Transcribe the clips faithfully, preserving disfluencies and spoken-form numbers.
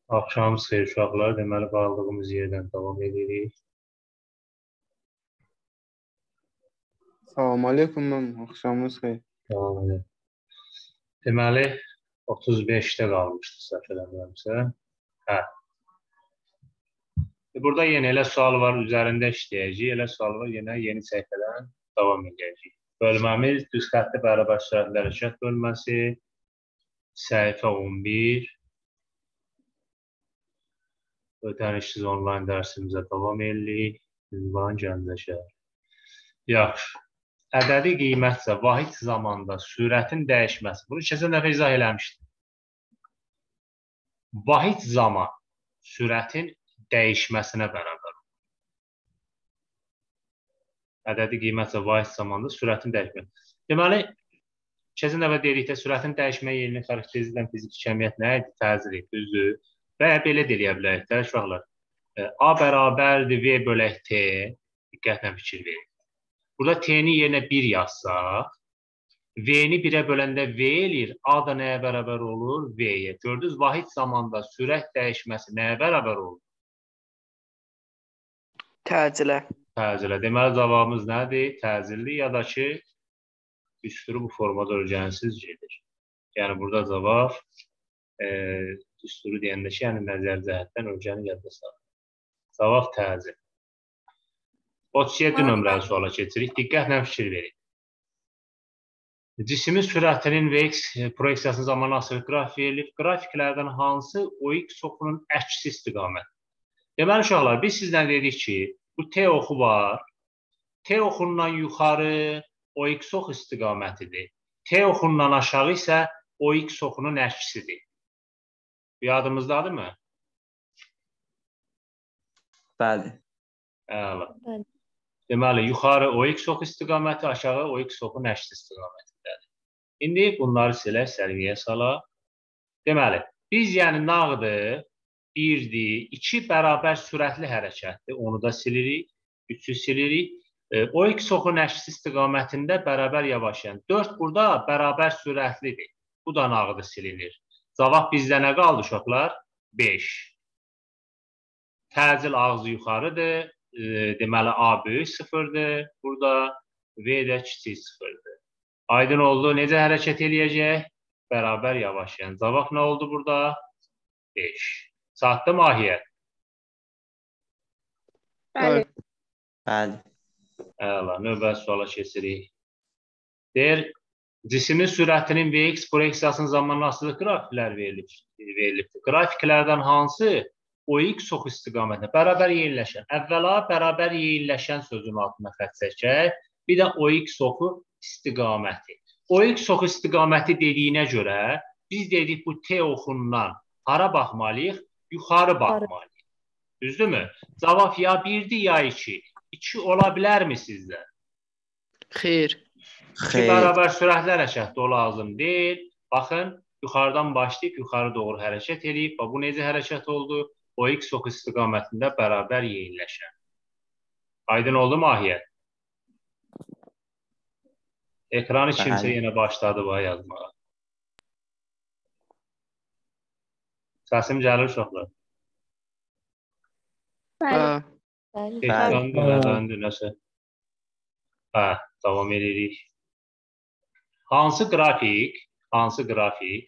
Axşamınız xeyir uşaqlar. Deməli, qaldığımız yerdən davam edirik. Salam aleykum, mən axşamınız xeyir. Davam edelim. Deməli, otuz beşdə qalmışdı səhv eləmirəmsə. Hə. Burada yenə elə sual var, üzərində işləyəcəyik. Elə sual var, yenə yeni səhifədən davam edəcəyik. Bölməmiz düz xəttli bərabər sürətli hərəkət bölməsi, səhifə on bir. Ödənişsiz onlayn dərsimizə davam edirik. Ünvan Gəncə şəhər. Yaxşı. Ədədi qiymətsə vahid zamanda sürətin dəyişməsi. Bunu keçən dəfə izah eləmişdim. Vahid zaman sürətin dəyişməsinə bərabər. Ədədi qiymətsə vahid zamanda sürətin dəyişməsi. Deməli, keçən dəfə dedikdə sürətin dəyişmə yerini xarakterizə edən fiziki kəmiyyət nə idi? Təzir et, düzdür. Və ya belə deyə bilərik də, uşaqlar. A bərabərdir V bölək T. Diqqətlə fikir verin. Burada T-ni yerinə bir yazsaq, V-ni birə böləndə V eləyir, A da nəyə bərabər olur? V-yə. Gördünüz, vahid zamanda sürət dəyişməsi nəyə bərabər olur? Təcilə. Təcilə. Deməli, cavabımız nədir? Təcilli ya da ki, düsturu bu formada ölçənsiz gedir. Yəni, burada cavab e, düsturu deyəndə ki, yəni nəzər cəhətdən ölçəni yadda salır. Cavab təzil. otuz yeddi nömrəli suala keçirik. Diqqətlə fikir verin. Cismin sürətinin V X proyeksiyasının zamanı asılı qrafik verilib. Qrafiklərdən hansı O X oxunun əksi istiqamət? Deməli, uşaqlar, biz sizdən dedik ki, bu T oxu var. T oxundan yuxarı O X ox istiqamətidir. T oxundan aşağı isə O X oxunun əksidir. Yadımızdadır mı? Bəli. Əla. Deməli, yuxarı O X ox istiqaməti, aşağı O X oxun əksi istiqamətindədir. İndi bunları silək, sərgiyə salaq. Deməli, biz yəni nağdır, birdir, iki bərabər sürətli hərəkətdir. Onu da silirik, üçü silirik. O X oxun əksi istiqamətində bərabər yavaşlayan. dörd burada bərabər sürətlidir. Bu da nağdı silinir. Cavab bizdə nə qaldı uşaqlar? beş. Təcil ağzı yuxarıdır. Deməli, A böyük sıfırdır. Burada V də kiçik sıfırdır. Aydın oldu. Necə hərəkət eləyəcək? Bərabər yavaşlayan. Cavab nə oldu burada? beş. Çatdı mahiyyət? Bəli. Bəli. Əla, növbəti suala keçirik. Deyir, cismin sürətinin V X proyeksiyasının zamanı asılı qrafiklər verilibdir. Qrafiklərdən hansı O X ox istiqamətində bərabər yeyinləşən? Əvvəla bərabər yeyinləşən sözün altına xətt çəkək. Bir də O X oxu istiqaməti. O X oxu istiqaməti dediyinə görə biz dedik bu T oxundan hara baxmalıyıq? Yuxarı baxmalıyıq. Düzdürmü? Cavab ya birdir ya iki. iki ola bilərmi sizdə? Xeyr. İki bərabər sürətli hərəkətdə o lazım deyil. Baxın, yuxarıdan başlayıb yuxarı doğru hərəkət edib. Bu necə hərəkət oldu? O X ox istiqamətində bərabər yeyinləşən. Aydın oldu mahiyyət? Ekranı kimsə yenə başladı var yazmağa. Səsim gəlir uşaqlar. Bəli. Döndü, nə döndü, nəsə. Hə, davam edirik. Hansı qrafik, hansı qrafik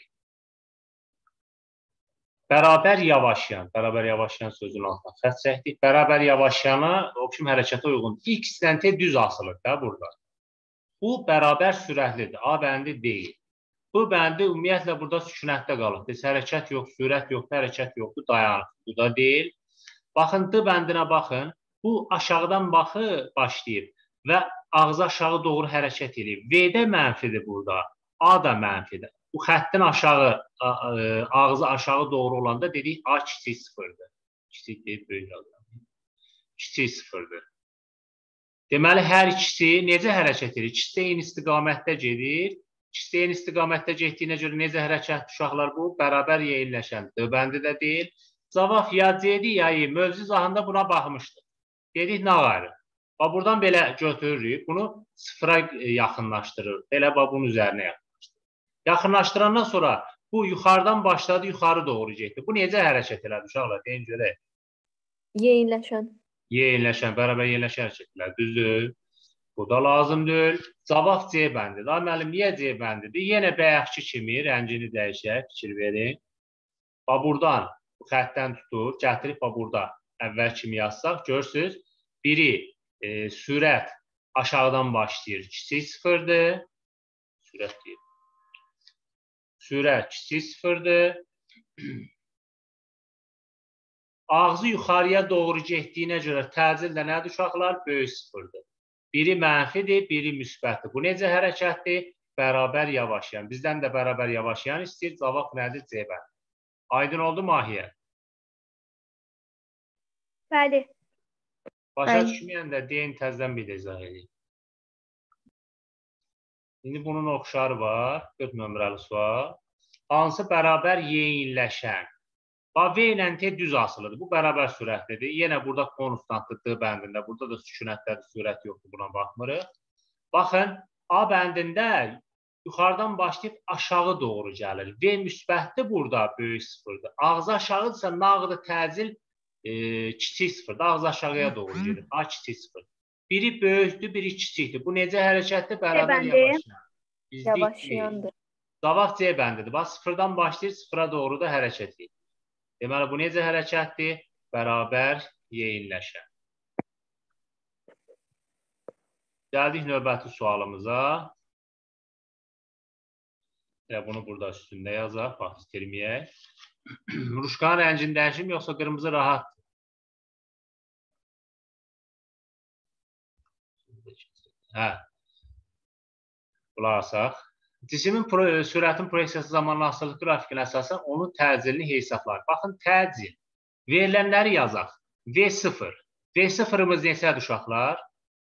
bərabər yavaşlayan, bərabər yavaşlayan sözün altına xətt çəkdik. Bərabər yavaşlayana, obşum hərəkətə uyğun. X-dən T düz asılır da burada. Bu bərabər sürətlidir. A bəndi deyil. Bu bəndi ümumiyyətlə burada sükunətdə qalır. Biz hərəkət yox, sürət yox, hərəkət yoxdur, dayanır. Bu da deyil. Baxın, D bəndinə baxın. Bu aşağıdan baxı başlayıb və ağzı aşağı doğru hərəkət edib. V-də mənfidir burada. A da mənfidir. Bu xəttin aşağı, ağzı aşağı doğru olanda dedik A kiçik sıfırdır. Kiçik deyib böyük yazılır. Kiçik sıfırdır. Deməli, hər ikisi necə hərəkət edir? İkisi eyni istiqamətdə gedir. İkisi eyni istiqamətdə getdiyinə görə necə hərəkət uşaqlar bu? Bərabər yeyinləşən. D bəndi də deyil. Cavab ya C-dir, ya Y. Mövzu izahında buna baxmışdır. Dedik, nə ayrı? Buradan belə götürürük. Bunu sıfıra yaxınlaşdırır. Belə bunun üzərinə yaxınlaşdırır. Yaxınlaşdırandan sonra Bu yuxarıdan başladı, yuxarı doğru getdi. Bu necə hərəkət elədi uşaqlar? Deyin görək. Yeyinləşən. Yeyinləşən, bərabər yeyinləşən hərəkətlər. Düzdür. Bu da lazımdır. Cavab C bəndidir. Ay müəllim, niyə C bəndidir? Yenə bayaqki kimi rəngini dəyişək, fikir verin. Bax, buradan, bu xəttdən tutur, gətirib bax, burada əvvəl kimi yazsaq, görürsünüz. Biri, e, sürət aşağıdan başlayır, kiçik sıfırdır. Sürət deyil. Sürət kiçik sıfırdır. Ağzı yuxarıya doğru getdiyinə görə təcil də nədir uşaqlar? Böyük sıfırdır. Biri mənfidir, biri müsbətdir. Bu necə hərəkətdir? Bərabər yavaşlayan. Bizdən də bərabər yavaşlayan istəyir. Cavab nədir? C bəndidir. Aydın oldu Mahiyə? Bəli. Başa düşməyən də deyin təzdən bir də izah edin. İndi bunun oxşarı var. dörd nömrəli sual. Hansı bərabər yeyinləşən? Bax, V ilə T düz asılıdır. Bu bərabər sürətlidir. Yenə burada konstantlıqdır bəndində. Burada da sükunətlədir, sürət yoxdur. Buna baxmırıq. Baxın, A bəndində yuxarıdan başlayıb aşağı doğru gəlir. V müsbətdir burada, böyük sıfırdır. Ağzı aşağıdırsa, nağdı təcil e, kiçik sıfırdır. Ağzı aşağıya doğru gelir. A kiçik sıfır. Biri böyükdür, biri kiçikdir. Bu necə hərəkətdir? Bərabər yavaşlayan. Yavaşlayandır. Cavab C bəndidir. Bax, sıfırdan başlayır, sıfıra doğru da hərəkət edir. Deməli, bu necə hərəkətdir? Bərabər yeyinləşən. Gəldik növbəti sualımıza. Və bunu burada üstündə yazaq, bax, itirməyək. Ruşkanın rəngini dəyişim, yoxsa qırmızı rahatdır? Hə. Qulaq asaq. Cismin sürətin proyeksiyası zamanlı asılıq qrafikinə əsasən onun təcilini hesablar. Baxın, təcil. Verilənləri yazaq. V sıfır. V sıfırımız neçədir uşaqlar?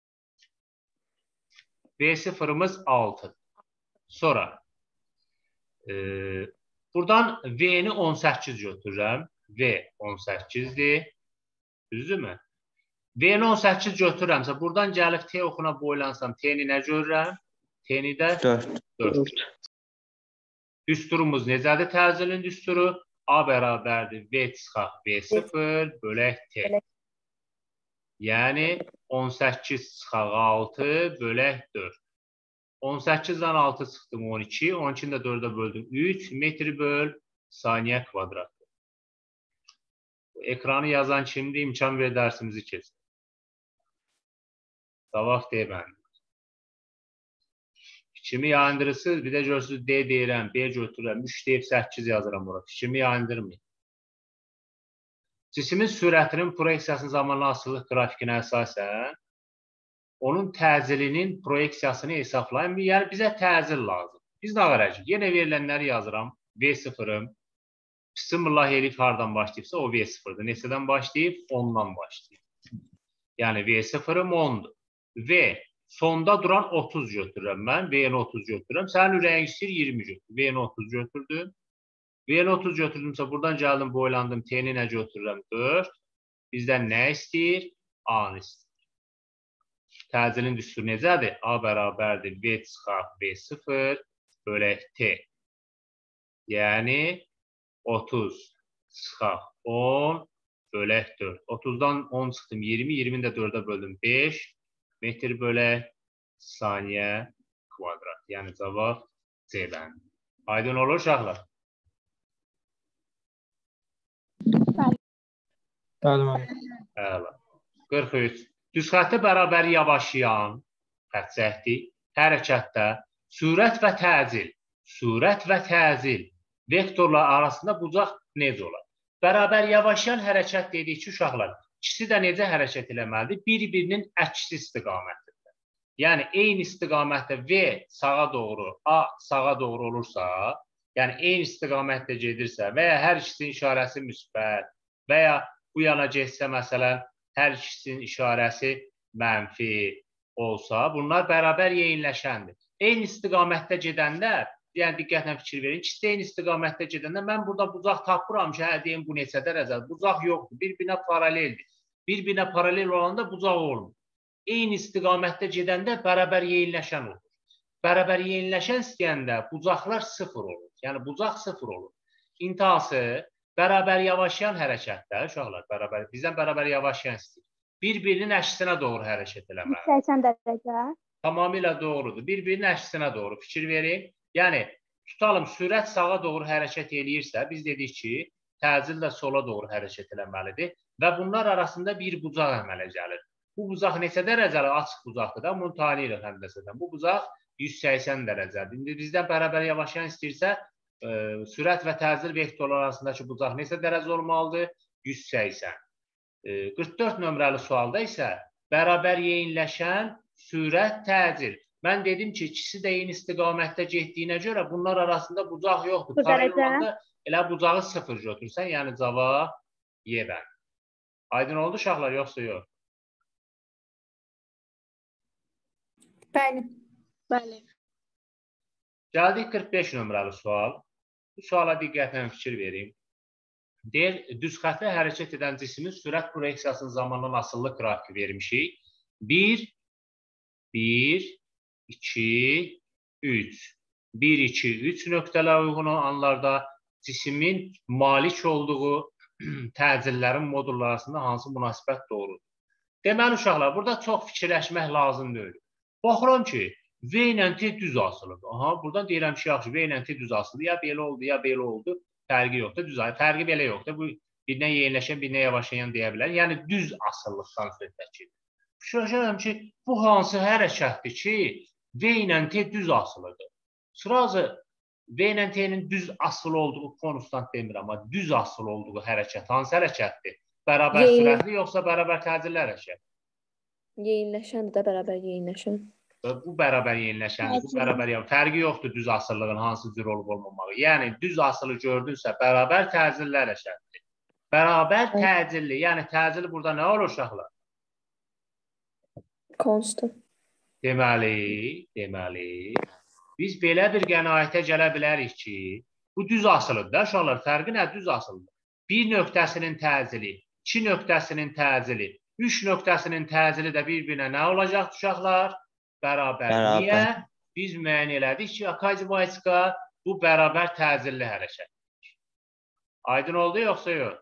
V sıfırımız altı. Sonra e, buradan V-ni on səkkiz götürürəm. V on səkkizdir. Düzdürmü? V-ni on səkkiz götürürəmsə, buradan gəlib T oxuna boylansam, T-ni nə görürəm? T-ni də dörd. Düsturumuz necədir təcilin düsturu? A bərabərdir V çıxaq V sıfır bölək T. Yəni on səkkiz çıxaq altı bölək dörd. on səkkizdən altı çıxdım on iki, on ikini də dördə böldüm üç, metr böl saniyə kvadratdır. Ekranı yazan kimdir? İmkan ver dərsimizi keçsin. Cavab D bəndir. Fikrimi yayındırırsınız, bir də görürsünüz D deyirəm, B götürürəm, üç deyib səkkiz yazıram bura. Fikrimi yayındırmayın. Cismin sürətinin proyeksiyasının zamanlı asılılıq qrafikinə əsasən onun təcilinin proyeksiyasını hesablayın. Yəni bizə təcil lazım. Biz nə verəcəyik? Yenə verilənləri yazıram. V sıfırım. Bismillah elif hardan başlayıbsa o V sıfırdır. Neçədən başlayıb? ondan başlayıb. Yəni V sıfırım ondur. V sonda duran otuz götürürəm mən. V-ni otuz götürürəm. Sənin ürəyin istəyir iyirmi götür. V-ni otuz götürdüm. V-ni otuz götürdümsə buradan gəldim, boylandım. T-ni nə götürürəm? dörd. Bizdən nə istəyir? A-nı istəyir. Təcilin düsturu necədir? A bərabərdir V çıxaq V sıfır bölək T. Yəni otuz çıxaq on bölək dörd. otuzdan on çıxdım iyirmi, iyirmini də dördə böldüm beş. Metr bölək saniyə kvadrat. Yəni cavab C-dən. Aydın olur uşaqlar? Bəli. Əla. qırx üç. Düz xəttə bərabər yavaşlayan xətt cəhdi hərəkətdə sürət və təcil, sürət və təcil vektorlar arasında bucaq necə olar? Bərabər yavaşlayan hərəkət dedik ki, uşaqlar, ikisi də necə hərəkət eləməlidir? Bir-birinin əksi istiqamətində. Yəni, eyni istiqamətdə V sağa doğru, A sağa doğru olursa, yəni eyni istiqamətdə gedirsə və ya hər ikisinin işarəsi müsbət və ya bu yana getsə, məsələn, hər ikisinin işarəsi mənfi olsa, bunlar bərabər yeyinləşəndir. Eyni istiqamətdə gedəndə, yəni diqqətlə fikir verin, ikisi eyni istiqamətdə gedəndə mən burada bucaq tapıram ki, hə, deyim, bu neçə dərəcədir? Bucaq yoxdur, bir-birinə paraleldir. Bir-birinə paralel olanda bucaq olmur. Eyni istiqamətdə gedəndə bərabər yeyinləşən olur. bərabər yeniləşən istəyəndə bucaqlar sıfır olur. Yəni bucaq sıfır olur. İntihası bərabər yavaşlayan hərəkətdə, uşaqlar, bərabər, bizdən bərabər yavaşlayan istəyir. Bir-birinin əksinə doğru hərəkət eləməli. yüz səksən dərəcə. Tamamilə doğrudur. Bir-birinin əksinə doğru fikir verin. Yəni, tutalım, sürət sağa doğru hərəkət eləyirsə, biz dedik ki, təcil də sola doğru hərəkət eləməlidir və bunlar arasında bir bucaq əmələ gəlir. Bu bucaq neçə dərəcəli? Açıq bucaqdır da, bunu tanıyırıq həndəsədən. Bu bucaq yüz səksən dərəcədir. İndi bizdən bərabər yavaşlayan istəyirsə, e, sürət və təcil vektorlar arasındakı bucaq neçə dərəcə olmalıdır? yüz səksən. E, qırx dörd nömrəli sualda isə bərabər yeyinləşən sürət, təcil. Mən dedim ki, ikisi də eyni istiqamətdə getdiyinə görə bunlar arasında bucaq yoxdur. Paralel olanda elə bucağı sıfır götürsən, yəni cavab Y-dən. Aydın oldu uşaqlar, yoxsa yox? Bəli. Bəli. Gəldik qırx beş nömrəli sual. Bu suala diqqətlə fikir verin. Deyir, düz xətlə hərəkət edən cismin sürət proyeksiyasının zamandan asıllıq qrafiki vermişik. bir, bir, iki, üç. bir, iki, üç nöqtələ uyğun anlarda cismin malik olduğu təcillərin modulları arasında hansı münasibət doğrudur? Deməli, uşaqlar, burada çox fikirləşmək lazım deyil. Baxıram ki, V ilə T düz asılıdır. Aha, buradan deyirəm ki, yaxşı, V ilə T düz asılıdır. Ya belə oldu, ya belə oldu. Fərqi yoxdur, düz asılıdır. Fərqi belə yoxdur. Bu, birindən yeniləşən, birindən yavaşlayan deyə bilər. Yəni, düz asıllıqdan söhbət gedir. Düşünürəm ki, bu hansı hərəkətdir ki, V ilə T düz asılıdır. Sırazı V ilə T'nin düz asılı olduğu konustant demirəm, amma düz asılı olduğu hərəkət hansı hərəkətdir? Bərabər sürətli yoxsa bərabər təcilli hərəkət? Yeyinləşəndir də bərabər yeyinləşən. Bu bərabər yeniləşəndir, bu bərabər yeniləşən. Fərqi yoxdur düz asıllığın hansı cür olub olmamağı. Yəni, düz asılı gördünsə, bərabər təcilli hərəkətdir. Bərabər təcilli, yəni təcilli burada nə olur uşaqlar? Konstant. Deməli, deməli, biz belə bir qənaətə gələ bilərik ki, bu düz asılıdır da uşaqlar, fərqi nə? Düz asılıdır. Bir nöqtəsinin təcili, iki nöqtəsinin təcili, üç nöqtəsinin təcili də bir-birinə nə olacaq uşaqlar? Bərabər. Bərabər. Niyə? Biz müəyyən elədik ki, akademiyaya bu bərabər təcilli hərəkətdir. Aydın oldu yoxsa yox?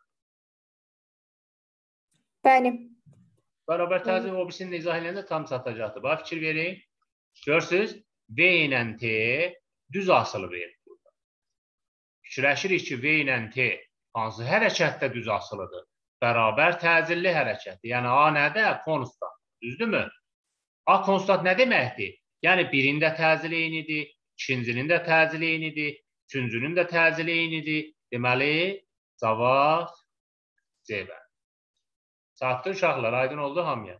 Bəli. Bərabər təcil o birisinin izah eləyəndə tam çatacaqdır. Bax, fikir verin. Görsünüz, V ilə T düz asılı verir burada. Fikirləşirik ki, V ilə T hansı hərəkətdə düz asılıdır? Bərabər təcilli hərəkətdir. Yəni, A nədə? Konstant. Düzdürmü? A konstant nə deməkdir? Yəni, birində təcil eynidir, ikincinin də təcil eynidir, üçüncünün də təcil eynidir. Deməli, cavab C-bə. Çatdı uşaqlar, aydın oldu hamıya.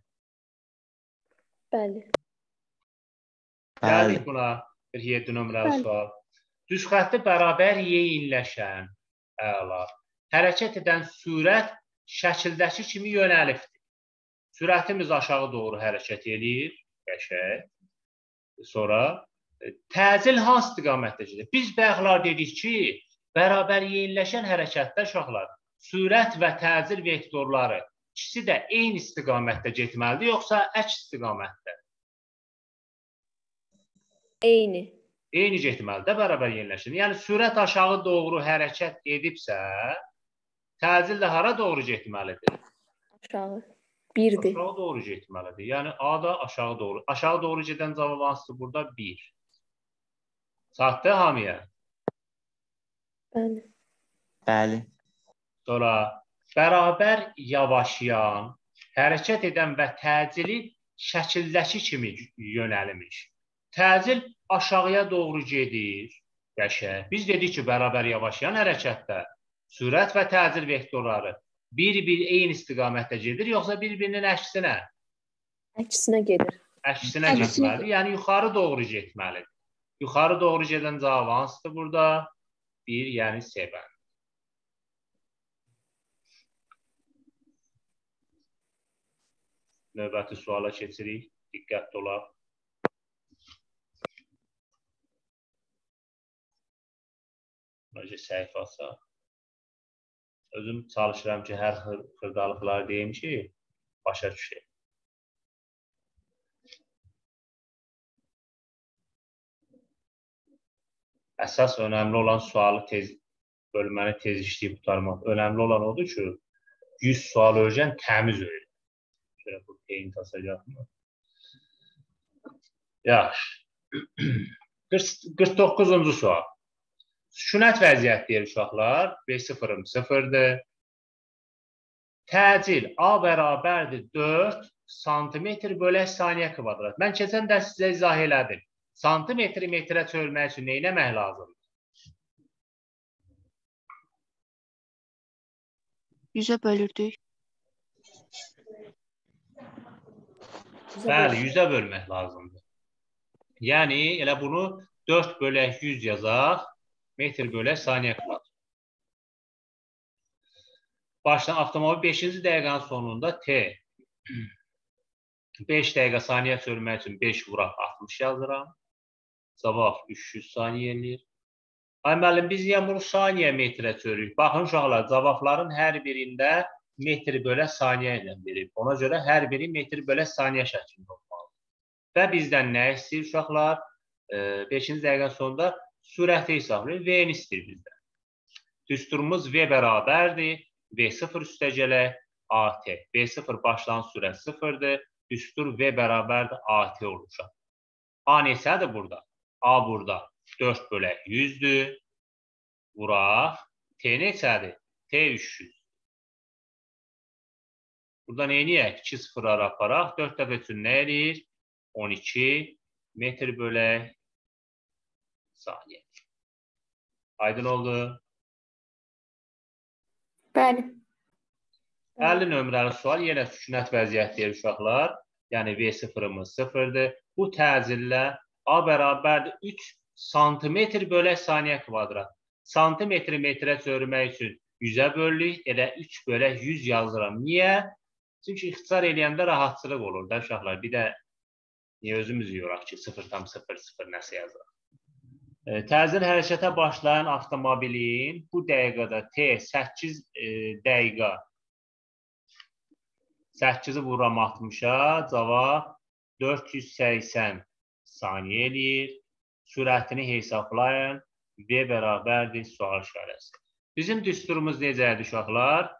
Bəli. Gəldik buna qırx yeddi nömrəli sual. Düz xətti bərabər yeyinləşən, əla, hərəkət edən sürət şəkildəki kimi yönəlibdir. Sürətimiz aşağı doğru hərəkət edir, qəşək. Sonra təcil hansı istiqamətdə gedir? Biz bəxtlar dedik ki, bərabər yeyinləşən hərəkətdə uşaqlar, sürət və təcil vektorları ikisi də eyni istiqamətdə getməlidir, yoxsa əks istiqamətdə? Eyni. Eyni getməlidir, bərabər yeniləşir. Yəni, sürət aşağı doğru hərəkət edibsə, təcil də hara doğru getməlidir? Aşağı. birdir. Aşağı doğru getməlidir. Yəni, A da aşağı doğru. Aşağı doğru gedən cavab hansıdır burada? bir. Çatdı hamıya? Bəli. Bəli. Sonra, bərabər yavaşlayan, hərəkət edən və təcili şəkildəki kimi yönəlmiş. Təcil aşağıya doğru gedir. Qəşək. Biz dedik ki, bərabər yavaşlayan hərəkətdə sürət və təcil vektorları bir-bir eyni istiqamətdə gedir, yoxsa bir-birinin əksinə? Əksinə gedir. Əksinə getməlidir. Yəni, yuxarı doğru getməlidir. Yuxarı doğru gedən cavab hansıdır burada? bir, yəni C-bə. Növbəti suala keçirik. Diqqətli olaq. Önce səhifə açaq. Özüm çalışıram ki, hər xırdalıqları deyim ki, başa düşək. Əsas önəmli olan sualı tez, bölməni tez işləyib tutarmaq. Önəmli olan odur ki, yüz sual öyrən, təmiz öyrən. Şöyle bu peyin tasacaq mı? Yaxşı. qırx doqquzuncu sual. Sükunət vəziyyət deyir uşaqlar. B sıfırım sıfırdır. Təcil A bərabərdir dörd santimetr bölək saniyə kvadrat. Mən keçən də sizə izah elədim. Santimetri metrə çevirmək üçün nə etmək lazımdır? yüzə bölürdük. Bəli, yüzə bölmək lazımdır. Yəni, elə bunu dörd bölək yüz yazaq, metr bölək saniyə kvadrat. Başdan avtomobil beşinci dəqiqənin sonunda T beş dəqiqə saniyə çevirmək üçün beş vuraq altmış yazıram. Cavab üç yüz saniyə eləyir. Ay müəllim, biz yəni bunu saniyə metrə çeviririk. Baxın uşaqlar, cavabların hər birində metr bölə saniyə ilə verib. Ona görə hər biri metr bölə saniyə şəklində olmalıdır. Və bizdən nə istəyir uşaqlar? beşinci dəqiqənin sonunda sürəti hesablayır. V-ni istəyir bizdən. Düsturumuz V bərabərdir. V sıfır üstəgələk A T. V sıfır başlanğıc sürət sıfırdır. Düstur V bərabərdir A T olacaq. A neçədir burada? A burada dörd bölək yüzdür. Vuraq. T neçədir? T üç yüz. Burada neyniyək? iki sıfırlar aparaq. dörd dəfə üçün nə eləyir? on iki metr bölək saniyə. Aydın oldu. Bəli. əlli nömrəli sual yenə sükunət vəziyyət deyir uşaqlar. Yəni V sıfırımız sıfırdır. Bu təcillə A bərabərdir üç santimetr bölək saniyə kvadrat. Santimetri metrə çevirmək üçün yüzə bölürük. Elə üç bölək yüz yazıram. Niyə? Çünki ixtisar eləyəndə rahatçılıq olur da uşaqlar. Bir də niyə özümüz yoraq ki, sıfır tam sıfır sıfır nəsə yazıraq. E, təcil hərəkətə başlayan avtomobilin bu dəqiqədə T səkkiz e, dəqiqə səkkizi vuram altmışa, cavab dörd yüz səksən saniyə eləyir. Sürətini hesablayın. V bərabərdir sual işarəsi. Bizim düsturumuz necədir uşaqlar?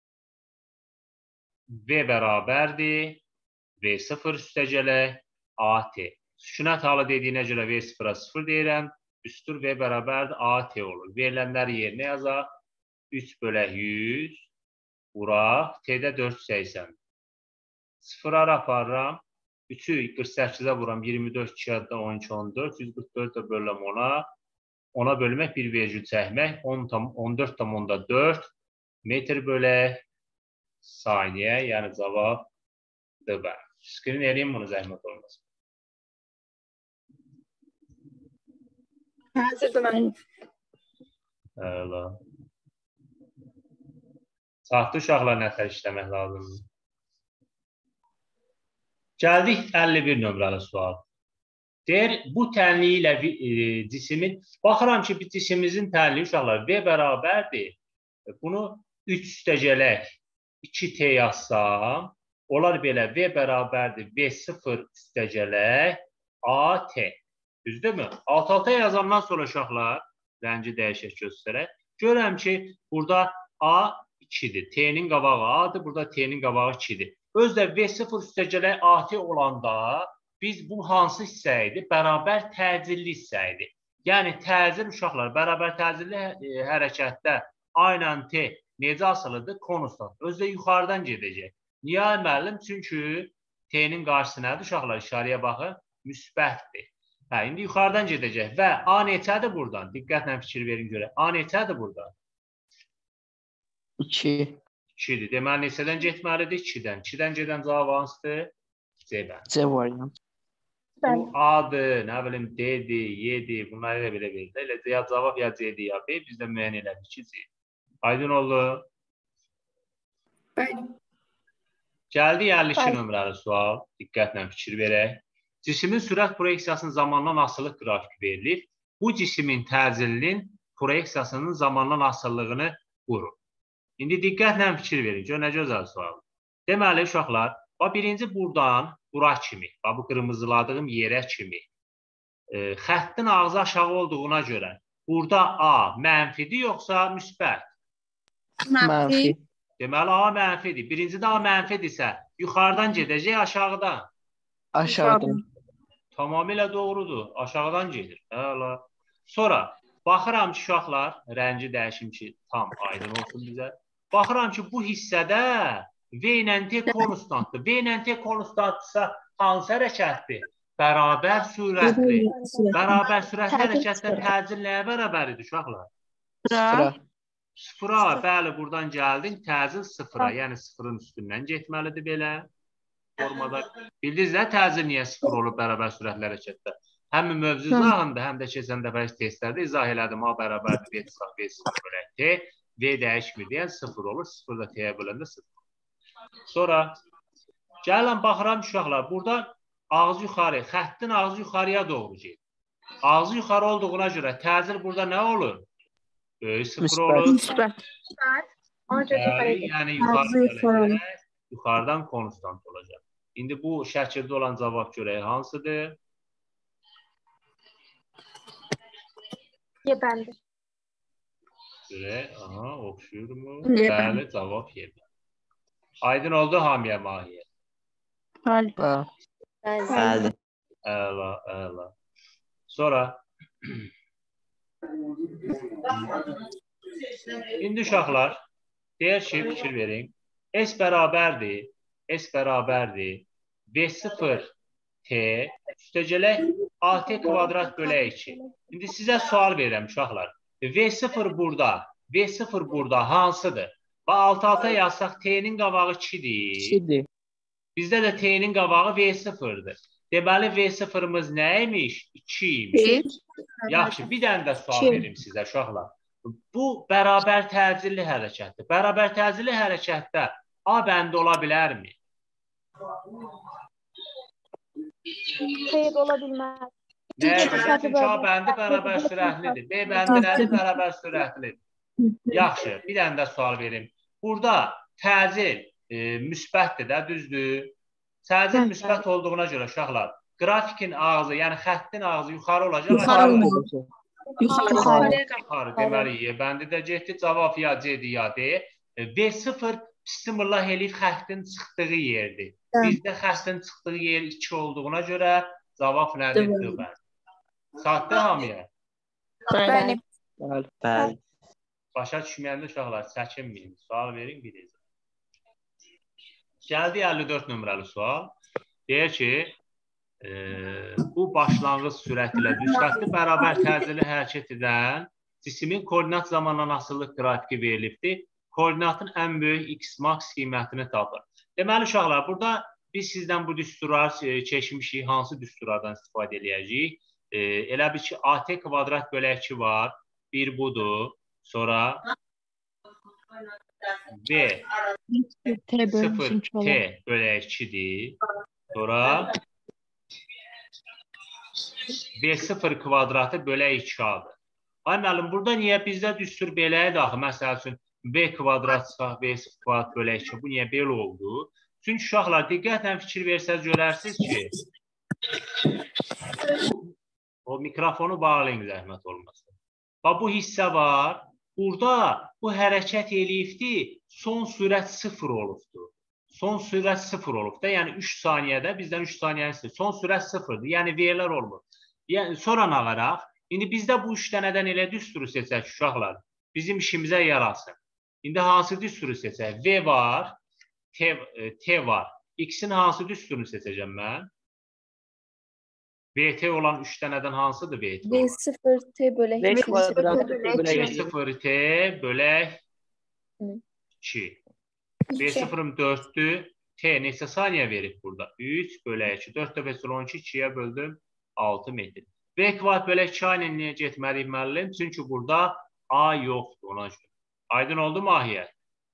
V bərabərdir. V sıfır üstəgələk A T. Sükunət halı dediyinə görə V sıfıra sıfır deyirəm. Düstur V bərabərdir A T olur. Verilənləri yerinə yazaq. üç bölək yüz. Vuraq. T'də dörd yüz səksən. sıfıra aparıram. üçü qırx səkkizə vuram. iyirmi dörd, iki adda on iki, on dörd. yüz qırx dörd də böləm ona. ona bölmək, bir vergül çəkmək. on dörd tam onda dörd. Metr bölək saniyə. Yəni cavabdır bə. Skrin eləyim bunu zəhmət olmasın. Hazırdır mənim. Əla. Saatlı uşaqlar nətər işləmək lazımdır. Gəldik əlli bir nömrəli sual. Deyir, bu tənliyi ilə e, cisimin, baxıram ki, bir cisimimizin tənliyi uşaqlar V bərabərdir. Bunu üç üstəgələk iki T yazsam, olar belə V bərabərdir V sıfır üstəgələk A T. Düzdürmü? Alt alta yazandan sonra uşaqlar, rəngi dəyişək göstərək. Görürəm ki, burada A ikidir. T'nin qabağı A'dır, burada T'nin qabağı ikidir. Özdə V sıfır üstəgələk A T olanda biz bu hansı hissə idi? Bərabər təcilli hissə idi. Yəni təcil uşaqlar, bərabər təcilli e, hərəkətdə aynən T necə asılıdır? Konusdan. Özdə yuxarıdan gedəcək. Niyə müəllim? Çünki T'nin qarşısı nədir uşaqlar? İşarəyə baxın, müsbətdir. Hə, indi yuxarıdan gedəcək və A neçədir buradan? Diqqətlə fikir verin görə. A neçədir buradan? iki. ikidir. Deməli, neçədən getməlidir? ikidən. ikidən gedən cavab hansıdır? C-dən. C variant. Bu A-dır, nə bilim D-dir, Y-dir, bunları elə belə verir. Elə ya cavab ya C-dir, ya B. Biz də müəyyən elədik ki, C. Aydın oldu? Bəli. Gəldik əlli iki nömrəli sual. Diqqətlə fikir verək. Cismin sürət proyeksiyasının zamandan asılılıq qrafiki verilir. Bu cismin təcilinin proyeksiyasının zamandan asıllığını qurur. İndi diqqətlə fikir verin. Gör, nə gözəl sual. Deməli, uşaqlar, birinci buradan bura kimi, bu qırmızıladığım yerə kimi e, xəttin ağzı aşağı olduğuna görə Burada A mənfidir yoxsa müsbət? Mənfi. Deməli A mənfidir. Birincidə A mənfidirsə yuxarıdan gedəcək aşağıdan. Aşağıdan. Tamamilə doğrudur. Aşağıdan gedir. Həla. Sonra baxıram ki, uşaqlar, rəngi dəyişim ki, tam aydın olsun bizə. Baxıram ki, bu hissədə V ilə T konstantdır. V ilə T konstantdırsa hansı hərəkətdir? Bərabər sürətli. Bərabər sürətli hərəkətdə təcil nəyə bərabərdir uşaqlar? Sıra. Sıfıra, bəli, buradan gəldin, təcil sıfıra, yəni sıfırın üstündən getməlidir belə formada. Bildiniz nə təcil niyə sıfır olub bərabər sürətli hərəkətdə? Həm mövzu izahında, həm də keçən dəfə testlərdə izah elədim. A bərabərdir, V çıxaq, V sıfır bölək T, V dəyişmir deyən sıfır olur, sıfır da T'yə böləndə sıfır. Sonra gələn baxıram uşaqlar, burada ağzı yuxarı, xəttin ağzı yuxarıya doğru gedir. Ağzı yuxarı olduğuna görə təcil burada nə olur? Böyük sıfır olur. Yəni yuxarı yuxarıdan konstant olacaq. İndi bu şəkildə olan cavab görək hansıdır? Y bəndir. Görək, aha, oxşuyur mu? Bəli, cavab Y bəndi. Aydın oldu hamiyə mahiyyət? Bəli. Bəli. Əla, əla. Sonra İndi uşaqlar, deyək ki, fikir verin. S bərabərdir, S bərabərdir. V sıfır T üstəgələk A T kvadrat bölək iki. İndi sizə sual verirəm uşaqlar. V sıfır burada, V sıfır burada hansıdır? Və altı alta yazsaq T'nin qabağı ikidir. ikidir. Bizdə də T'nin qabağı V sıfırdır. Deməli V sıfırımız nəymiş? iki imiş. Yaxşı, bir dənə də sual verim sizə uşaqlar. Bu bərabər təcilli hərəkətdir. Bərabər təcilli hərəkətdə A bəndi ola bilərmi? Xeyr, ola bilməz. Nəyə görə? Çünki A bəndi bərabər sürətlidir. B bəndi nədir? Bərabər sürətlidir. Yaxşı, bir dənə də sual verim. Burada təcil e, müsbətdir də, düzdür? Təcil müsbət olduğuna görə uşaqlar, qrafikin ağzı, yəni xəttin ağzı yuxarı olacaq. Yuxarı olacaq. Yuxarı. Yuxarı, deməli, Y bəndi də getdi, cavab ya C'dir, ya D. V sıfır bismillah elif xəttin çıxdığı yerdir. Bizdə xəttin çıxdığı yer iki olduğuna görə cavab nədir? D bəndi. Saatdə hamiyə? Bəli. Bəli. Başa düşməyəndə uşaqlar, çəkinməyin. Sual verin, biləcək. Gəldi əlli dörd nömrəli sual. Deyir ki, e, bu başlanğıc sürəti ilə düz xətti bərabər təcili hərəkət edən cismin koordinat zamanla asıllıq qrafiki verilibdir. Koordinatın ən böyük X max qiymətini tapır. Deməli, uşaqlar, burada biz sizdən bu düsturları çeşmişik, hansı düsturlardan istifadə edəcəyik? E, elə bir ki, A T kvadrat bölək iki var. Bir budur. Sonra V sıfır T bölək ikidir. Sonra V sıfır kvadratı bölək iki adır. Ay müəllim, burada niyə bizdə düstur belədir axı? Məsəl üçün V kvadrat çıxaq, V sıfır kvadrat bölək iki. Bu niyə belə oldu? Çünki uşaqlar, diqqətlə fikir versəz görərsiniz ki, o mikrofonu bağlayın, zəhmət olmasın. Bax, bu hissə var. Burada bu hərəkət eləyibdir, son sürət sıfır olubdur. Son sürət sıfır olubdur. Yəni üç saniyədə, bizdən üç saniyəni istəyir. Son sürət sıfırdır. Yəni V'lər olmur. Yəni, sonra nağaraq, indi bizdə bu üç dənədən elə düsturu seçək uşaqlar. Bizim işimizə yarasın. İndi hansı düsturu seçək? V var, T, T var. X'in hansı düsturunu seçəcəm mən? V T olan üç dənədən hansıdır V T olan? V sıfır T bölək V iki. kvadratı V sıfır T bölək iki. V sıfırım dörddür. T neçə saniyə verib burada? üç bölək iki. dörd dəfə on iki, ikiyə böldüm altı metr. V kvadrat bölək iki ilə niyə getməliyik müəllim? Çünki burada A yoxdur ona görə. Aydın oldu mahiyyət?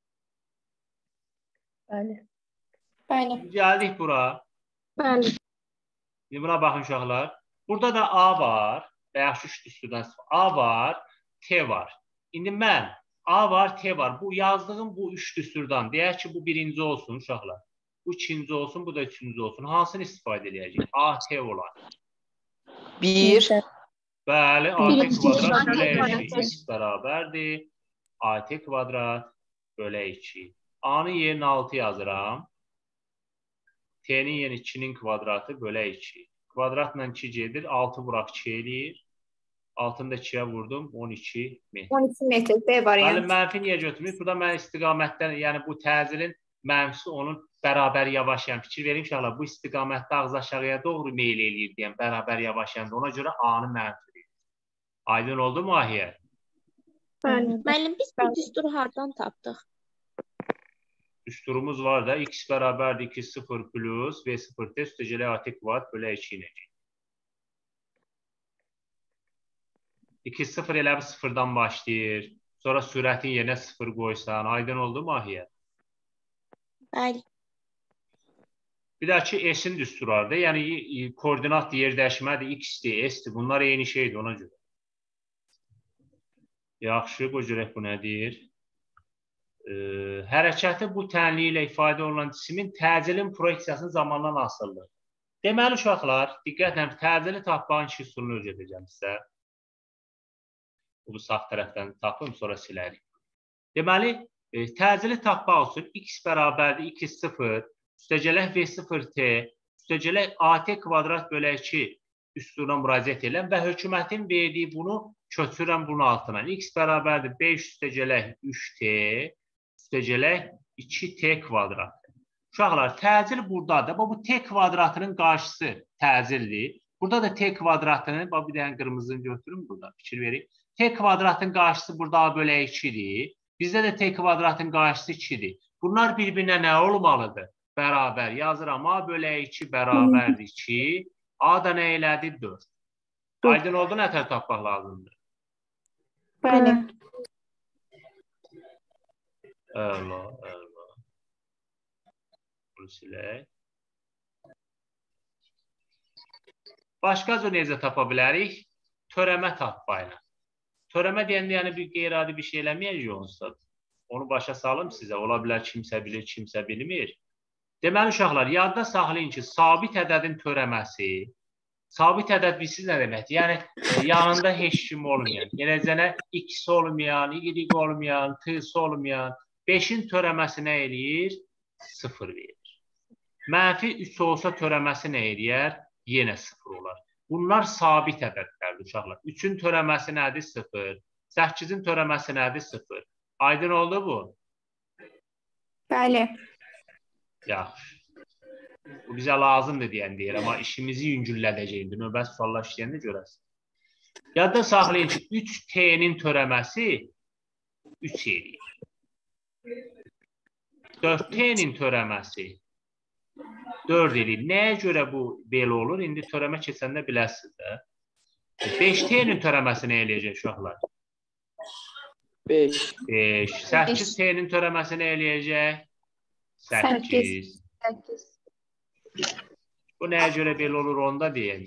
Bəli. Bəli. Gəldik bura. Bəli. Şimdi buna baxın uşaqlar. Burada da A var. Və yaxşı üç düsturdan A var, T var. İndi mən A var, T var. Bu yazdığım bu üç düsturdan. Deyək ki, bu birinci olsun uşaqlar. Bu ikinci olsun, bu da üçüncü olsun. Hansını istifadə edəcəyik? A, T olan. bir, Bəli, A T kvadrat bölə kvadrat. iki. X bərabərdir. A T kvadrat bölə iki. A-nın yerinə altı yazıram. T-nin yerinə ikinin kvadratı bölə iki. Kvadratla iki gedir. altı vuraq iki eləyir. altını da ikiyə vurdum. on iki metr. on iki metr B Bəli, variant. mənfi niyə götürmür? Burada mən istiqamətdən, yəni bu təcilin mənfisi onun bərabər yavaşlayan. Fikir verim ki, bu istiqamətdə ağız aşağıya doğru meyl eləyir deyən bərabər yavaşlayan. Ona görə A-nı mənfidir. Aydın oldu mu Ahiyə? Müəllim, biz bu düsturu hardan tapdıq? Düsturumuz var da x bərabərdir iki sıfır plus V sıfır T üstəgələ A T kvadrat bölə iki inəcək. iki sıfır elə bir sıfırdan başlayır. Sonra sürətin yerinə sıfır qoysan. Aydın oldu mu Ahiyə? Bəli. Bir də ki, S-in düsturu var da. Yəni, koordinat yer dəyişmədir. X-dir, S-dir. Bunlar eyni şeydir ona görə. Yaxşı, bu cürək bu nədir? E, hərəkəti bu tənliyi ilə ifadə olunan cismin təcilin proyeksiyasının zamandan asılıdır. Deməli, uşaqlar, diqqətlə təcili tapmağın iki üsulunu öyrədəcəm sizə. Bu sağ tərəfdən tapım, sonra silərik. Deməli, e, təcili tapmaq üçün x bərabərdir iki sıfır, üstəgələk V sıfır T, üstəgələk A T kvadrat bölə iki üstuna müraciət edirəm və hökumətin verdiyi bunu köçürəm bunun altına. X bərabərdir beş üstəgələk üç T, üstəgələk iki T kvadrat. Uşaqlar, təcil buradadır. Bu T kvadratının qarşısı təcildir. Burada da T kvadratının, bir dənə qırmızını götürün burada, fikir verin. T kvadratın qarşısı burada A bölə ikidir. Bizdə də T kvadratın qarşısı ikidir. Bunlar bir-birinə nə olmalıdır? Bərabər. Yazıram A bölə iki bərabərdir iki. A da nə elədi? dörd. Aydın oldu, nə tər tapmaq lazımdır? Bəli. Əla, əla. Bunu silək. Başqa cür necə tapa bilərik? Törəmə tapmayla. Törəmə deyəndə yəni bir qeyri-adi bir şey eləməyəcək onsuz. Onu başa salım sizə. Ola bilər kimsə bilir, kimsə bilmir. Deməli uşaqlar, yadda saxlayın ki, sabit ədədin törəməsi, sabit ədəd bilsiz nə deməkdir? Yəni yanında heç kim olmayan, gələcənə x olmayan, y olmayan, t olmayan, beşin törəməsi nə eləyir? sıfır verir. Mənfi üç olsa törəməsi nə eləyər? Yenə sıfır olar. Bunlar sabit ədədlərdir uşaqlar. üçün törəməsi nədir? sıfır. səkkizin törəməsi nədir? sıfır. Aydın oldu bu? Bəli. Yaxşı. Bu bizə lazımdır deyən deyir, amma işimizi yüngüllədəcəkdir. Növbəti suallar işləyəndə görərsiniz. Yadda saxlayın ki, üç T-nin törəməsi üç eləyir. dörd T-nin törəməsi dörd eləyir. Nəyə görə bu belə olur? İndi törəmə keçəndə biləsiniz də. beş T-nin törəməsi nə eləyəcək uşaqlar? beş. beş. səkkiz T-nin törəməsi nə eləyəcək? səkkiz. Bu nəyə görə belə olur onda deyək.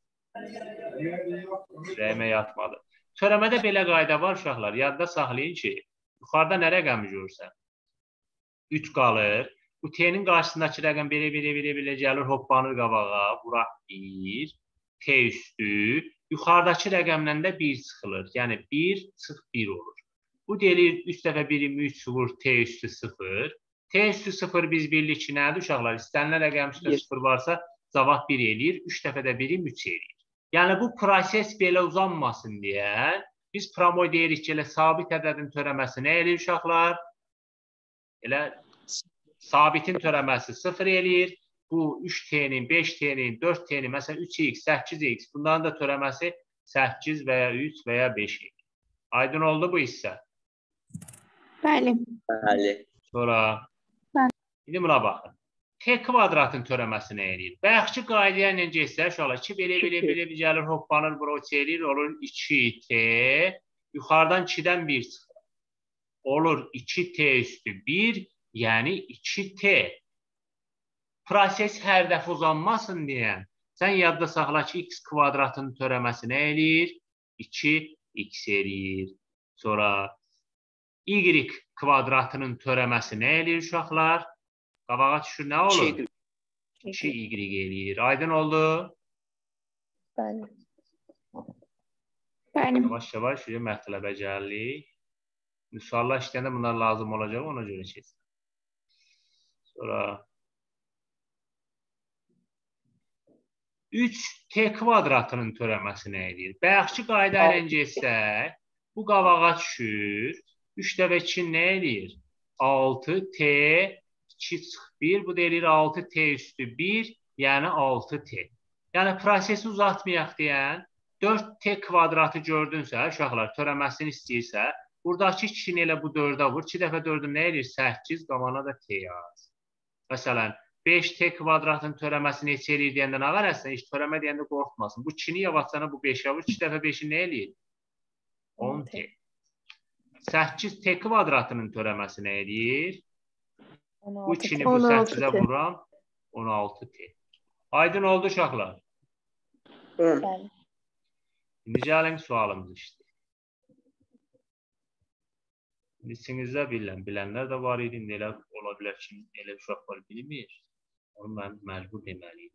Rəhmə yatmadı. Törəmədə belə qayda var uşaqlar. Yadda saxlayın ki, yuxarıda nə rəqəmi görürsən? üç qalır. Bu T-nin qarşısındakı rəqəm belə-belə-belə gəlir, hoppanır qabağa. Bura bir. T üstü. Yuxarıdakı rəqəmdən də bir çıxılır. Yəni bir çıx bir olur. Bu deyilir üç dəfə birim üç vur T üstü sıfır. T üstü sıfır biz bildik ki, nədir uşaqlar? İstənilən rəqəm üstü sıfır varsa cavab bir eləyir. üç dəfə də birim üç eləyir. Yəni bu proses belə uzanmasın deyə biz promoy deyirik ki, elə sabit ədədin törəməsi nə eləyir uşaqlar? Elə sabitin törəməsi sıfır eləyir. Bu üç T-nin, beş T-nin, dörd T-nin, məsələn üç x, səkkiz x bunların da törəməsi səkkiz və ya üç və ya beş eləyir. Aydın oldu bu hissə? Bəli. Bəli. Sonra Bəli. İndi buna baxın. T kvadratın törəməsi nə eləyir? Bayaqki qaydaya ilə geçsə, uşaqlar iki belə-belə-belə gəlir, hoppanır, bura üç eləyir, olur iki T. Yuxarıdan ikidən bir çıxır. Olur iki T üstü bir, yəni iki T. Proses hər dəfə uzanmasın deyən, sən yadda saxla ki, x kvadratın törəməsi nə eləyir? iki x eləyir. Sonra y kvadratının törəməsi nə eləyir uşaqlar? Qabağa düşür, nə olur? iki y eləyir. Aydın oldu? Bəli. Bəli. Yavaş-yavaş mətləbə gəlirik. Suallar işləyəndə bunlar lazım olacaq, ona görə keçsin. Sonra üç t kvadratının törəməsi nə edir? Bayaqki qayda ilə getsək, bu qabağa düşür. üç dəfə iki nə edir? altı t iki çıx bir, bu da edir altı t üstü bir, yəni altı t. Yəni prosesi uzatmayaq deyən, dörd t kvadratı gördünsə, uşaqlar törəməsini istəyirsə, buradakı ikini elə bu dördə vur. iki dəfə dördü nə edir? səkkiz, qabağına da t yaz. Məsələn, beş t kvadratın törəməsi neçə eləyir deyəndə nə qarəsən? Heç törəmə deyəndə qorxmasın. Bu ikini yavaşsana bu beşə vur. iki dəfə beşi nə eləyir? on t. səkkiz t kvadratının törəməsi nə eləyir? Bu ikini bu səkkizə vuram. on altı t. Aydın oldu uşaqlar. Bəli. İndi gəlin sualımız işte. İçinizdə bilən, bilənlər də var idi. Nələ ola bilər ki, elə uşaqlar bilmir. Onu mən məcbur deməliyim.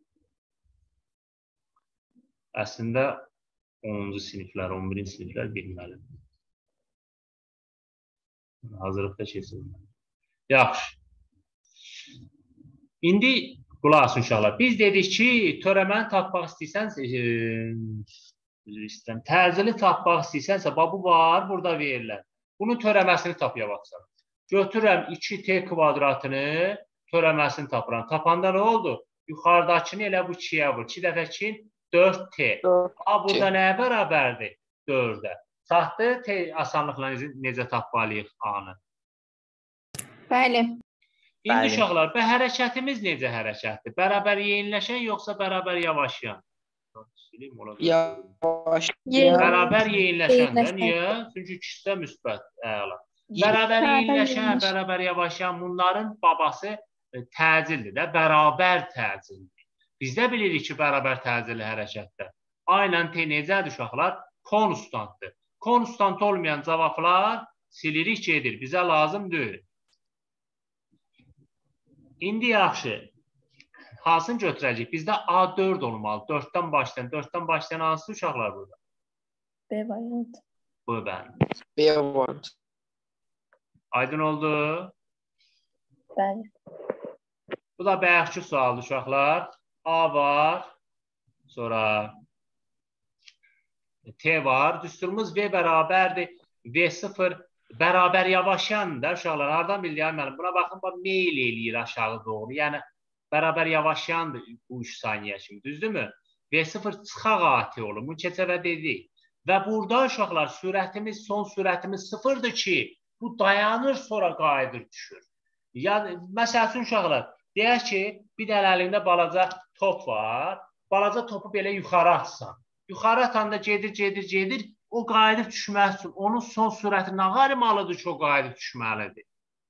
Əslində onuncu siniflər, on birinci siniflər bilməlidir. Hazırlıqda keçirilməli. Yaxşı. İndi qulaq asın uşaqlar. Biz dedik ki, törəməni tapmaq istəyirsənsə, e, tərzili tapmaq istəyirsənsə, bu var, burada verirlər. Bunun törəməsini tap yavaşsan. Götürürəm iki t kvadratını, törəməsini tapıram. Tapanda nə oldu? Yuxarıdakını elə bu ikiyə vur. iki dəfə iki, dörd t. A, burada nəyə bərabərdir? dördə. Saxdı, t asanlıqla necə tapmalıyıq A-nı? Bəli. İndi uşaqlar, bu hərəkətimiz necə hərəkətdir? Bərabər yeniləşən yoxsa bərabər yavaşlayan? Yavaşlayan. Bərabər yeniləşən. Niyə? Çünki ikisi də müsbət. Əla. Bərabər yeniləşən, bərabər yavaşlayan bunların babası təcildir də, bərabər təcildir. Biz də bilirik ki, bərabər təcilli hərəkətdə. Aynən t necədir uşaqlar? Konstantdır. Konstant olmayan cavablar silirik gedir. Bizə lazım deyil. İndi yaxşı. Hansını götürəcək? Bizdə A dörd olmalı. dörddən başlayan. dörddən başlayan hansı uşaqlar burada? B variant. Bu bəli. B variant. Aydın oldu? Bəli. Bu da bayaqki sualdır uşaqlar. A var. Sonra T var. Düsturumuz V bərabərdir. V sıfır bərabər yavaşyan da uşaqlar. Hardan bildirəm mənim? Buna baxın, meyl eləyir aşağı doğru. Yəni, bərabər yavaşyandır bu üç saniyə kimi. Düzdürmü? V sıfır çıxaq ati olur. Bunu keçəvə dedik. Və burada uşaqlar sürətimiz, son sürətimiz sıfırdır ki, bu dayanır, sonra qayıdır düşür. Yəni, məsəl üçün uşaqlar, deyək ki, bir dənə əlində balaca top var. Balaca topu belə yuxarı atsan. Yuxarı atanda gedir, gedir, gedir. O qayıdıb düşmək üçün onun son sürəti nə qarimalıdır ki, o qayıdıb düşməlidir?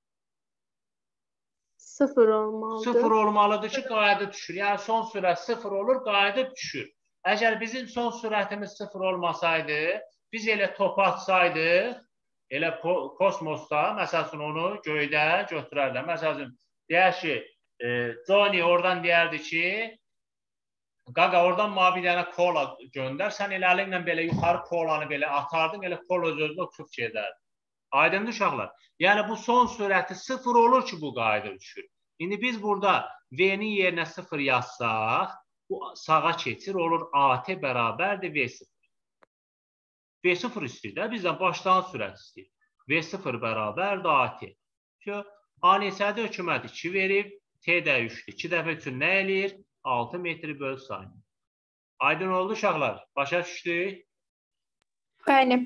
Sıfır olmalıdır. Sıfır olmalıdır ki, qayıdıb düşür. Yəni, son sürət sıfır olur, qayıdıb düşür. Əgər bizim son sürətimiz sıfır olmasaydı, biz elə topu atsaydıq, elə kosmosda, məsəl üçün onu göydə götürərlər. Məsəl üçün, deyək ki, e, Johnny oradan deyərdi ki, qaqa, oradan mavi bir dənə kola göndər, sən elə əlinlə belə yuxarı kolanı belə atardın, elə kola öz-özünə uçub gedərdi. Aydındır uşaqlar. Yəni, bu son sürəti sıfır olur ki, bu qayıdır düşür. İndi biz burada V-nin yerinə sıfır yazsaq, bu sağa keçir, olur A T bərabərdir V sıfır. V sıfır istəyir də, bizdən başdan sürət istəyir. V sıfır bərabərdir A T. A neçədir? Hökumət iki verib, T də üçdür. iki dəfə üçün nə eləyir? altı metri böl saniyə. Aydın oldu uşaqlar. Başa düşdük? Bəli.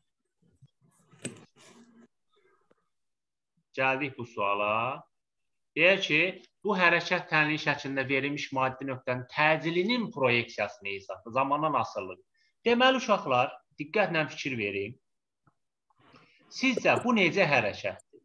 Gəldik bu suala. Deyək ki, bu hərəkət tənliyi şəklində verilmiş maddi nöqtənin təcilinin proyeksiyasını hesablı, zamandan asılıdır. Deməli uşaqlar, diqqətlə fikir verin. Sizcə bu necə hərəkətdir?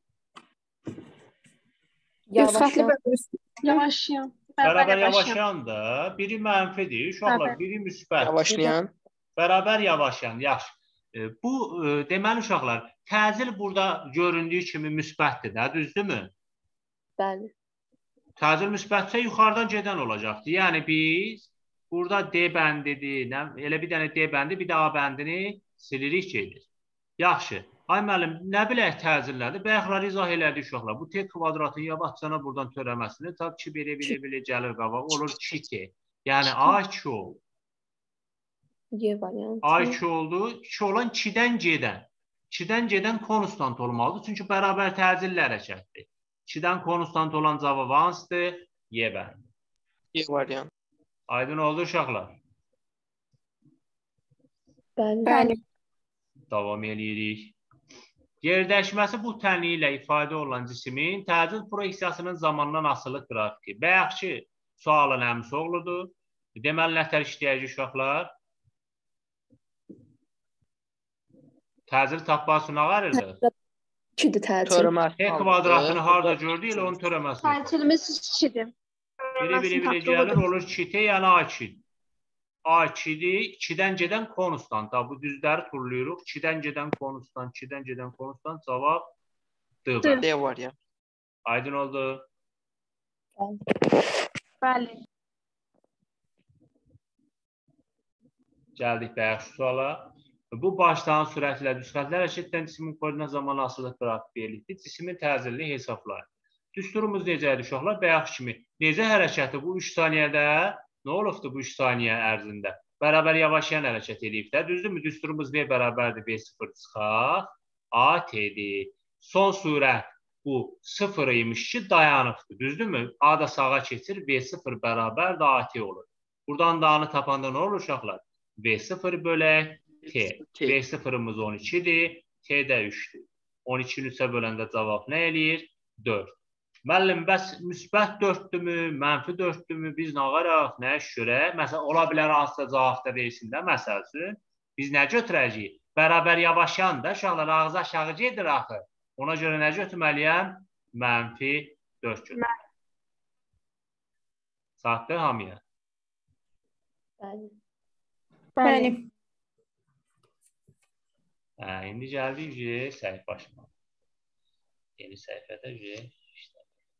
Yavaşlayan. Yavaşlayan. Bərabər yavaşlayan da biri mənfidir, uşaqlar, biri müsbət. Yavaşlayan. Bərabər yavaşlayan, yaxşı. Bu, deməli uşaqlar, təcil burada göründüyü kimi müsbətdir də, düzdürmü? Bəli. Təcil müsbətsə yuxarıdan gedən olacaqdır. Yəni biz Burada D bəndidir. Elə bir dənə D bəndi, bir də A bəndini silirik gedir. Yaxşı. Ay müəllim, nə bilək təcillədir? Bayaqlar izah elədik uşaqlar. Bu T kvadratın yavaşcana buradan törəməsini tab ki, belə-belə-belə gəlir qabaq. Olur iki T. Yəni A iki oldu. Y variantı. A iki oldu. iki olan ikidən G-dən. ikidən G-dən konstant olmalıdır. Çünki bərabər təcilli hərəkətdir. ikidən konstant olan cavab hansıdır? Y bəndi. Y variantı. Aydın oldu uşaqlar. Bəli. Bəli. Davam edirik. Yerdəşməsi bu tənliyi ilə ifadə olan cismin təcil proyeksiyasının zamandan asılı qrafiki. Bayaqki sualın əmsi oğludur. Deməli, nətər işləyəcək uşaqlar? Təcil tapmasına qarırdı. ikidir təcil. Törəməsi. T kvadratını harada gördü, elə onun törəməsi. Təcilimiz ikidir. Biri-biri-biri gəlir, olur iki T, yəni A iki. A ikidir, ikidən gedən konstant. Bu düzləri turlayırıq. ikidən gedən konstant, ikidən gedən konstant cavab D. D variantı. Aydın oldu. Bəli. Gəldik bayaq şu suala. Bu başdan sürətlə düz xəttlər hərəkətdən cismin koordinat zamanı asılı qrafik verildi. Cismin təcilli hesablar. Düsturumuz necədir uşaqlar? Bayaq kimi. Necə hərəkəti bu üç saniyədə nə olubdur bu üç saniyə ərzində? Bərabər yavaşlayan hərəkət edib də. Düzdürmü? Düsturumuz V bərabərdir V sıfır çıxaq. A T'dir. Son surət bu sıfır imiş ki dayanıqdır. Düzdürmü? A da sağa keçir. V sıfır bərabər də A T olur. Buradan da A-nı tapanda nə olur uşaqlar? V sıfır bölək T. V sıfırımız on ikidir. T də üçdür. on ikini üçə böləndə cavab nə eləyir? dörd. Müəllim, bəs müsbət dörddürmü, mənfi dörddürmü, biz nə qaraq, nə iş görək? Məsələn, ola bilər hansısa cavabda versin də, məsəl üçün, biz nə götürəcəyik? Bərabər yavaşan da, uşaqlar ağzı aşağı gedir axı. Ona görə nə götürməliyəm? Mənfi dörd götür. Saatdır hamıya. Bəli. Bəli. Hə, indi gəldik J səhif başına. Yeni səhifədə J işlə.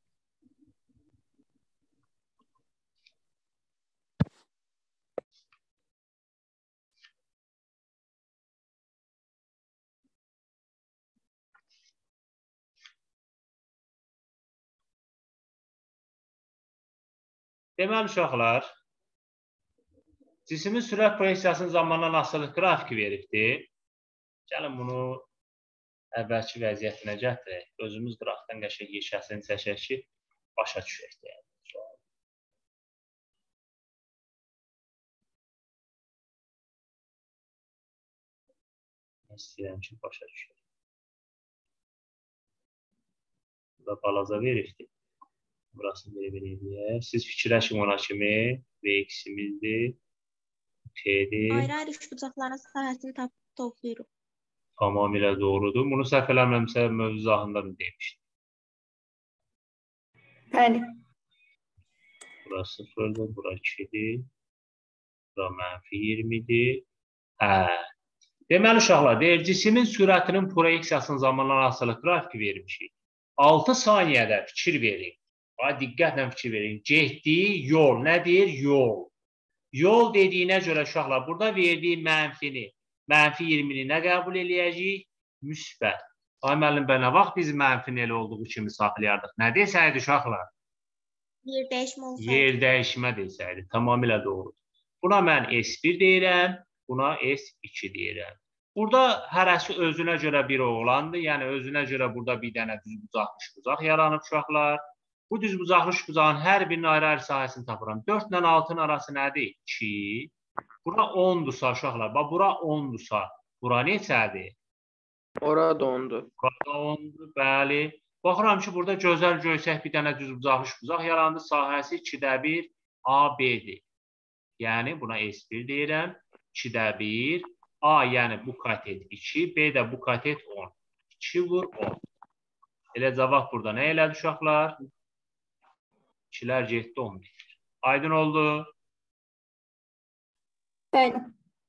Deməli uşaqlar, cismin sürət proyeksiyasının zamandan asılı qrafiki veribdir. Gəlin bunu əvvəlki vəziyyətinə gətirək. Özümüz qrafikdən qəşəng yeşəsini çəkək ki, başa düşək deyək. İstəyirəm ki, başa düşək. Burada balaca veribdir. Burasını belə-belə edək. Siz fikirləşin ona kimi. V x-imizdir. T'dir. Ayrı-ayrı üç bucaqların sahəsini toplayırıq. Tamamilə doğrudur. Bunu səhv eləməmsə mövzu izahında da demişdim. Bəli. Bura sıfırdır, bura ikidir. Bura mənfi iyirmidir. Hə. Deməli uşaqlar, deyir, cismin sürətinin proyeksiyasının zamandan asılı qrafiki vermişik. altı saniyədə fikir verin. Diqqətlə fikir verin. Getdiyi yol nədir? Yol. Yol dediyinə görə uşaqlar, burada verdiyi mənfini, mənfi iyirmini nə qəbul eləyəcəyik? Müsbət. Ay müəllim, bə nə vaxt biz mənfini elə olduğu kimi saxlayardıq? Nə desəydi uşaqlar? Yer dəyişmə olsaydı. Yer dəyişmə desəydi. Tamamilə doğrudur. Buna mən S bir deyirəm, buna S iki deyirəm. Burada hərəsi özünə görə bir oğlandır. Yəni, özünə görə burada bir dənə düzbucaqlı şbucaq yaranıb uşaqlar. Bu düzbucaqlı şbucağın hər birinin ayrı-ayrı sahəsini tapıram. dörd ilə altının arası nədir? iki. Bura ondursa uşaqlar. Bax, bura ondursa. Bura neçədir? Orada ondur. Burada ondur, bəli. Baxıram ki, burada gözəl göysək bir dənə düzbucaqlı şbucaq yarandı. Sahəsi ikidə bir A B'dir. Yəni, buna S bir deyirəm. ikidə bir A, yəni bu katet iki, B də bu katet on. iki vur on. Elə cavab burada nə elədi uşaqlar? ikilər getdi on bir. Aydın oldu? Bəli.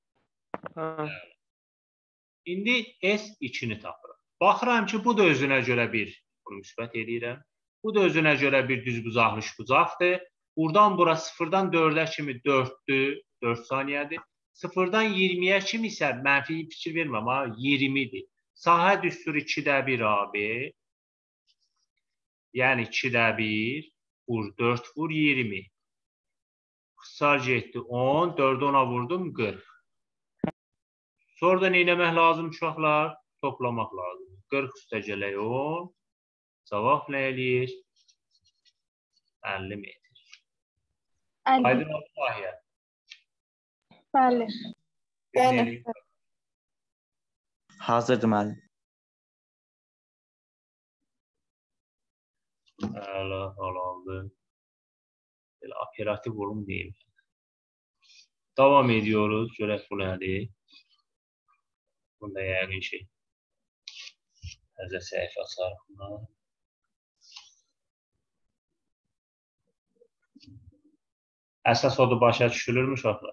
İndi S ikini tapırıq. Baxıram ki, bu da özünə görə bir, bunu müsbət edirəm. Bu da özünə görə bir düzbucaqlı şbucaqdır. Buradan bura sıfırdan dördə kimi dörddür, dörd saniyədir. sıfırdan iyirmiyə kimi isə mənfi fikir verməm, amma iyirmidir. Sahə düstur ikidə bir abi. Yəni ikidə bir, vur dörd, vur iyirmi. Xısar getdi on, dördü ona vurdum qırx. Sonra da nə etmək lazım uşaqlar? Toplamaq lazım. qırx üstəcələk on. Cavab nə eləyir? əlli metr. Aydın oldu Mahiyyə. Bəli. Bəli. Hazırdır müəllim. Əla, halaldı. Belə operativ olum deyil. Davam ediyoruz. Görək bu nədir? Bunda yəqin şey. Təzə səhifə sarxına. Əsas odu başa düşülürmü uşaqlar?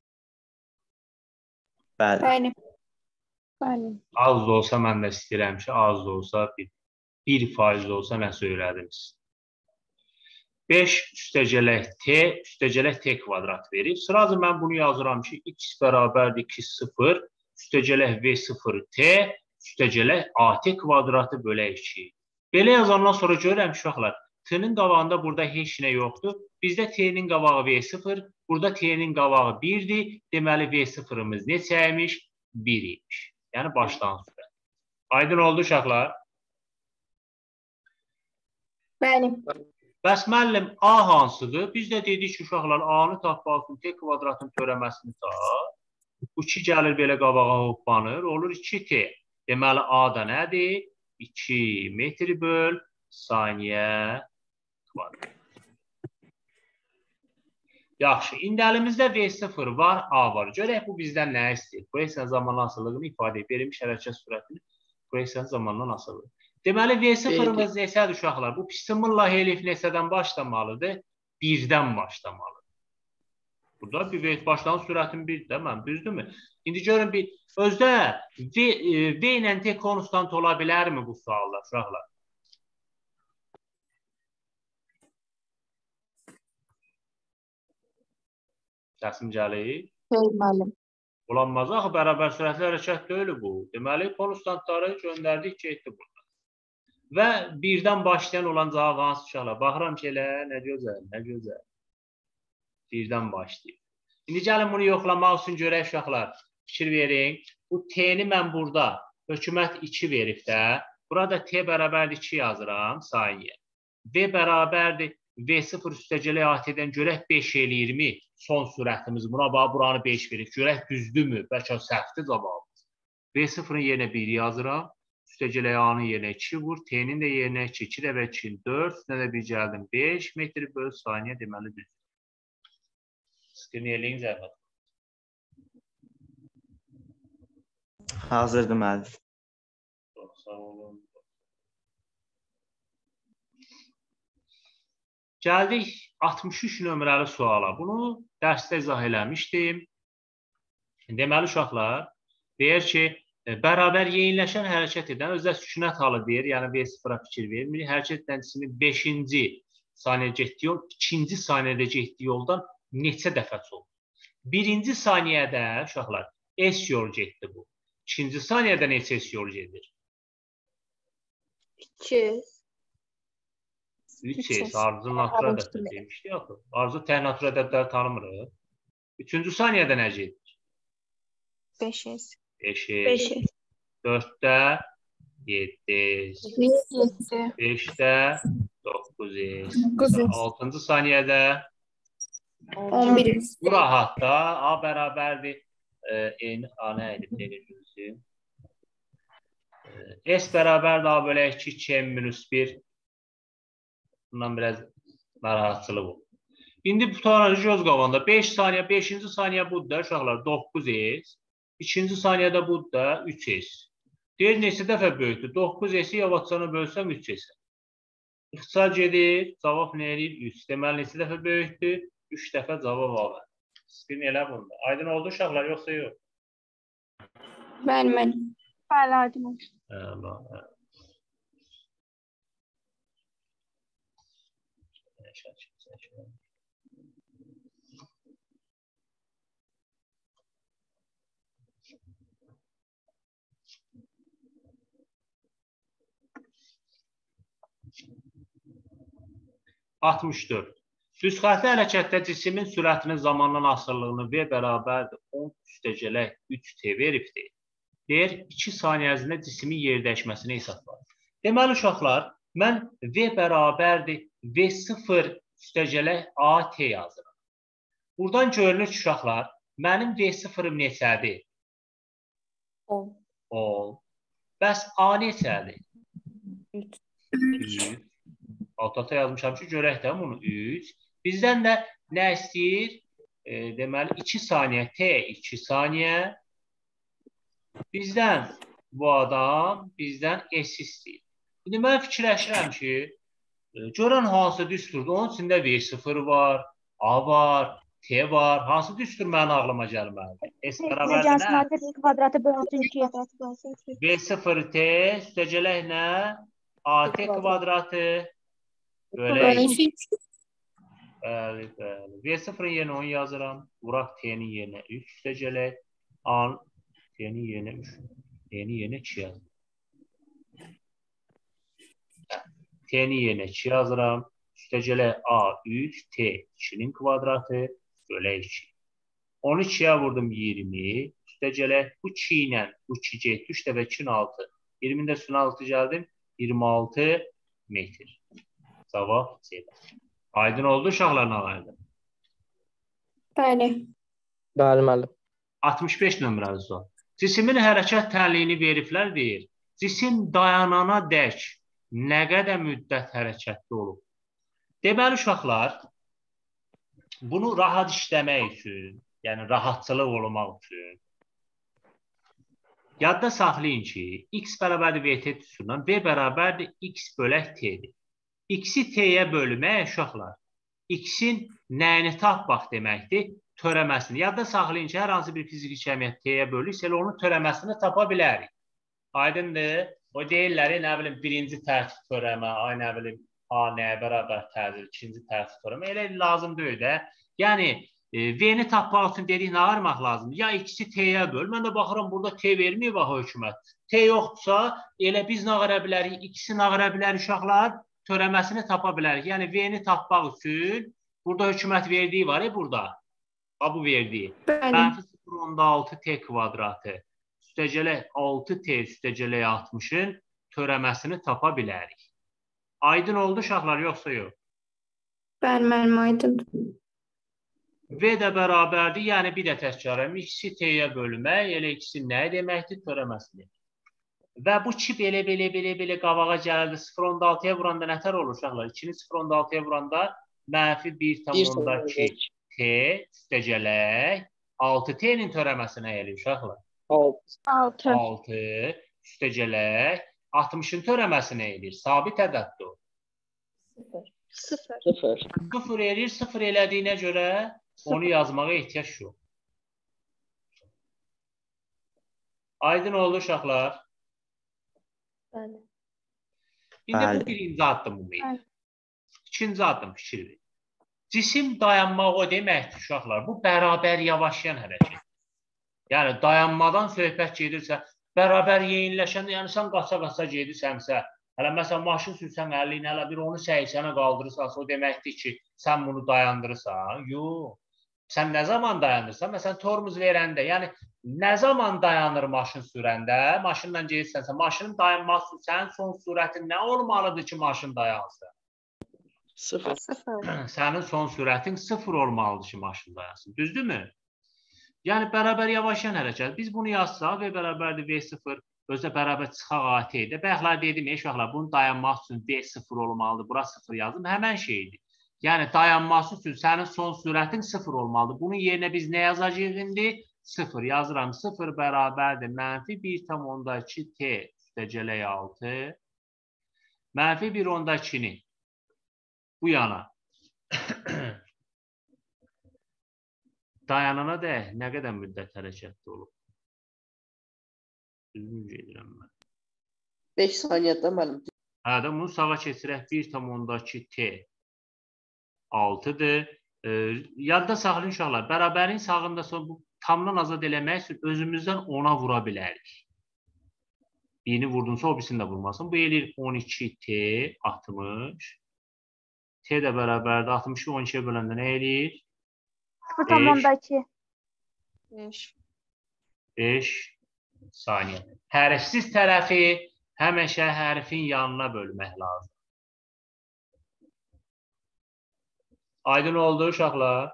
Bəli. Bəli. Bəli. Az da olsa mən də istəyirəm ki, az da olsa bir, bir faiz da olsa nəsə öyrədiniz. beş üstəcələk t, üstəcələk t kvadrat verir. Sıracı mən bunu yazıram ki, x bərabərdir iki sıfır, üstəcələk v sıfır t, üstəcələk at kvadratı bölə iki. Belə yazandan sonra görürəm ki, uşaqlar, t-nin qabağında burada heç nə yoxdur. Bizdə t-nin qabağı v sıfır, burada t-nin qabağı birdir. Deməli, v sıfırımız neçəymiş? bir imiş. Yəni, başdan sürə. Aydın oldu uşaqlar? Bəli. Bəs müəllim, A hansıdır? Biz də dedik ki, uşaqlar, A-nı tapmalısın, t kvadratın törəməsini tap. Bu iki gəlir belə qabağa hoppanır, olur iki t. Deməli, A da nədir? iki metr böl saniyə kvadrat. Yaxşı, indi əlimizdə v sıfır var, A var. Görək bu bizdən nə istəyir? Proyeksiya zamanlı asılılığını ifadə edir. Verilmiş hərəkət sürətini proyeksiya zamanlı asılılır. Deməli, v sıfırımız neçədir uşaqlar? Bu pistimilla elif neçədən başlamalıdır? birdən başlamalıdır. Burada bir v başlanan sürətin birdir, mən düzdürmü? İndi görün, bir özdə v, e, v ilə t konstant ola bilərmi bu sualda uşaqlar? Səsim gəlir? Xeyr, müəllim. Olanmaz, axı, bərabər sürətli hərəkət deyil bu. Deməli, konstantları göndərdik, getdi burada. Və birdən başlayan olan cavab hansı uşaqlar? Baxıram ki, elə, nə gözəl, nə gözəl. Birdən başlayıb. İndi gəlin bunu yoxlamaq üçün görək uşaqlar. Fikir verin. Bu t-ni mən burada hökumət iki verib də. Burada t bərabərdir iki yazıram saniyə. V bərabərdir v sıfır üstəcəlik at-dən görək beş eləyirmi son sürətimiz. Buna bax, buranı beş verir. Görək düzdürmü? Bəlkə səhvdir cavabımız. v sıfırın yerinə bir yazıram. Üstəcəlik A-nın yerinə iki vur. T-nin də yerinə iki. iki dəfə iki, dörd. Üstünə də bir gəldim. beş metr böl saniyə deməli düzdür. Skrini eləyin zəhmət. Hazırdır müəllim. Çox sağ olun. Gəldik altmış üç nömrəli suala. Bunu dərsdə izah eləmişdim. Deməli uşaqlar, deyir ki, bərabər yeyinləşən hərəkət edən, özdə sükunət halı deyir, yəni v sıfıra fikir vermir. Hərəkət edəncisinin beşinci saniyə getdiyi yol, ikinci saniyədə getdiyi yoldan neçə dəfə çox? Birinci saniyədə, uşaqlar, S yol getdi bu. İkinci saniyədə neçə S yol gedir? iki. üç S, arzu natura ədədlər demişdi yaxı. Arzu tənatura ədədləri tanımırıq. Üçüncü saniyədə nə gedir? beş S. beş beş. S. dörddə yeddi S. yeddi. beşdə doqquz S. doqquz S. altıncı saniyədə on bir S. bu rahatda A bərabərdir. N, A nə edib, denir S bərabərdir A bölə iki, iki M minus bir. Bundan biraz narahatçılıq olur. İndi bu tanrı göz qabanda beş saniyə, beşinci saniyə budur da uşaqlar doqquz S. İkinci saniyədə budur da üç S. Deyir, neçə dəfə böyükdür? doqquz S-i yavaşcana bölsəm üç S. İxtisar gedir, cavab nə edir? üç. Deməli, neçə dəfə böyükdür? üç dəfə cavab alır. Skrin elə bunda. Aydın oldu uşaqlar, yoxsa yox? Bəli, müəllim. Bəli, aydın oldu. Allah, altmış dörd. Düz xəttli hərəkətdə cismin sürətinin zamandan asırlığını V bərabərdir on üstəgələk üç T veribdir. Deyir, iki saniyə ərzində cismin yerdəyişməsini hesablar. Deməli, uşaqlar, mən V bərabərdir V sıfır üstəgələk A T yazıram. Buradan görünür ki, uşaqlar, mənim V sıfırım neçədir? on. on. Bəs A neçədir? üç. üç. Alt-alta yazmışam ki, görək də bunu üç. Bizdən də nə istəyir? E, deməli, iki saniyə T iki saniyə. Bizdən bu adam, bizdən S istəyir. İndi mən fikirləşirəm ki, e, görən hansı düsturdur? Onun içində V sıfır var, A var, T var. Hansı düstur mənim ağlıma gəlməlidir? S bərabərdir nə? kvadratı bölünsün ikiyə. V sıfır T üstəgələk nə? A T kvadratı bölək. Bəli, bəli. V sıfırın yerinə on yazıram. Vuraq T'nin yerinə üç üstəgələk. A T'nin yerinə üç. T'nin yerinə iki yazıram. T'nin yerinə iki yazıram. Üstəgələk A üç, T ikinin kvadratı bölək iki. on ikiyə vurdum iyirmi. Üstəgələk bu iki ilə bu iki getdi. üç dəfə ikinin altı. iyirminin də üstünə altı gəldim. iyirmi altı metr. Cavab C. Aydın oldu uşaqlar nə aydın? Bəli. Bəli, müəllim. altmış beş nömrəli sual. Cismin hərəkət tənliyini veriblər deyir. Cisim dayanana dək nə qədər müddət hərəkətli olub? Deməli uşaqlar, bunu rahat işləmək üçün, yəni rahatçılıq olmaq üçün yadda saxlayın ki, x bərabərdir V T düsturundan, V bərabərdir x bölək T'dir. X-i T'yə bölmək uşaqlar, x-in nəyini tapmaq deməkdir? Törəməsini. Yadda saxlayın ki, hər hansı bir fiziki cəmiyyət T'yə bölürsə, elə onun törəməsini tapa bilərik. Aydındır. O deyirlər, nə bilim, birinci tərtib törəmə, ay nə bilim, A nəyə bərabər təzir, ikinci tərtib törəmə. Elə lazım deyil də. Yəni, e, V-ni tapmaq üçün dedik, nə armaq lazımdır? Ya x-i T'yə böl. Mən də baxıram, burada T verməyib axı hökumət. T yoxdursa, elə biz nə qara bilərik, x-i nə qara bilərik uşaqlar, törəməsini tapa bilərik. Yəni, V-ni tapmaq üçün, burada hökumət verdiyi var ya, burada. Ha, bu verdiyi. Mənfi sıfır nöqtə onda altı T kvadratı. Üstəgələk altı T üstəgələk altmışın törəməsini tapa bilərik. Aydın oldu uşaqlar, yoxsa yox? Bəli, mənim aydın. V də bərabərdir, yəni bir də təkrarlayım. X-i T'yə bölmək, elə x-in nə deməkdir? Törəməsini. Və bu çip elə belə belə belə qavağa gəldi. sıfır nöqtə altıya vuranda nətər olur uşaqlar? ikini sıfır nöqtə altıya vuranda mənfi bir nöqtə iki T üstəgələk altı T'nin törəməsinə gəlir uşaqlar. altı. altı üstəgələk altmışın törəməsinə gəlir. Sabit ədəddir o. sıfır. sıfır. sıfır eləyir, sıfır elədiyinə görə onu yazmağa ehtiyac yox. Aydın oldu uşaqlar. Bəli. İndi Bəli. bu birinci addım bu idi. İkinci addım fikir verin. Cisim dayanmaq o deməkdir uşaqlar. Bu bərabər yavaşlayan hərəkət. Yəni dayanmadan söhbət gedirsə, bərabər yeyinləşən, yəni sən qaça-qaça gedirsənsə, hələ məsələn maşın sürsən əlli ilə, hələ bir onu səksənə qaldırırsansa, o deməkdir ki, sən bunu dayandırırsan. Yox. Sən nə zaman dayanırsan? Məsələn, tormuz verəndə, yəni nə zaman dayanır maşın sürəndə? Maşınla gedirsənsə, maşının dayanması, sənin son sürətin nə olmalıdır ki, maşın dayansın? sıfır. Sənin son sürətin sıfır olmalıdır ki, maşın dayansın. Düzdürmü? Yəni, bərabər yavaşlayan hərəkət. Biz bunu yazsaq, V bərabərdir V sıfır, özdə bərabər çıxaq A T-dir. Bəyəxlər dedim, eş vaxtlar, bunun dayanması üçün V sıfır olmalıdır, bura sıfır yazdım, həmən şeydir. Yəni, dayanması üçün sənin son sürətin sıfır olmalıdır. Bunun yerinə biz nə yazacağıq indi? sıfır yazıram. sıfır bərabərdir. Mənfi bir nöqtə iki T üstəgələk altı. Mənfi bir nöqtə ikini bu yana. Dayanana dək nə qədər müddət hərəkətli olur? Düzgün gedirəm mən. beş saniyədə mənim. Hə də bunu sağa keçirək. bir nöqtə iki T altıdır. E, yadda saxlayın uşaqlar. Bərabərin sağında son bu tamdan azad eləmək üçün özümüzdən ona vura bilərik. Birini vurdunsa o birisini də vurmasın. Bu eləyir on iki T altmış. T də bərabərdir. altmışı on ikiyə böləndə nə eləyir? sıfır tam iki. beş saniyə. Hərfsiz tərəfi həmişə hərfin yanına bölmək lazım. Aydın oldu uşaqlar?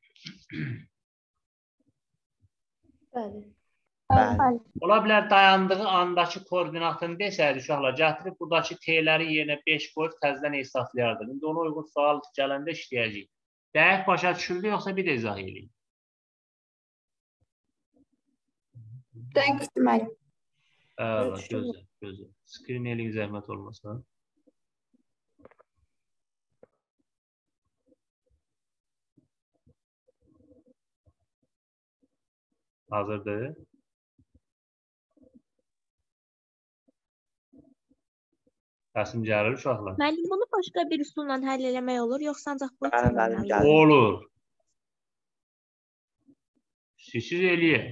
Bəli. Bəli. Ola bilər dayandığı andakı koordinatını desəydi uşaqlar, gətirib buradakı T'ləri yerinə beş qoyub təzədən hesablayardı. İndi ona uyğun sual gələndə işləyəcək. Dəqiq başa düşüldü, yoxsa bir də izah edeyim? Dəqiq müəllim. Əla, gözəl, gözəl. Screen elin zəhmət olmasa. Hazırdır. Qəsim gəlir uşaqlar. Müəllim, bunu başqa bir üsulla həll eləmək olur, yoxsa ancaq bu Bəli, üsulla bəli, həll gəlir. olur? Olur. Siz eləyək.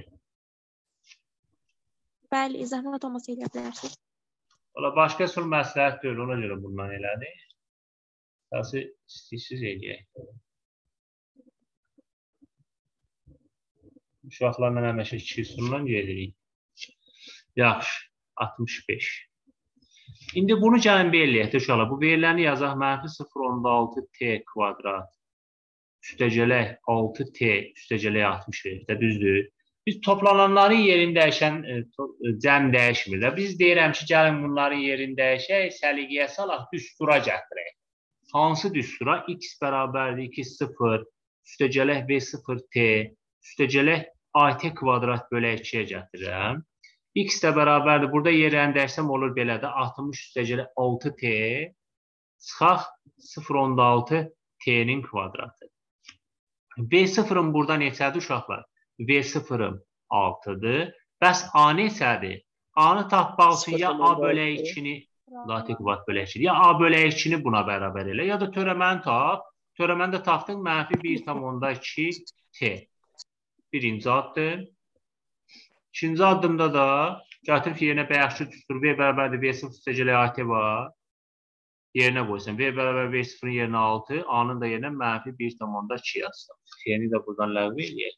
Bəli, zəhmət olmasa eləyə bilərsiniz. Ola başqa üsul məsləhət deyil, ona görə bundan elədik. Səsi istəyirsiniz eləyək. Uşaqlarla həmişə iki üsulla gedirik. Yaxşı, altmış beş. İndi bunu gəlin bir eləyək uşaqlar. Bu veriləni yazaq. Mənfi sıfır nöqtə onda altı T kvadrat üstəgələk altı T üstəgələk altmış verir. Düzdür. Biz toplananların yerini dəyişən cəm dəyişmir də. Biz deyirəm ki, gəlin bunların yerini dəyişək, səliqəyə salaq, düstura gətirək. Hansı düstura? X bərabərdir iki sıfır üstəgələk V sıfır T üstəgələk A T kvadrat bölə ikiyə gətirirəm. X də bərabərdir. Burada yerlərini dəyişsəm olur belə də. altmış üstəgələk altı T çıxaq sıfır nöqtə onda altı T'nin kvadratı. V sıfırın burada neçədir uşaqlar? V sıfırım altıdır. Bəs A neçədir? A-nı tapmaq üçün ya A bölə ikini latik vat bölə ikini, ya A bölə ikini buna bərabər elə, ya da törəməni tap. Törəməni də tapdın mənfi bir tam onda iki T. Birinci addım. İkinci addımda da gətirib yerinə bəyəxşi düstur. V bərabərdir V sıfır üstəgələk A T var. Yerinə qoysan. V bərabər V sıfırın yerinə altı. A-nın da yerinə mənfi bir tam onda iki yazsın. T-ni də buradan ləğv eləyək.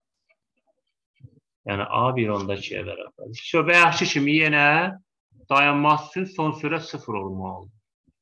Yəni A bir onda ikiyə bərabər. So, bəyəxşi kimi yenə dayanması üçün son sürət sıfır olmalıdır.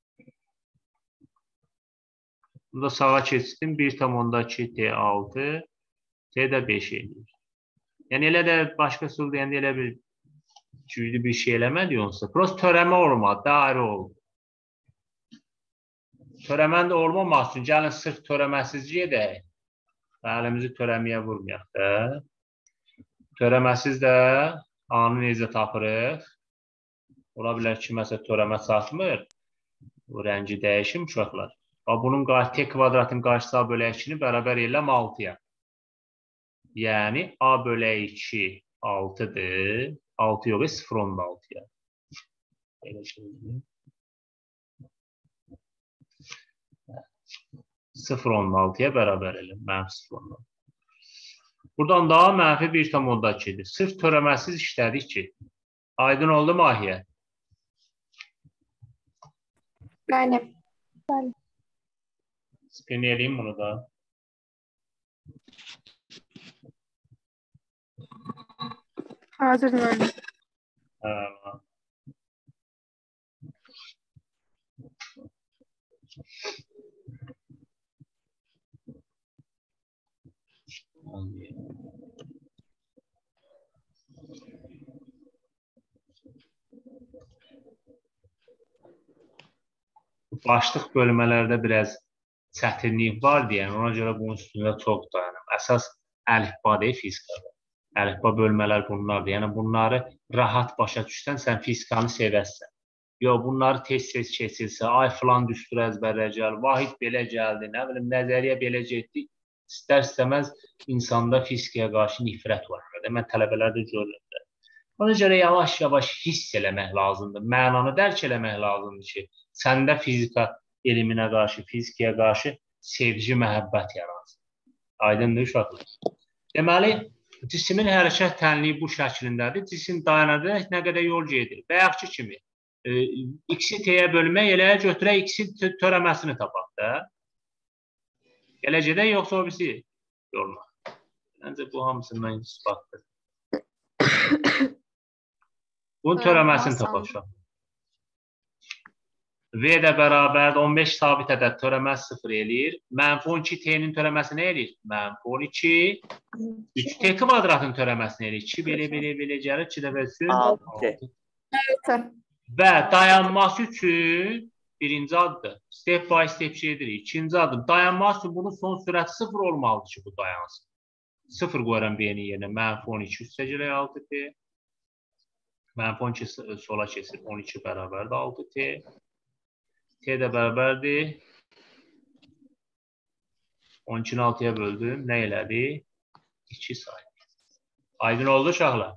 Burada sağa keçdim. bir tam onda iki T altı. T də beş eləyir. Yəni elə də başqa üsul deyəndə elə bir cüylü bir şey eləmədi yonsa. Prost törəmə olmadı, dairə oldu. Törəmən də olmamaq üçün gəlin sırf törəməsizcə edək. Əlimizi törəməyə vurmayaq da. Törəməsiz də A-nı necə tapırıq? Ola bilər ki, məsələn, törəmə çatmır. Bu rəngi dəyişim uşaqlar. Bunun T kvadratın qarşısı A bölə ikini bərabər eləm altıya. Yəni A bölə iki altıdır. altı yox, sıfır nöqtə altıya. sıfır nöqtə altıya bərabər eləm. Mənfi sıfır nöqtə altı. Buradan daha mənfi bir tam onda ikidir. Sırf törəməsiz işlədik ki. Aydın oldu mahiyyət? Bəli. Bəli. Spin eləyim bunu da. Hazır müəllim. Əla. Başlıq bölmələrdə biraz çətinlik var deyən, ona görə bunun üstündə çox dayanım. Əsas əlifba deyil, fizikada. Əlifba bölmələr bunlardır. Yəni bunları rahat başa düşsən, sən fizikanı sevəsən. Yox, bunları tez-tez keçilsə, ay filan düstur əzbərləyəcək, vahid belə gəldi, nə bilim, nəzəriyyə belə getdi. İstər-istəməz insanda fizikaya qarşı nifrət var. Mən tələbələrdə görürəm. Ona görə yavaş-yavaş hiss eləmək lazımdır. Mənanı dərk eləmək lazımdır ki, səndə fizika elminə qarşı, fizikaya qarşı sevgi, məhəbbət yaransın. Aydındır uşaqlar. Deməli, cismin hərəkət tənliyi bu şəklindədir. Cisim dayanacaq nə qədər yol gedir. Bəyəxçi kimi e, x-i t-yə bölmək, elə götürək x-in törəməsini tapaq da. Gələcədə yoxsa o birisi yolma. Məncə bu hamısından isbatdır. Bunun törəməsini tapaq. V də bərabərdir on beş sabit ədəd törəməsi sıfır eləyir. Mənfi on iki t-nin törəməsi nə eləyir? Mənfi on iki. üç t kvadratın törəməsini eləyir. iki belə belə belə gəlir. iki də bölsün. altı. Və dayanması üçün birinci addır. Step by step şeydir. İkinci adım. Dayanması üçün bunun son sürəti sıfır olmalıdır ki, bu dayansın. sıfır qoyuram B-nin yerinə. Mənfi on iki üstəcələ altı t. Mənfi on iki sola keçir. on iki bərabərdir altı t. T də bərabərdir. on ikini altıya böldüm. Nə elədi? iki saniyə. Aydın oldu uşaqlar?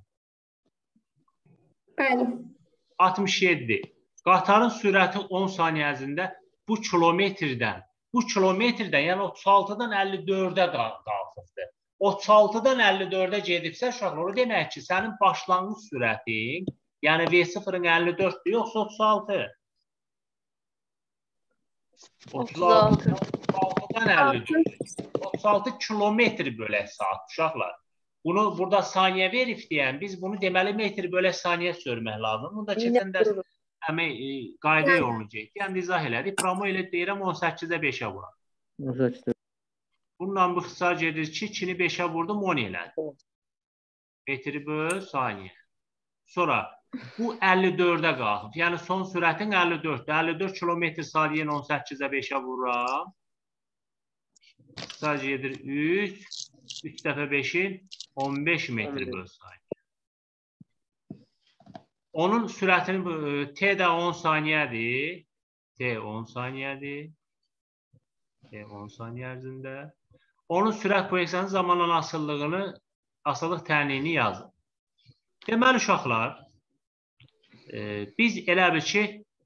Bəli. altmış yeddi. Qatarın sürəti on saniyə ərzində bu kilometrdən, bu kilometrdən, yəni otuz altıdan əlli dördə qalxıbdır. otuz altıdan əlli dördə gedibsə uşaqlar, o demək ki, sənin başlanğıc sürətin, yəni V sıfırın əlli dörddür, yoxsa otuz altı? otuz altıdan əlli dörd. otuz altı kilometr bölək saat uşaqlar. Bunu burada saniyə verib deyən, biz bunu deməli metr bölək saniyə sörmək lazım. Bunu da keçən dərs əmək qayda yolunu getdik. Yəni izah elədik. Promo ilə deyirəm on səkkizə beşə vuram. Bununla bu xısa gedir ki, ikini beşə vurdum on elədi. Metri böl saniyə. Sonra bu əlli dördə qalxıb. Yəni son sürətin əlli dörddə. əlli dörd kilometr saniyə on səkkizə beşə vuram. Xısa gedir üç. üç dəfə beşin on beş metr böl saniyə. Onun sürətini T də on saniyədir. T on saniyədir. T on saniyə ərzində. Onun sürət proyeksiyasının zamanla asıllığını, asıllıq tənliyini yazın. Deməli uşaqlar, e, biz elə bir ki,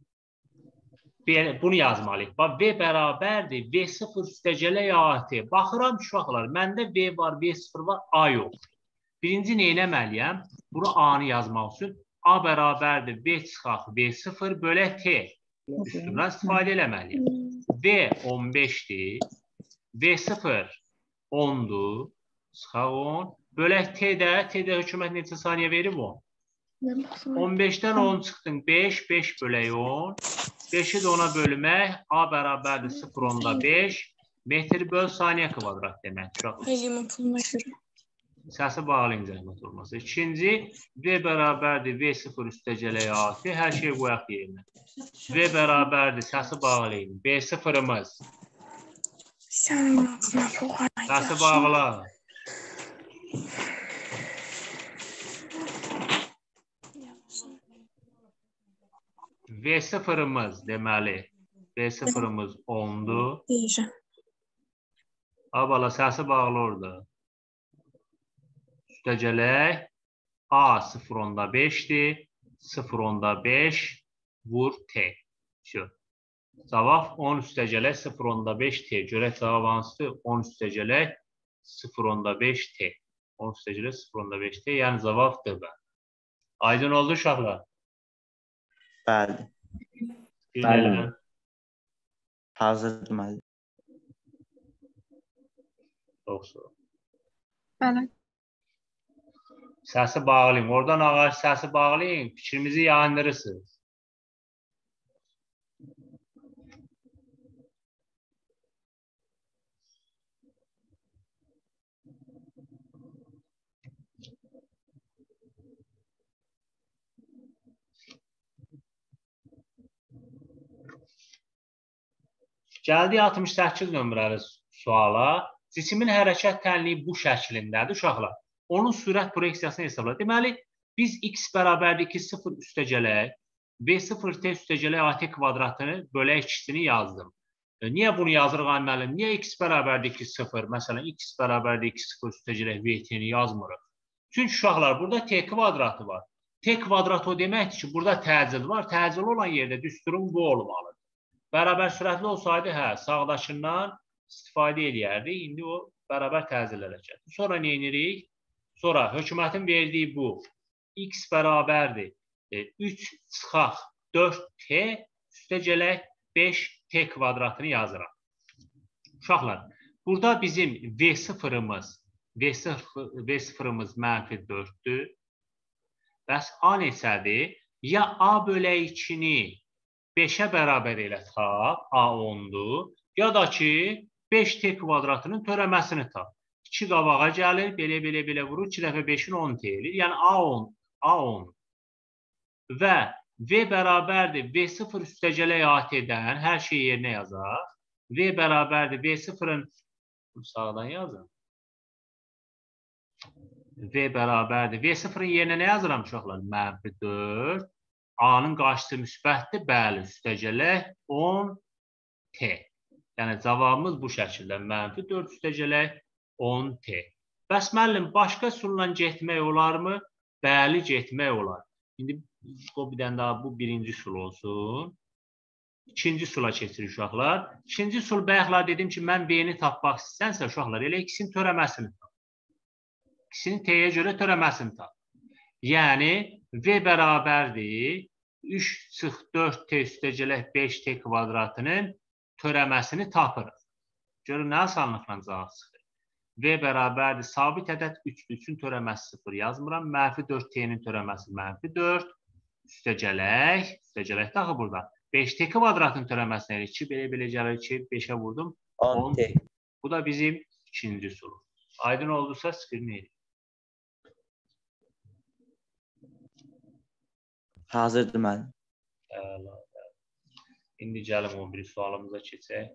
bunu yazmalıyıq. V bərabərdir, V sıfır üstəcələ A T. Baxıram uşaqlar, məndə V var, V sıfır var, A yox. Birinci nə eləməliyəm? Bunu A-nı yazmaq üçün A bərabərdir, V çıxaq, V sıfır bölək T. Üstündən istifadə eləməliyəm. V on beşdir, V sıfır ondur, çıxaq on. Bölək T-də, T-də hökumət neçə saniyə verib on? on beşdən on çıxdın, beş, beş bölək on. beşi də ona bölmək, A bərabərdir sıfır onda beş, metr böl saniyə kvadrat demək. Səsi bağlayın zəhmət olması. İkinci, V bərabərdir, V sıfır üstəcələ A T, hər şey qoyaq yerinə. V bərabərdir, səsi bağlayın. V sıfırımız. Səsi bağla. V sıfırımız deməli, V sıfırımız ondur. Abala səsi bağlı orada. Üstəcələk A sıfır onda beşdir, sıfır onda beş vur T. Cavab on üstəcələk sıfır onda beş T. Görək cavab hansıdır? on üstəcələk sıfır onda beş T. on üstəcələk sıfır onda beş T. Yəni cavabdır bə. Aydın oldu uşaqlar? Bəli. Bəli. Hazırdır müəllim. Yoxsa. Bəli. Səsi bağlayın. Oradan ağac səsi bağlayın. Fikrimizi yayındırırsınız. Gəldik altmış səkkiz nömrəli suala. Cismin hərəkət tənliyi bu şəklindədir uşaqlar. Onun sürət proyeksiyasını hesablayır. Deməli, biz x bərabərdir ki, sıfır üstəcələk, V sıfır T üstəcələk A T kvadratını bölək ikisini yazdım. E, niyə bunu yazırıq müəllim? Niyə x bərabərdir ki, sıfır? Məsələn, x bərabərdir ki, sıfır üstəcələk V T-ni yazmırıq. Çünki uşaqlar, burada T kvadratı var. T kvadratı o deməkdir ki, burada təcil var. Təcil olan yerdə düsturun bu olmalıdır. Bərabər sürətli olsaydı, hə, sağdaşından istifadə edərdik. İndi o bərabər təcil hərəkət. Sonra nə edirik? Sonra hökumətin verdiyi bu x bərabərdir üç çıxaq dörd t üstəgələk beş t kvadratını yazıram. Uşaqlar, burada bizim V sıfırımız, V sıfırımız mənfi dörddür. Bəs A neçədir? Ya A bölək ikini beşə bərabər elə tap, A ondur, ya da ki, beş t kvadratının törəməsini tap. iki qabağa gəlir, belə, belə, belə vurur, iki dəfə beşin on t edir. Yəni A on, A on. Və V bərabərdir, V sıfır üstəgələk A T-dən hər şeyi yerinə yazaq. V bərabərdir, V sıfırın, sağdan yazın. V bərabərdir, V sıfırın yerinə nə yazıram uşaqlar? Mənfi dörd. A-nın qarşısı müsbətdir, bəli, üstəgələk on t. Yəni cavabımız bu şəkildə, mənfi dörd üstəgələk on t. Bəs müəllim, başqa sulla getmək olarmı? Bəli, getmək olar. İndi o bir dənə daha bu birinci sul olsun. İkinci sula keçirik uşaqlar. İkinci sul bayaqlar dedim ki, mən V-ni tapmaq istəsənsə uşaqlar, elə ikisinin törəməsini tap. İkisinin t-yə görə törəməsini tap. Yəni, V bərabərdir, üç çıx dörd t üstəgələk beş t kvadratının törəməsini tapırıq. Görün, nə asanlıqla cavab çıxır. V bərabərdir, sabit ədəd üçdür, üçün törəməsi sıfır yazmıram. Mənfi dörd t-nin törəməsi mənfi dörd. Üstəgələk, üstəgələk daxı burada. beş t kvadratın törəməsini elə iki, belə-belə gəlir ki, beşə vurdum. on t. Bu da bizim ikinci soru. Aydın oldusa skrinin edin. Hazırdır müəllim. Əla. İndi gəlim on birinci sualımıza keçək.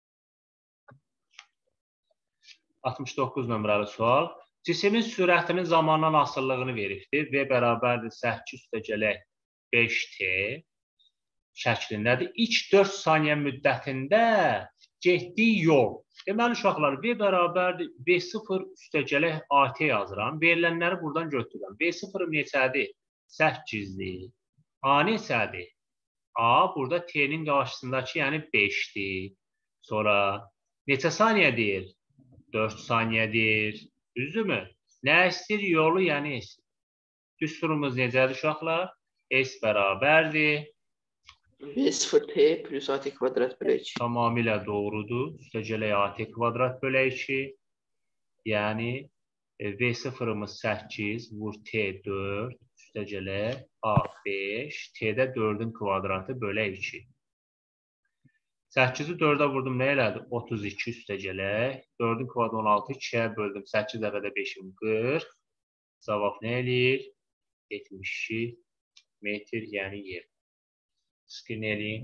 altmış doqquz nömrəli sual. Cismin sürətinin zamandan asıllığını veribdir. V bərabərdir səkkiz üstəgələk beş t şəklindədir. İlk dörd saniyə müddətində getdiyi yol. Deməli, uşaqlar, V bərabərdir V sıfır üstəgələk A T yazıram. Verilənləri buradan götürürəm. V sıfırım neçədir? səkkizdir. A neçədir? A burada T-nin qarşısındakı, yəni beşdir. Sonra neçə saniyədir? dörd saniyədir. Düzdürmü? Nə istəyir? Yolu, yəni S. Düsturumuz necədir uşaqlar? S bərabərdir. V sıfır t plus A T kvadrat bölü iki. Tamamilə doğrudur. Üstəgələk A T kvadrat bölü iki. Yəni V sıfırımız səkkiz, vur T dörd, üstəgələk A beş, T-də dördün kvadratı bölü iki. səkkizi dördə vurdum, nə elədi? otuz iki üstəgələk. dördün kvadratı on altı, ikiyə böldüm. səkkiz dəfədə beşim qırx. Cavab nə eləyir? yetmiş iki metr, yəni yer. Skrin eləyin.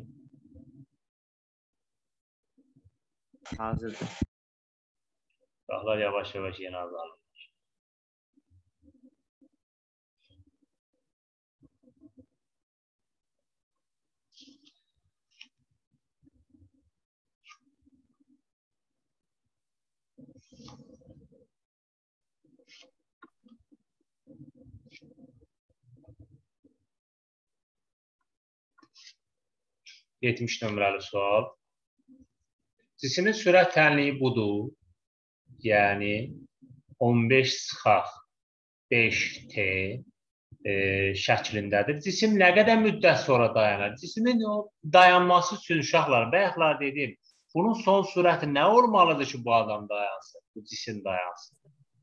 Hazırdır. Dağlar yavaş-yavaş yenə azalır. yetmiş nömrəli sual. Cismin sürət tənliyi budur. Yəni on beş sıx beş t e, şəklindədir. Cisim nə qədər müddət sonra dayanır? Cismin o dayanması üçün uşaqlar, bayaqlar dedim, bunun son sürəti nə olmalıdır ki, bu adam dayansın, bu cisim dayansın?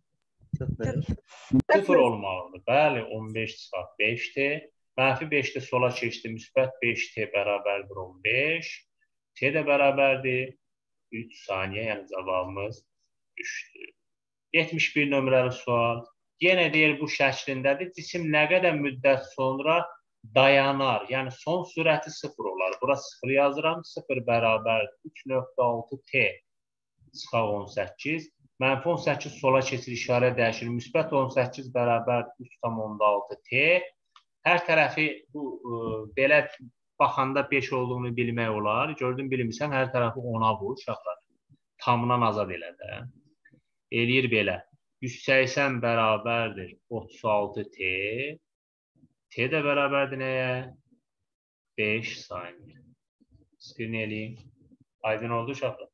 sıfır olmalıdır. Bəli, on beş sıx beş t. Mənfi beşdə sola keçdi, müsbət beş t bərabərdir on beş. T də bərabərdir üç saniyə, yəni cavabımız üçdür. yetmiş bir nömrəli sual. Yenə deyir, bu şəklindədir. Cisim nə qədər müddət sonra dayanar? Yəni son sürəti sıfır olar. Bura sıfır yazıram. sıfır bərabər üç nöqtə altı t sıx on səkkiz. Mənfi on səkkiz sola keçir, işarə dəyişir. Müsbət on səkkiz bərabər üç tam onda altı t. Hər tərəfi bu ə, belə baxanda beş olduğunu bilmək olar. Gördün, bilmirsən, hər tərəfi ona vur, uşaqlar. Tamından azad elə də. Eləyir belə. yüz səksən bərabərdir otuz altı t. T də bərabərdir nəyə? beş saniyə. Skrin eləyim. Aydın oldu uşaqlar.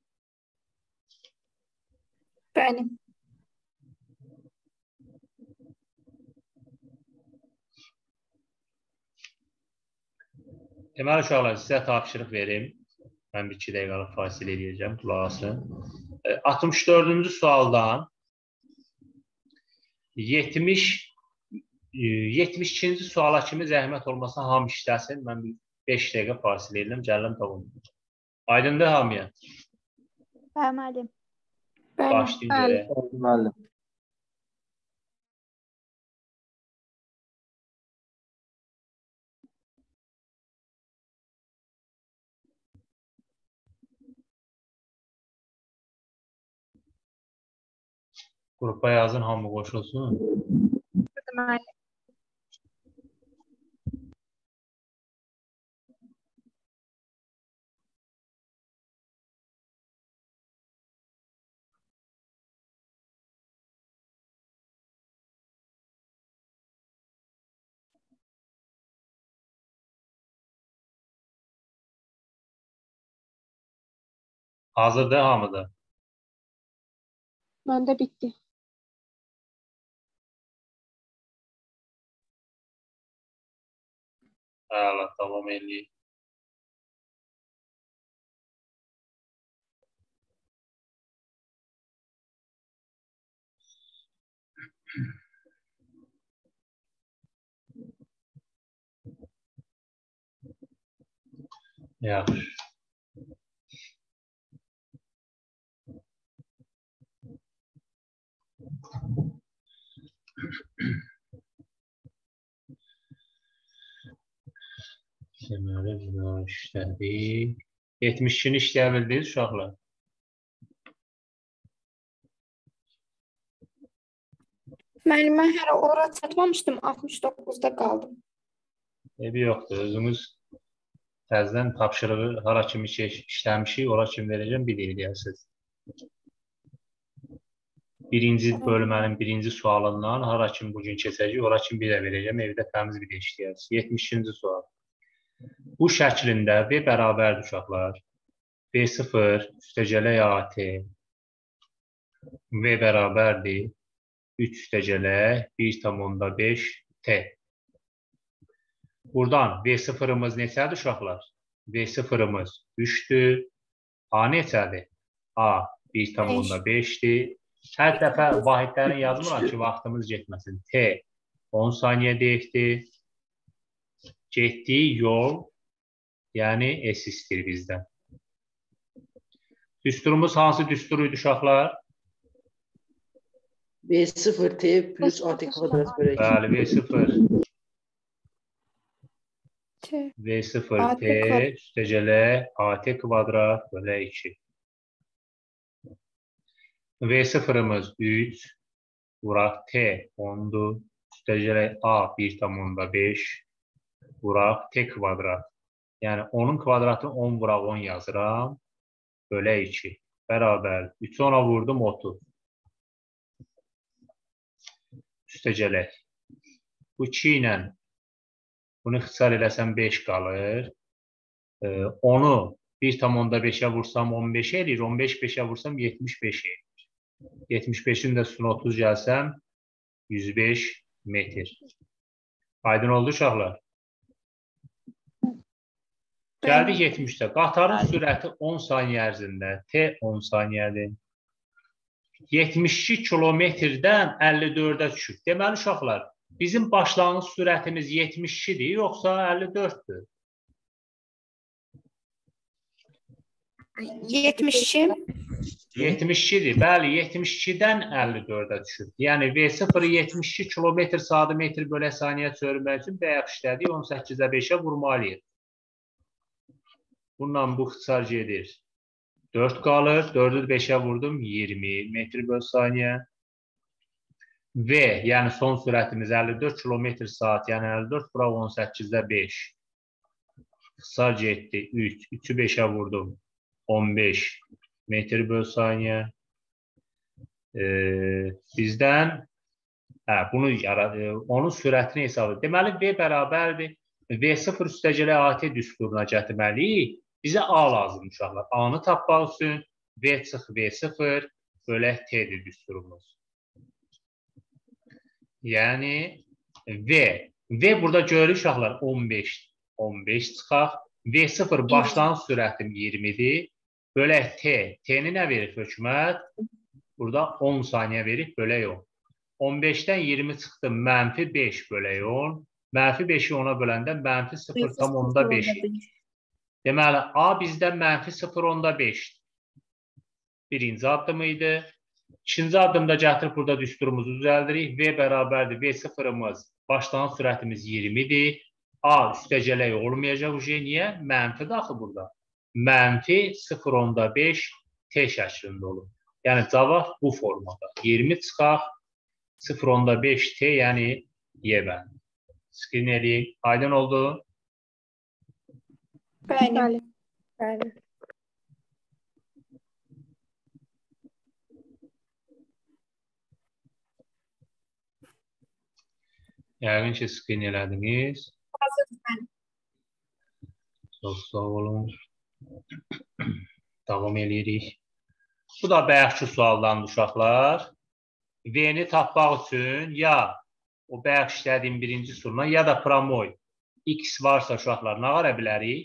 Bəli. Deməli uşaqlar, sizə tapşırıq verim. Mən bir iki dəqiqəlik fasilə edəcəm, qulaq asın. altmış dördüncü sualdan yetmiş yetmiş ikinci suala kimi zəhmət olmasa hamı işləsin. Mən beş dəqiqə fasilə edirəm, gəlirəm tamam. Aydındır hamıya? Bəli, müəllim. Başlayın görək. Müəllim. Qrupa yazın, hamı qoşulsun. Müəllim. Hazırdır hamıda. Məndə bitdi. Əla, tamam eləyik. Yaxşı. Deməli, bunu işlədik. yetmiş ikini işləyə bildiniz uşaqlar? Müəllim, mən hələ ora çatmamışdım, altmış doqquzda qaldım. Ebi yoxdur, özümüz təzdən tapşırığı hara kimi işləmişik, ora kimi verəcəm, bir də eləyəsiniz. Birinci bölmənin birinci sualından hara kimi bugün keçəcək, ora kimi bir də verəcəm, evdə təmiz bir də işləyəsiniz. yetmiş ikinci sual. Bu şəklində V bərabərdir uşaqlar. V sıfır üstəgələ A T V bərabərdir üç üstəgələ bir tam onda beş T. Buradan V sıfırımız neçədir uşaqlar? V sıfırımız üçdür. A neçədir? A bir tam onda beşdir. Hər dəfə vahidlərini yazmıram ki, vaxtımız getməsin. T on saniyə deyikdir. Getdiyi yol, yəni S istir bizdən. Düsturumuz hansı düstur idi uşaqlar? V sıfır T plus A T kvadrat bölü iki. Bəli, V sıfır. T. V sıfır T üstəgələ A T kvadrat bölü iki. V sıfırımız üç. Vuraq T ondur. Üstəgələ A bir tam onda beş. Vuraq T kvadrat. Yəni onun kvadratını on vuraq on yazıram. Bölə iki. Bərabər. üçü ona vurdum otuz. Üstəgələk. Bu iki ilə bunu ixtisar eləsəm beş qalır. Ee, onu bir tam onda beşə vursam on beş eləyir. on beş beşə vursam yetmiş beş eləyir. yetmiş beşin də üstünə otuz gəlsəm yüz beş metr. Aydın oldu uşaqlar? Gəldik yetmişdə. Qatarın sürəti on saniyə ərzində. T on saniyədir. yetmiş iki kilometrdən əlli dördə düşür. Deməli uşaqlar, bizim başlanğıc sürətimiz yetmiş ikidir, yoxsa əlli dörddür? yetmiş iki. yetmiş ikidir. Bəli, yetmiş ikidən əlli dördə düşür. Yəni V sıfır yetmiş iki kilometr saat metr bölə saniyə çevirmək üçün bayaq işlədik, on səkkizə beşə vurmalıyıq. Bununla bu ixtisar gedir. dörd qalır. dördü beşə vurdum. iyirmi metr böl saniyə. V, yəni son sürətimiz əlli dörd kilometr saat, yəni əlli dörd vuraq on səkkizdə beş. İxtisar getdi. üç. üçü beşə vurdum. on beş metr böl saniyə. Ee, bizdən hə, bunu onun sürətini hesab edir. Deməli, V bərabərdir. V sıfır üstəgələ A T düsturuna gətirməliyik. Bizə A lazım uşaqlar. A-nı tapmaq üçün V çıx V sıfır bölək T-dir düsturumuz. Yəni V. V burada görür uşaqlar on beş. on beş çıxaq. V sıfır başlanğıc sürətim iyirmidir. Bölək T. T-ni nə verir hökumət? Burada on saniyə verir, bölək on. on beşdən iyirmi çıxdı, mənfi beş bölək on. Mənfi beşi ona böləndə mənfi sıfır tam onda beş. Deməli, A bizdə mənfi sıfır onda beş. Birinci addım idi. İkinci addımda gətirib burada düsturumuzu düzəldirik. V bərabərdir. V sıfırımız başlanğıc sürətimiz iyirmidir. A üstəcələk olmayacaq. Niyə? Mənfi daxı burada. Mənfi sıfır onda beş T şəklində olur. Yəni cavab bu formada. iyirmi çıxaq sıfır onda beş T, yəni Y bəndi. Skrin edeyim. Aydın oldu? Bəli. Bəli. Yəqin ki, skrin elədiniz. Çox sağ olun. Davam edirik. Bu da bayaqki sualdan uşaqlar. V-ni tapmaq üçün ya o bayaq işlədiyim birinci suruna ya da promoy X varsa uşaqlar nə qara bilərik?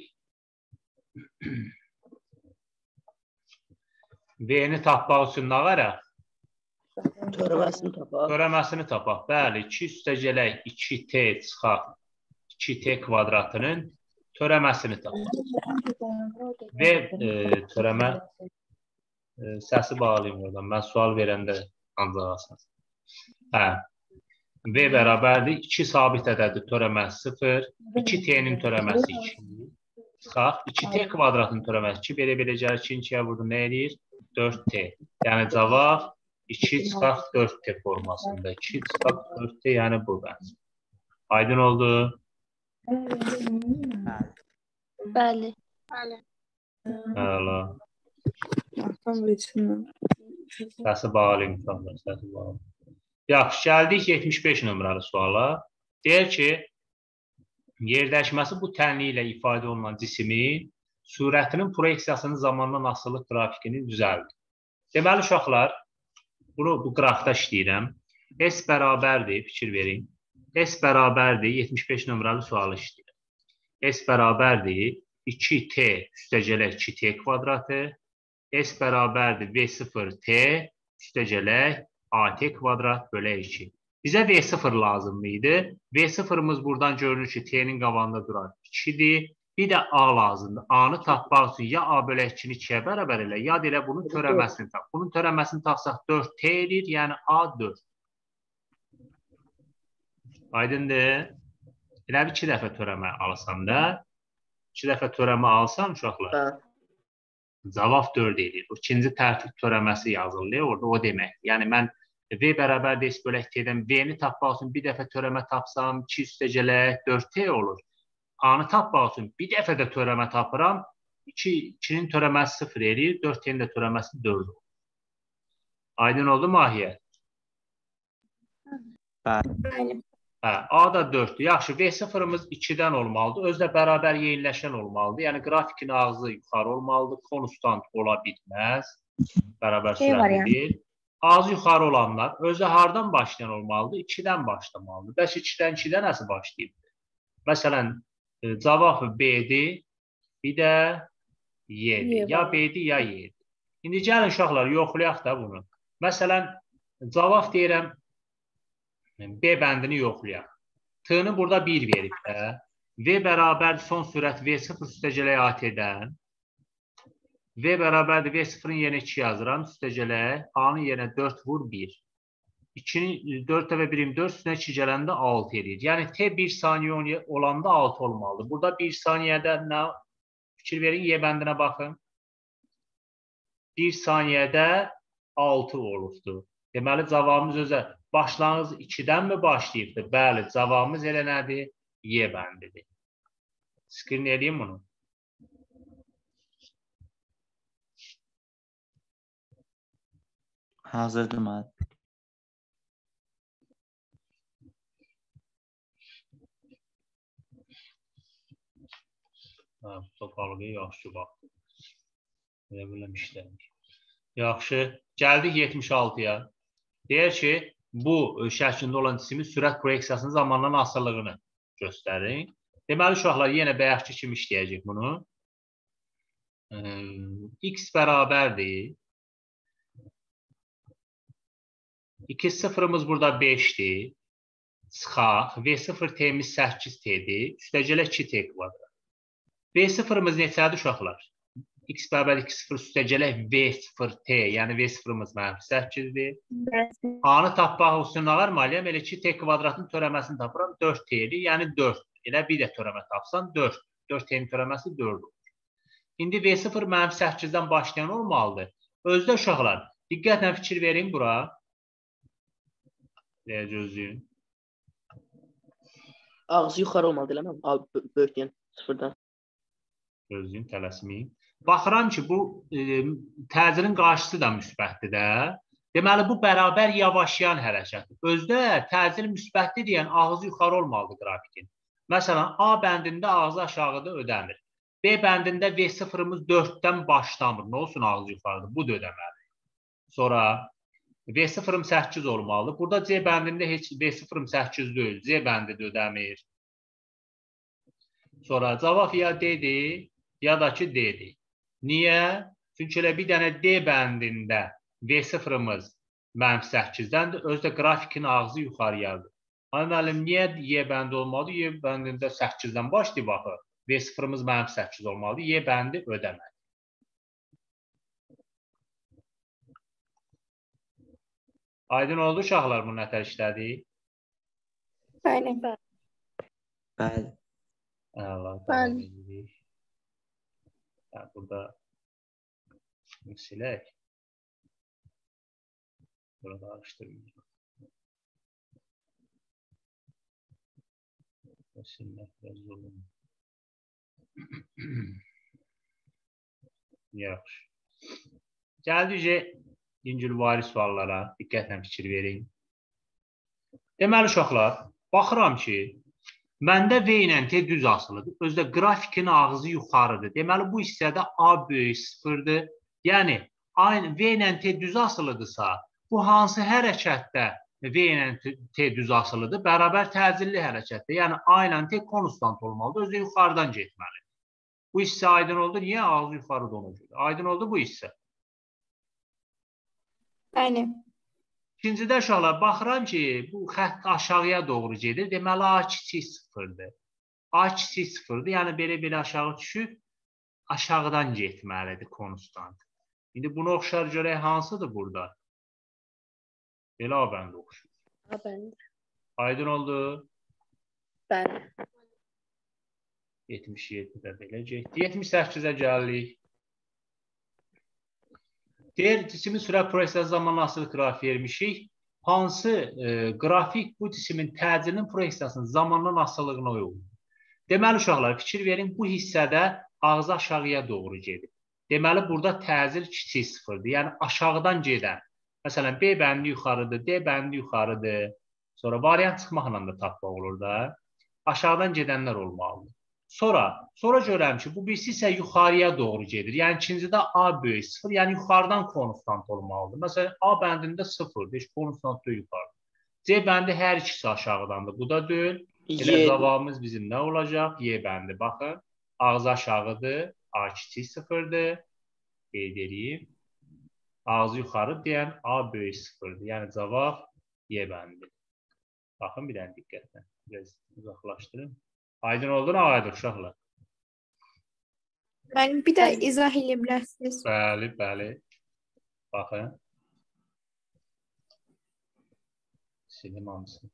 V-ni tapmaq üçün nə qara? Törəməsini tapaq. Törəməsini tapaq. Bəli, iki üstəcələk iki T çıxaq iki T kvadratının törəməsini tapaq. V e, törəmə e, səsi bağlayayım oradan. Mən sual verəndə ancaq asas. Hə. V bərabərdir. iki sabit ədədir. Törəməsi sıfır. iki T-nin törəməsi iki. Çıxaq. iki T kvadratının törəməsi iki. Belə-belə gəlir. ikiyə vurdu. Nə edir? dörd T. Yəni cavab iki çıxaq dörd T formasında. iki çıxaq dörd T, yəni bu bəncə. Aydın oldu? Bəli. Hələ. Səsi bağlayayım. Səsi bağlayayım. Yaxşı, gəldik yetmiş beş nömrəli suala. Deyir ki, yerdəşməsi bu tənliyi ilə ifadə olunan cismin sürətinin proyeksiyasının zamandan asılılıq grafikini düzəldir. Deməli, uşaqlar, bunu bu qrafda işləyirəm. S bərabərdir, fikir verin. S bərabərdir, yetmiş beş nömrəli sualı işləyirəm. S bərabərdir, iki T üstəcələk iki T kvadratı. S bərabərdir, V sıfır T üstəcələk A T kvadrat bölək iki. Bizə V sıfır lazımlı idi. V sıfırımız buradan görünür ki, T'nin qabağında duran ikidir. Bir də A lazımdır. A-nı tapmaq üçün ya A bölək ikini ikiyə bərabər elə, ya da elə bunun törəməsini tap. Bunun törəməsini tapsaq dörd T edir, yəni A dörd. Aydındır. Elə bir iki dəfə törəmə alsam da, iki dəfə törəmə alsam uşaqlar, cavab dörd edir. O ikinci tərtib törəməsi yazılır orada, o demək. Yəni mən V bərabər S bölək T-dən V-ni tapmaq üçün bir dəfə törəmə tapsam, iki üstəcələk dörd T olur. A-nı tapmaq üçün bir dəfə də törəmə tapıram, ikinin törəməsi sıfır edir, dörd T-nin də törəməsi dörd olur. Aydın oldu Mahiyyət? Bəli. Hə, A da dörddür. Yaxşı, V sıfırımız ikidən olmalıdır. Özlə bərabər yeyinləşən olmalıdır. Yəni, grafikin ağzı yuxarı olmalıdır. Konstant ola bitməz. Bərabər sürətlidir. Ağzı yuxarı olanlar özü hardan başlayan olmalıdır? ikidən başlamalıdır. Bəs ikidən ikidə nəsi başlayıb? Məsələn, cavabı B-dir, bir də Y-dir. Ya B-dir, ya Y-dir. İndi gəlin uşaqlar, yoxlayaq da bunu. Məsələn, cavab deyirəm, B bəndini yoxlayaq. T-ni burada bir verib də. V bərabər son sürət V sıfır üstəcələk A T-dən. V bərabərdir, V sıfırın yenə iki yazıram, üstəcələk. A-nın yenə dörd vur bir. dörd və bir yirmi dörd üstünə iki gələndə altı edir. Yəni T bir saniyə olanda altı olmalıdır. Burada bir saniyədə nə? Fikir verin, Y bəndinə baxın. bir saniyədə altı olubdur. Deməli, cavabımız özə başlanğıc ikidən mi başlayıbdır? Bəli, cavabımız elə nədir? Y bəndidir. Skrin edeyim bunu. Hazırdır müəllim. Hə, topalıqı yaxşı baxdı. Elə biləm işləmiş. Yaxşı, gəldik yetmiş altıya. Deyir ki, bu şəklində olan cismin sürət proyeksiyasının zamandan asılılığını göstərin. Deməli, uşaqlar, yenə bayaqki kimi işləyəcək bunu. X bərabərdir. iki sıfırımız burada beşdir. Çıxaq. V sıfır T'miz səkkiz T'dir. Üstəgələ iki T kvadrat. V sıfırımız neçədir uşaqlar? X bərabər iki sıfır üstəgələ V sıfır T, yəni V sıfırımız mənfi səkkizdir. A-nı tapmaq olsun, nə var maliyəm? Elə iki T kvadratın törəməsini tapıram, dörd T'dir, yəni dörd. Elə bir də törəmə tapsan, dörd. dörd T'nin törəməsi dörd olur. İndi V sıfır mənfi səkkizdən başlayan olmalıdır. Özdə uşaqlar, diqqətlə fikir verin bura. Deyə gözləyin. Ağzı yuxarı olmalı eləməm? Böyük deyən sıfırdan. Gözləyin, tələsməyin. Baxıram ki, bu e, təcilin qarşısı da müsbətdir də. Deməli, bu bərabər yavaşlayan hərəkətdir. Özdə təcil müsbətdir deyən ağzı yuxarı olmalıdır qrafikin. Məsələn, A bəndində ağzı aşağıda ödəmir. B bəndində V sıfırımız dörddən başlamır. Nə olsun ağzı yuxarıdır? Bu da ödəməlidir. Sonra V sıfırım səkkiz olmalıdır. Burada C bəndində heç V sıfırım səkkiz deyil. C bəndi də ödəmir. Sonra cavab ya D-dir, ya da ki D-dir. Niyə? Çünki elə bir dənə D bəndində V sıfırımız mənfi səkkizdən-dir. Özdə qrafikin ağzı yuxarıyadır. Ay müəllim, niyə Y bəndi olmalıdır? Y bəndində səkkizdən başlayıb baxır. V sıfırımız mənfi səkkiz olmalıdır. Y bəndi ödəməlidir. Aydın oldu uşaqlar, bunu nətər işlədik? Bəli. Bəli. Əla, davam edirik. Burada silək. Burada araşdırmayacaq. Silmək biraz zulum. Yaxşı. Gəldikcə İncilvari suallara diqqətlə fikir verin. Deməli uşaqlar, baxıram ki, məndə V ilə T düz asılıdır. Özdə qrafikin ağzı yuxarıdır. Deməli, bu hissədə A böyük sıfırdır. Yəni, V ilə T düz asılıdırsa, bu hansı hərəkətdə V ilə T düz asılıdır? Bərabər təcilli hərəkətdə. Yəni, A ilə T konstant olmalıdır. Özdə yuxarıdan getməlidir. Bu hissə aydın oldu. Niyə ağzı yuxarıda ona görə? Aydın oldu bu hissə. Bəli. İkincidə uşaqlar, baxıram ki, bu xətt aşağıya doğru gedir. Deməli, A kiçik sıfırdır. A kiçik sıfırdır. Yəni, belə-belə aşağı düşüb, aşağıdan getməlidir konstant. İndi bunu oxşar görək hansıdır burada? Belə A bəndə oxşur. A bəndə. Aydın oldu? Bəli. yetmiş yeddidə belə getdi. yetmiş səkkizə gəlirik. Deyir, cismin sürət prosesi zamanla asılı qrafik vermişik. Hansı e, qrafik bu cismin təcilinin prosesinin zamandan asılılığına uyğun? Deməli, uşaqlar, fikir verin, bu hissədə ağzı aşağıya doğru gedir. Deməli, burada təcil kiçik sıfırdır. Yəni, aşağıdan gedən. Məsələn, B bəndi yuxarıdır, D bəndi yuxarıdır. Sonra variant çıxmaqla da tapmaq olur da. Aşağıdan gedənlər olmalıdır. Sonra, sonra görürəm ki, bu birisi isə yuxarıya doğru gedir. Yəni, ikincidə A böyük sıfır, yəni yuxarıdan konstant olmalıdır. Məsələn, A bəndində sıfırdır, heç konstant deyil yuxarıdır. C bəndi hər ikisi aşağıdandır. Bu da deyil. Elə cavabımız bizim nə olacaq? Y bəndi. Baxın, ağzı aşağıdır, A kiçik sıfırdır. Qeyd edeyim. Ağzı yuxarı deyən A böyük sıfırdır. Yəni, cavab Y bəndi. Baxın, bir dənə diqqətlə. Biraz uzaqlaşdırın. Aydın oldu, nə aydın uşaqlar? Bəli, bir də izah edə bilərsiniz. Bəli, bəli. Baxın. Silim hamısı.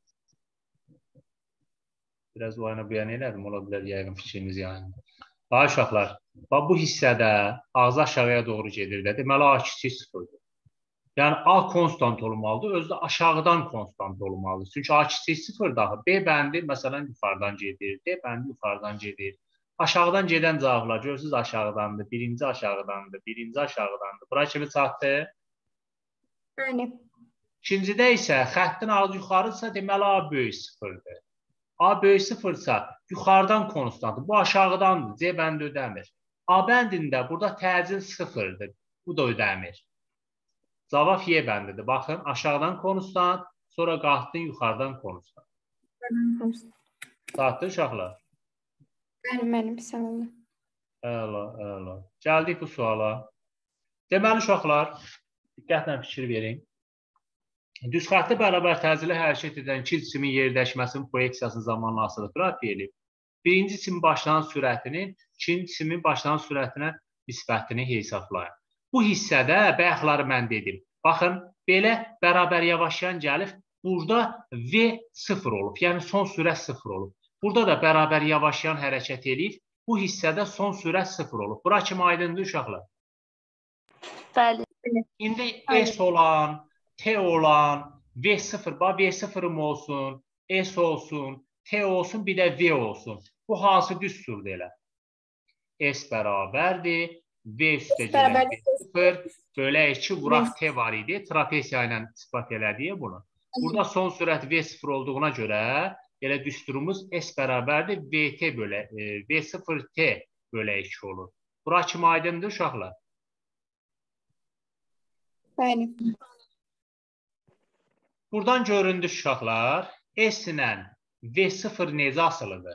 Biraz o yana bu yana elədim, ola bilər yəqin fikriniz yəni. Bax uşaqlar, bax bu hissədə ağzı aşağıya doğru gedir də. Deməli, A kiçik sıfırdır. Yəni, A konstant olmalıdır, özdə aşağıdan konstant olmalıdır. Çünki A kiçik sıfır daha. B bəndi, məsələn, yuxarıdan gedir. D bəndi yuxarıdan gedir. Aşağıdan gedən cavablar, görürsünüz, aşağıdandır. Birinci aşağıdandır, birinci aşağıdandır. Bura kimi çatdı? Bəli. İkincidə isə xəttin ağzı yuxarıdırsa, deməli, A böyük sıfırdır. A böyük sıfırsa, yuxarıdan konstantdır. Bu aşağıdandır, C bəndi ödəmir. A bəndində burada təcil sıfırdır. Bu da ödəmir. Cavab Y bəndidir. Baxın, aşağıdan konstant, sonra qalxdın yuxarıdan konstant. Çatdı uşaqlar? Bəli, müəllim, sağ olun. Əla, əla. Gəldik bu suala. Deməli, uşaqlar, diqqətlə fikir verin. Düzxətti bərabər təcili hərəkət edən iki cismin yerdəşməsinin proyeksiyası zamanla asılı qrafiyə eləyib. Birinci cismin başlanğıc sürətinin ikinci cismin başlanğıc sürətinə nisbətini hesablayın. Bu hissədə bayaqları mən dedim. Baxın, belə bərabər yavaşlayan gəlib, burada V sıfır olub, yəni son sürət sıfır olub. Burada da bərabər yavaşlayan hərəkət eləyib, bu hissədə son sürət sıfır olub. Bura kimi aydındır uşaqlar? Bəli. İndi S olan, T olan, V sıfır, V sıfırım olsun, S olsun, T olsun, bir də V olsun. Bu hansı düsturdur elə? S bərabərdir, V üstəcələr V sıfır, bölə iki, vuraq T var idi, trapesiya ilə ispat elədik bunu. Burada son sürət V sıfır olduğuna görə, elə düsturumuz S bərabərdir, V T bölə, V sıfır T bölə iki olur. Bura kimi aydındır uşaqlar? Bəli. Buradan göründü uşaqlar, S ilə V sıfır necə asılıdır?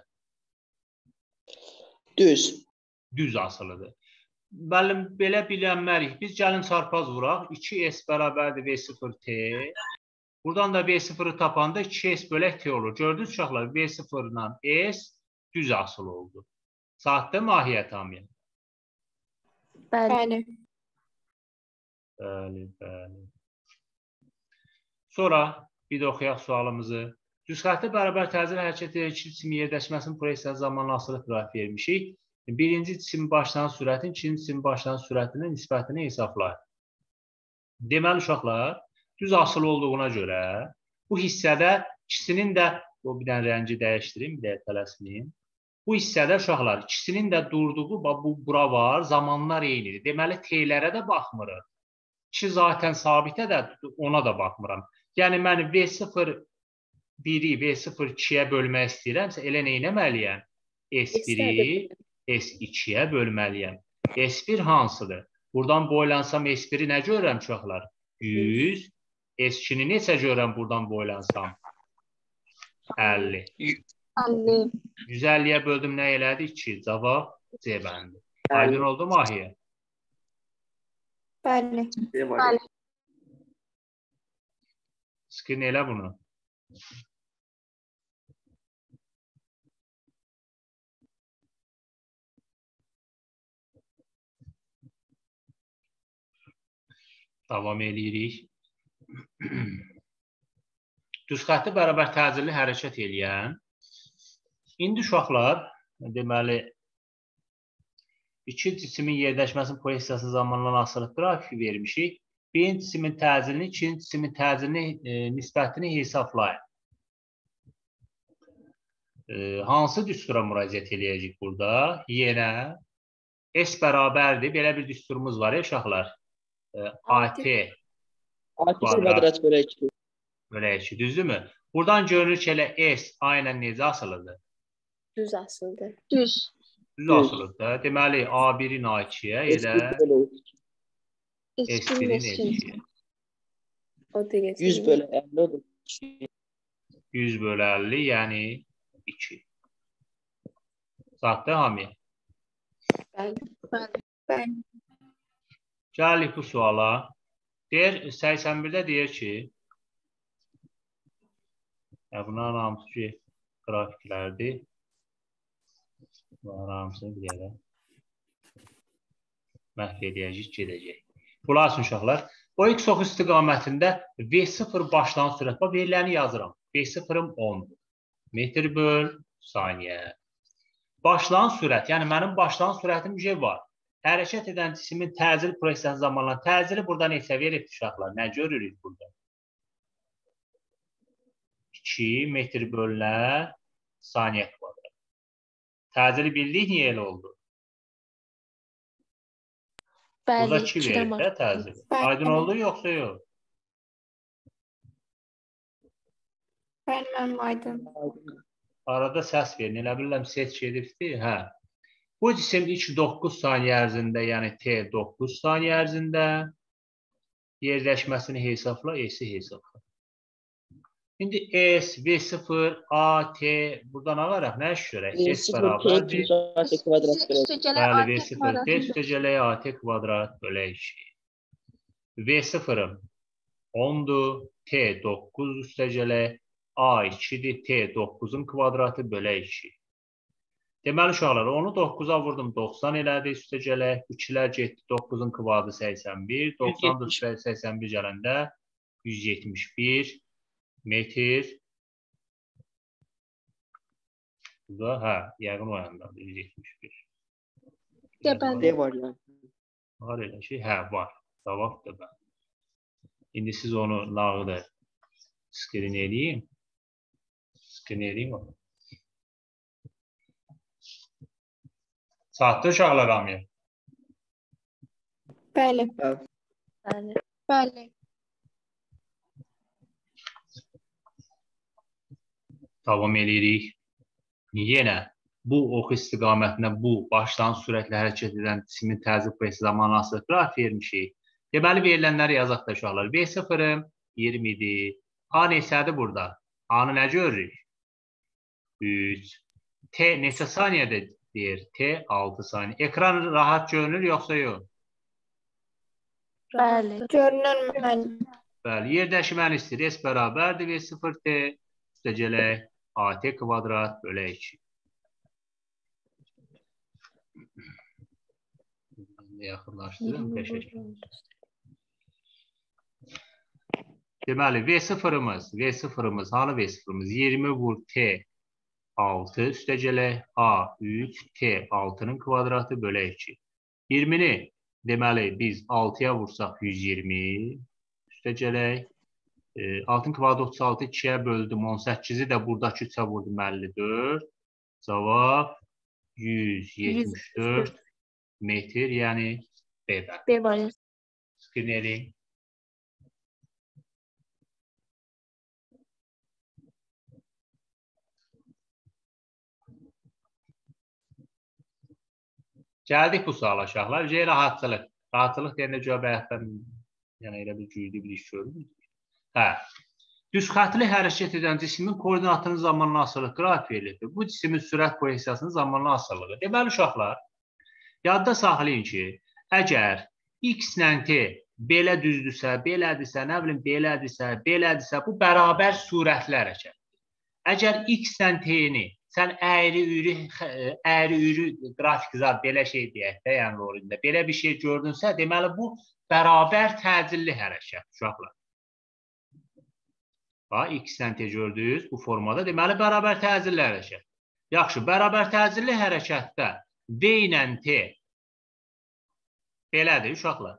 Düz. Düz asılıdır. Müəllim, belə bilənmərik. Biz gəlin çarpaz vuraq. iki S bərabərdir V sıfır T. Buradan da V sıfırı tapanda iki S bölək T olur. Gördünüz uşaqlar, V sıfır ilə S düz asılı oldu. Saatdə mahiyyət amiyyət. Bəli. Bəli, bəli. Sonra bir də oxuyaq sualımızı. Düzxətti bərabər təcili hərəkət edən iki cismin yerdəşməsinin proyeksiyası zamanla asılı qrafik vermişik. Birinci cismin başlanğıc sürətin, ikinci cismin başlanğıc sürətinin nisbətini hesablayın. Deməli uşaqlar, düz asılı olduğuna görə bu hissədə ikisinin də, o bir dənə rəngi dəyişdirim, bir də tələsməyim. Bu hissədə uşaqlar, ikisinin də durduğu, bu bura var, zamanlar eynidir. Deməli, T'lərə də baxmırıq. İki zaten sabitə də ona da baxmıram. Yəni, mən V sıfır biri V sıfır ikiyə bölmək istəyirəmsə, elə nə etməliyəm? S biri S ikiyə bölməliyəm. S bir hansıdır? Buradan boylansam S biri nə görürəm uşaqlar? yüz. S ikini neçə görürəm buradan boylansam? əlli. yüz əlliyə böldüm, nə elədi? iki. Cavab C bəndi. Aydın oldu mahiyə? Bəli. Bəli. Skrin elə bunu. Davam eləyirik. Düzxətti bərabər təcili hərəkət eləyən. İndi uşaqlar, deməli, iki cismin yerdəşməsinin proyeksiyası zamanla asılı qrafik vermişik. Birinci cismin təcilini, ikinci cismin təcilini, e, nisbətini hesablayın. E, hansı düstura müraciət eləyəcək burada? Yenə S bərabərdir. Belə bir düsturumuz var ya uşaqlar. E, A T kvadrat bölə iki. Bölə iki, düzdürmü? Buradan görünür ki, elə S A ilə necə asılıdır? Düz asıldı. Düz. Düz asılıdır. Deməli, A birin A ikiyə, elə S birin S ikiyə. O deyəcək. yüz bölə əlli odur. yüz bölə əlli, yəni iki. Saatdə hamiyə. Bəli. Bəli. Gəlik bu suala. Deyir, səksən birdə deyir ki, bunların hamısı ki, qrafiklərdir. Bunların hamısı bir yerə məhv edəcək, gedəcək. Bulasın uşaqlar. O X ox istiqamətində V sıfır başlanğıc sürət. Bax, veriləni yazıram. V sıfırım ondur. Metr böl saniyə. Başlanğıc sürət, yəni mənim başlanğıc sürətim J var. Hərəkət edən cismin təcil proyeksiyası zamanla təcili burada neçə verir uşaqlar? Nə görürük burada? iki metr bölünə saniyə kvadrat. Təcili bildik, niyə elə oldu? Bəli. Burada iki verir də təcili. Aydın oldu, yoxsa yox? Bəli, mənim aydın. Arada səs verin. Elə bilirəm, set gedibdir. Hə. Bu cisim ilk doqquz saniyə ərzində, yəni T doqquz saniyə ərzində yerdəşməsini hesabla, S-i hesabla. İndi S, V sıfır, A, T buradan alaraq nə düşürək? V S sıfır T bərabərdir. plus A T kvadrat bölü. Üstəgələ Bəli, A V T sıfır T kvadratı. üstəcələ A T kvadrat bölü iki. V sıfırım ondur, T doqquz üstəcələ A ikidir, T doqquzun kvadratı bölü iki. Deməli uşaqlar, onu doqquza vurdum, doxsan elədi üstəcələ, ikilər getdi, doqquzun kvadratı səksən bir, doxsan səksən bir gələndə yüz yetmiş bir metr. Burada, hə, yəqin o yanda yüz yetmiş bir. D var yani. Var elə şey, hə, var. Cavab da ben. İndi siz onu nağıda skrin edeyim. Skrin edeyim onu. Saatdə uşaqlar Amir. Bəli. Bəli. Bəli. Davam edirik. Yenə bu ox istiqamətində bu başdan sürətlə hərəkət edən cismin təzyiq vəsi zamanı asılı qraf vermişik. Deməli verilənləri yazaq da uşaqlar. V sıfırım iyirmidir. A neçədir burada? A-nı nə görürük? üç. T neçə saniyədir deyir? T altı saniyə. Ekran rahat görünür yoxsa yox? Bəli. Görünür müəllim. Bəli, yerdəşməni istəyir. S bərabərdir V sıfır T üstəcələk A T kvadrat bölü iki. Yaxınlaşdırım. Deməli, V sıfırımız, V sıfırımız, hanı V sıfırımız? iyirmi vur T altı üstəcələk A üç T altının kvadratı bölü iki. iyirmini deməli biz altıya vursaq yüz iyirmi üstəcələk altının kvadratı otuz altı ikiyə böldüm on səkkizi də buradakı üçə vurdum əlli dörd. Cavab yüz yetmiş dörd metr, yəni B-dən. B var. Skrin edin. Gəldik bu suala uşaqlar. Şey, rahatçılıq. Rahatçılıq deyəndə cavab həyatdan yəni elə bir güydü bir iş görürük. Hə. Düz xətli hərəkət edən cismin koordinatının zamanlı asılıq qraf verilir. Bu cismin sürət pozisyasının zamanlı asılığı. Deməli uşaqlar, yadda saxlayın ki, əgər X ilə T belə düzdürsə, belədirsə, nə bilim, belədirsə, belədirsə, bu bərabər sürətli hərəkətdir. Əgər X ilə T-ni sən əyri-üyrü, əyri-üyrü qrafik zad belə şey deyək də, yəni orada belə bir şey gördünsə, deməli bu bərabər təcilli hərəkət uşaqlar. Bax, X ilə T gördünüz bu formada, deməli bərabər təcilli hərəkət. Yaxşı, bərabər təcilli hərəkətdə V ilə T belədir uşaqlar.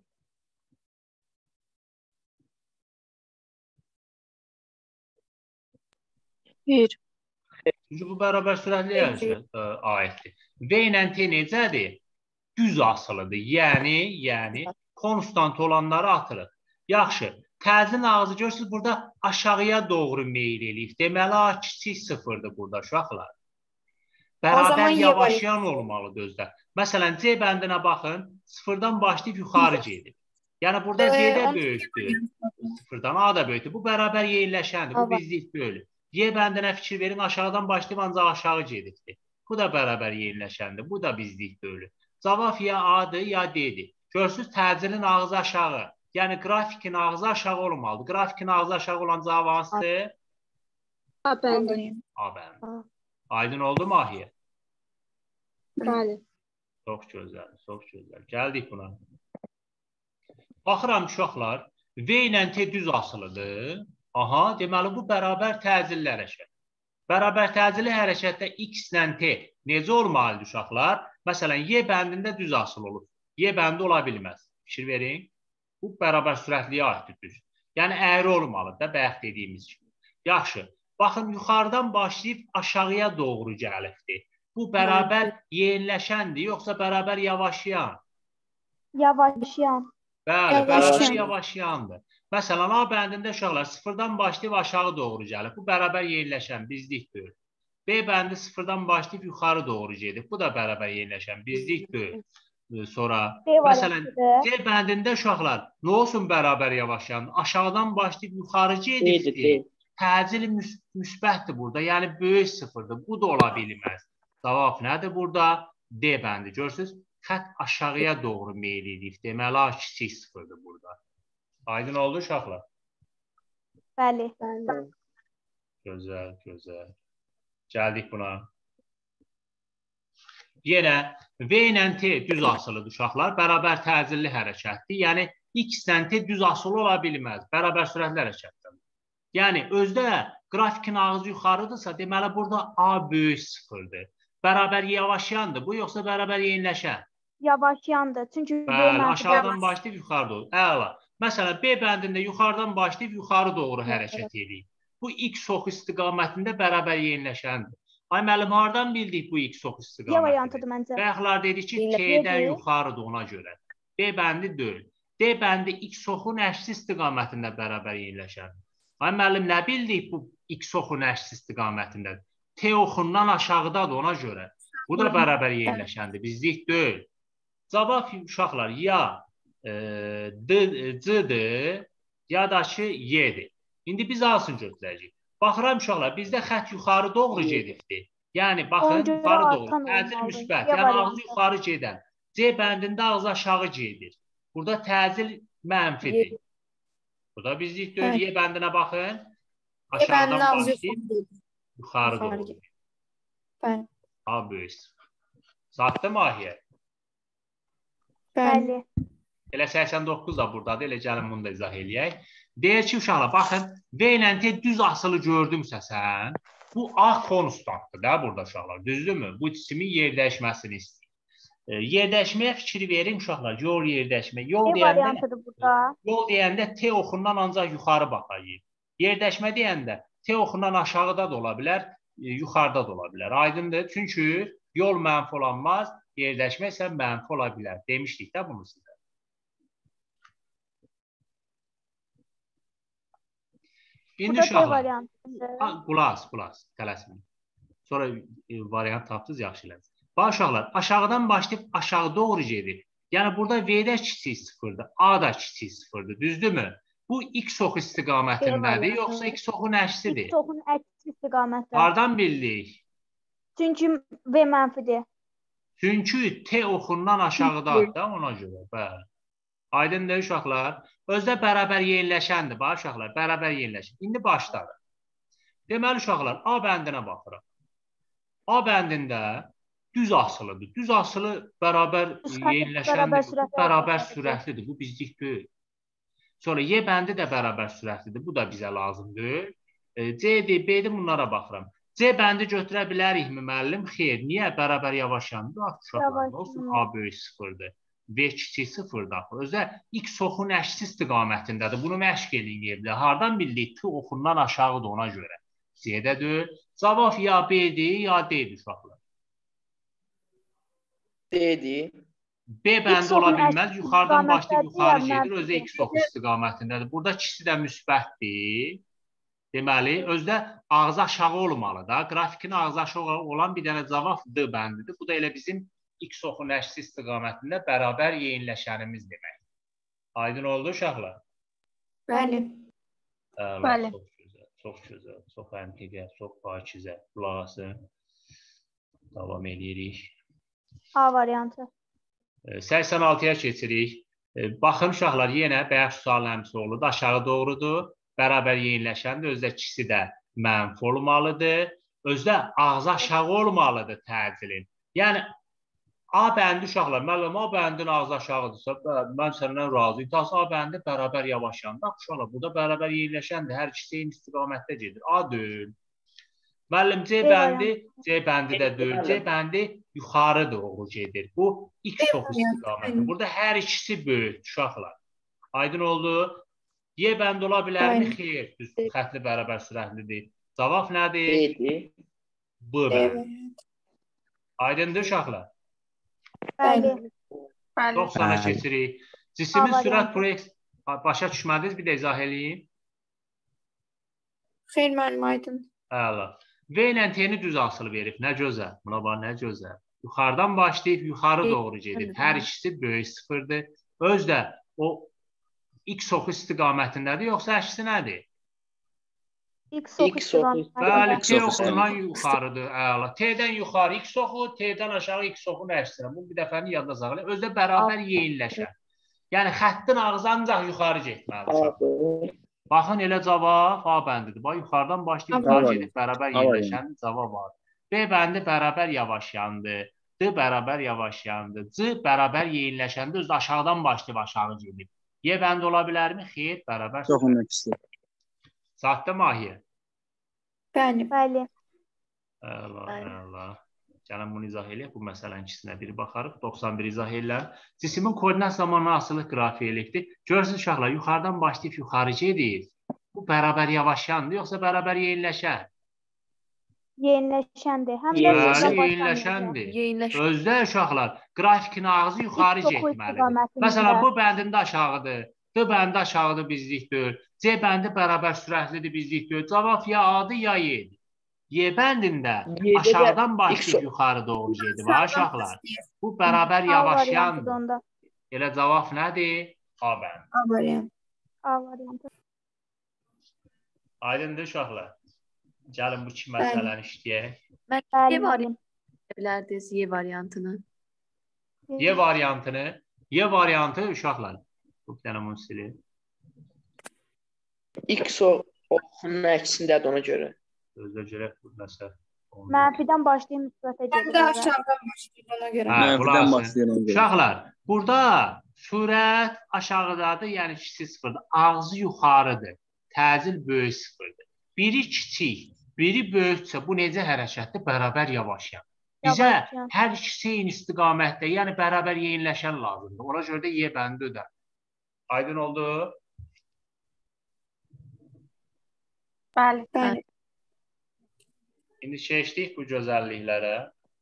Bir. Çünki bu bərabər sürətli hərəkət aiddir. V ilə T necədir? Düz asılıdır. Yəni, yəni konstant olanları atırıq. Yaxşı, təcilin ağzı görürsünüz, burada aşağıya doğru meyil eləyir. Deməli, A kiçik sıfırdır burada uşaqlar. Bərabər yavaşlayan olmalıdır özdə. Məsələn, C bəndinə baxın, sıfırdan başlayıb yuxarı gedir. Yəni, burada C də böyükdür. Sıfırdan A da böyükdür. Bu bərabər yeyinləşəndir. Bu bizlik bölü. Y bəndinə fikir verin, aşağıdan başlayıb ancaq aşağı gedirdir. Bu da bərabər yeyinləşəndir. Bu da bizlik bölü. Cavab ya A-dır, ya D-dir. Görürsünüz, təcilin ağzı aşağı. Yəni, qrafikin ağzı aşağı olmalıdır. Qrafikin ağzı aşağı olan cavab hansıdır? A bəndi. A bəndi. Aydın oldu mu Ahiyə? Bəli. Çox gözəl, çox gözəl. Gəldik buna. Baxıram uşaqlar, V ilə T düz asılıdır. Aha, deməli bu bərabər təcilli hərəkət. Bərabər təcilli hərəkətdə X ilə T necə olmalıdır uşaqlar? Məsələn, Y bəndində düz asılı olur. Y bəndi ola bilməz. Fikir verin. Bu bərabər sürətliyə aiddir düz. Yəni, əyri olmalıdır da, bayaq dediyimiz kimi. Yaxşı, baxın, yuxarıdan başlayıb aşağıya doğru gəlibdir. Bu bərabər yeniləşəndir, yoxsa bərabər yavaşlayan? Yavaşlayan. Bəli, bərabər yavaşlayandır. Məsələn, A bəndində uşaqlar sıfırdan başlayıb aşağı doğru gəlib. Bu bərabər yeniləşən, bizlik deyil. B bəndi sıfırdan başlayıb yuxarı doğru gedib. Bu da bərabər yeniləşən, bizlik deyil. Sonra, məsələn, C bəndində uşaqlar nə olsun bərabər yavaşlayan? Aşağıdan başlayıb yuxarı gedibdir. təcili müs müsbətdir burada. Yəni böyük sıfırdır. Bu da ola bilməz. Cavab nədir burada? D bəndi. Görürsünüz? Xət aşağıya doğru meyl edib. Deməli, A kiçik sıfırdır burada. Aydın oldu uşaqlar? Bəli. Bəli. Gözəl, gözəl. Gəldik buna. Yenə V ilə T düz asılıdır uşaqlar. Bərabər təcilli hərəkətdir. Yəni X ilə T düz asılı ola bilməz. Bərabər sürətli hərəkətdir. Yəni özdə qrafikin ağzı yuxarıdırsa, deməli burada A böyük sıfırdır. Bərabər yavaşyandır bu, yoxsa bərabər yeniləşən? Yavaşyandır. Çünki Bəli, aşağıdan başlayıb yuxarı doğru. Əla. Məsələn, B bəndində yuxarıdan başlayıb yuxarı doğru hərəkət edir. Bu X ox istiqamətində bərabər yeniləşəndir. Ay müəllim, hardan bildik bu X ox istiqamətidir? Y variantıdır məncə. Bayaqlar dedik ki, T-dən yuxarıdır ona görə. B bəndi deyil. D bəndi X oxun əksi istiqamətində bərabər yerləşəndir. Ay müəllim, nə bildik bu X oxun əksi istiqamətindədir? T oxundan aşağıdadır ona görə. Bu da bərabər yerləşəndir. Bizlik deyil. Cavab uşaqlar ya C-dir, ya da ki Y-dir. İndi biz alsın götürəcəyik. Baxıram uşaqlar, bizdə xət yuxarı doğru gedibdir. Yəni, baxın, yuxarı doğru. Təcil müsbət, yəni ağzı yuxarı gedən. C bəndində ağzı aşağı gedir. Burada təcil mənfidir. Burada bizlik deyil, Y bəndinə baxın. Aşağıdan başlayıb, yuxarı doğru. A böyük. Saatdə mahiyyət. Bəli. Elə səksən doqquz da buradadır, elə gəlin bunu da izah eləyək. Deyir ki, uşaqlar, baxın, V ilə T düz asılı gördümsə sən, bu A konstantdır da burada uşaqlar, düzdürmü? Bu cismin yer dəyişməsini istəyir. Yer dəyişməyə fikir verin uşaqlar, yol yer dəyişmə. Yol deyəndə, yol deyəndə T oxundan ancaq yuxarı baxayım. Yer dəyişmə deyəndə T oxundan aşağıda da ola bilər, yuxarıda da ola bilər. Aydındır, çünki yol mənfi olanmaz, yer dəyişmə isə mənfi ola bilər. Demişdik də bunu sizə. İndi uşaqlar, qulas, qulas, tələsmin. Sonra variant tapdınız, yaxşı elədir. Bax uşaqlar, aşağıdan başlayıb aşağı doğru gedir. Yəni burada V-də kiçik sıfırdır, A da kiçik sıfırdır, düzdürmü? Bu X ox istiqamətindədir, yoxsa X oxun əksidir? X oxun əksi istiqamətdir. Hardan bildik? Çünki V mənfidir. Çünki T oxundan aşağıdadır da ona görə, bəli. Aydındır uşaqlar. Özdə bərabər yerləşəndir. Bax uşaqlar, bərabər yerləşən. İndi başlarıq. Deməli uşaqlar, A bəndinə baxırıq. A bəndində düz asılıdır. Düz asılı bərabər yerləşəndir. Bərabər sürətlidir. Bu bizlik deyil. Sonra Y bəndi də bərabər sürətlidir. Bu da bizə lazımdır. C-dir, B-dir, bunlara baxıram. C bəndi götürə bilərikmi müəllim? Xeyr. Niyə? Bərabər yavaşyandır. Uşaqlar, olsun A böyük sıfırdır. V kiçik sıfırdır. Özə X oxun əksi istiqamətindədir. Bunu məşq edin. Hardan bildik? T oxundan aşağıdır ona görə. C-də deyil. Cavab ya B-dir, ya D-dir uşaqlar. D-dir. B bəndi ola bilməz. Yuxarıdan başlayıb yuxarı gedir. Özə X ox istiqamətindədir. Burada ikisi də müsbətdir. Deməli, özdə ağzı aşağı olmalı da. Grafikin ağzı aşağı olan bir dənə cavab D bəndidir. Bu da elə bizim X oxun əksi istiqamətində bərabər yeyinləşənimiz demək. Aydın oldu uşaqlar? Bəli. Bəli. Çox gözəl, çox gözəl, çox əntiqə, çox pakizə. Qulaq asın. Davam edirik. A variantı. səksən altıya keçirik. Baxın uşaqlar, yenə bayaq sualın əmsi oldu. Aşağı doğrudur. Bərabər yeyinləşəndir. Özdə ikisi də mənfi olmalıdır. Özdə ağzı aşağı olmalıdır təcilin. Yəni, A bəndi uşaqlar, müəllim, A bəndin ağzı aşağıdırsa, mən səndən razıyım. Tası A bəndi bərabər yavaşyandır. Uşaqlar, burada bərabər yerləşəndir. Hər ikisi eyni istiqamətdə gedir. A deyil. Müəllim, C bəndi, C bəndi də deyil. C bəndi yuxarı doğru gedir. Bu, X ox istiqamətdir. Burada hər ikisi böyük uşaqlar. Aydın oldu. Y bəndi ola bilərmi? Xeyr. Xətli bərabər sürətlidir. Cavab nədir? D-dir. B bəndi. Aydındır uşaqlar. Bəli. doxsana keçirik. Cismin sürət proyekt başa düşmədiniz, bir də izah edeyim. Xeyr, mənim aydın. Əla. V ilə T-ni düz asılı verib. Nə gözəl. Buna bax, nə gözəl. Yuxarıdan başlayıb yuxarı doğru gedir. Hər ikisi böyük sıfırdır. Özdə o X oxu istiqamətindədir, yoxsa əksi nədir? X oxu X oxu istiqamətində. Bəli, X T oxu oxundan istiqamət. yuxarıdır. Əla. T-dən yuxarı X oxu, T-dən aşağı X oxunu əksinə. Bunu bir dəfəni yadda saxlayın. Özdə bərabər yeyinləşər. Yəni xəttin ağzı ancaq yuxarı getməlidir. Baxın, elə cavab A bəndidir. Bax, yuxarıdan başlayıb yuxarı gedib, bərabər yeyinləşən cavab var. B bəndi bərabər yavaşyandı. D bərabər yavaşyandı. C bərabər yeyinləşəndə özdə aşağıdan başlayıb aşağı gedib. Y bəndi ola bilərmi? Xeyr, bərabər. Çox ümidli. Saatdə Mahir. Bəli. Bəli. Əla, əla. Gəlin bunu izah eləyək. Bu məsələnin ikisinə biri baxarıq. doxsan bir izah eləyək. Cismin koordinat zamanı asılıq qrafiyi eləkdir. Görürsünüz uşaqlar, yuxarıdan başlayıb yuxarı gedir. Bu bərabər yavaşyandır, yoxsa bərabər yeyinləşən? Yeyinləşəndir. Həm də Bəli, yeyinləşəndir. Yeyinləşən. Özdə uşaqlar, qrafikin ağzı yuxarı X oxu getməlidir. istiqamətində. Məsələn, bu bəndində aşağıdır. D bəndi aşağıdır, bizlik deyil. C bəndi bərabər sürətlidir, bizlik deyil. Cavab ya A-dır, ya Y-dir. Y bəndində Y-də aşağıdan X başlayıb yuxarı doğru gedir. Ha, uşaqlar. Bu bərabər yavaşyandır. Elə cavab nədir? A bəndi. A variantı. A variantı. Aydındır uşaqlar. Gəlin bu iki məsələni işləyək. Mən Bəli, Y variantını müəllim. bilərdiniz, Y variantını. Y variantını, Y variantı uşaqlar. Bu bir dənə bunu silir. X oxunun əksindədir ona görə. Özdə görək bu məsələ. Mənfidən başlayıb müsbətə Mən də gedir. aşağıdan başlayıb ona görə. Hə, Mənfidən qulaq asın. başlayıram. Uşaqlar, burada sürət aşağıdadır, yəni kiçik sıfırdır. Ağzı yuxarıdır. Təcil böyük sıfırdır. Biri kiçik, biri böyüksə bu necə hərəkətdir? Bərabər yavaşyan. Bizə Yavaşyan. hər ikisi eyni istiqamətdə, yəni bərabər yeyinləşən lazımdır. Ona görə də Y bəndi ödər. Aydın oldu? Bəli. Bəli. İndi keçdik bu gözəlliklərə.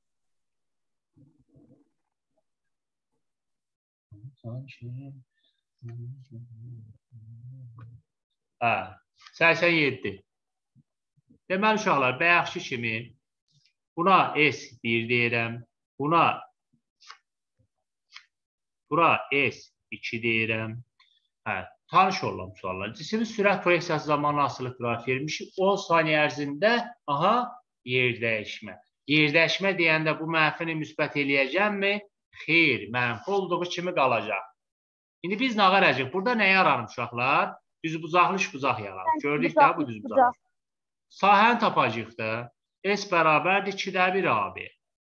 Hə, səksən yeddi. Deməli uşaqlar, bayaqki kimi buna S bir deyirəm, buna bura S iki deyirəm. Hə, tanış olalım suallar. Cismin sürət proyeksiyası zamanı asılıq qrafiyi vermişik. on saniyə ərzində aha yer dəyişmə. Yer dəyişmə deyəndə bu mənfini müsbət eləyəcəmmi? Xeyr, mənfi olduğu kimi qalacaq. İndi biz nə qaracaq? Burada nəyə aranım uşaqlar? Düzbucaqlı işbucaq yaranır. Gördük də bu düzbucaq. Sahəni tapacaq da. S bərabərdir ikidə bir A B.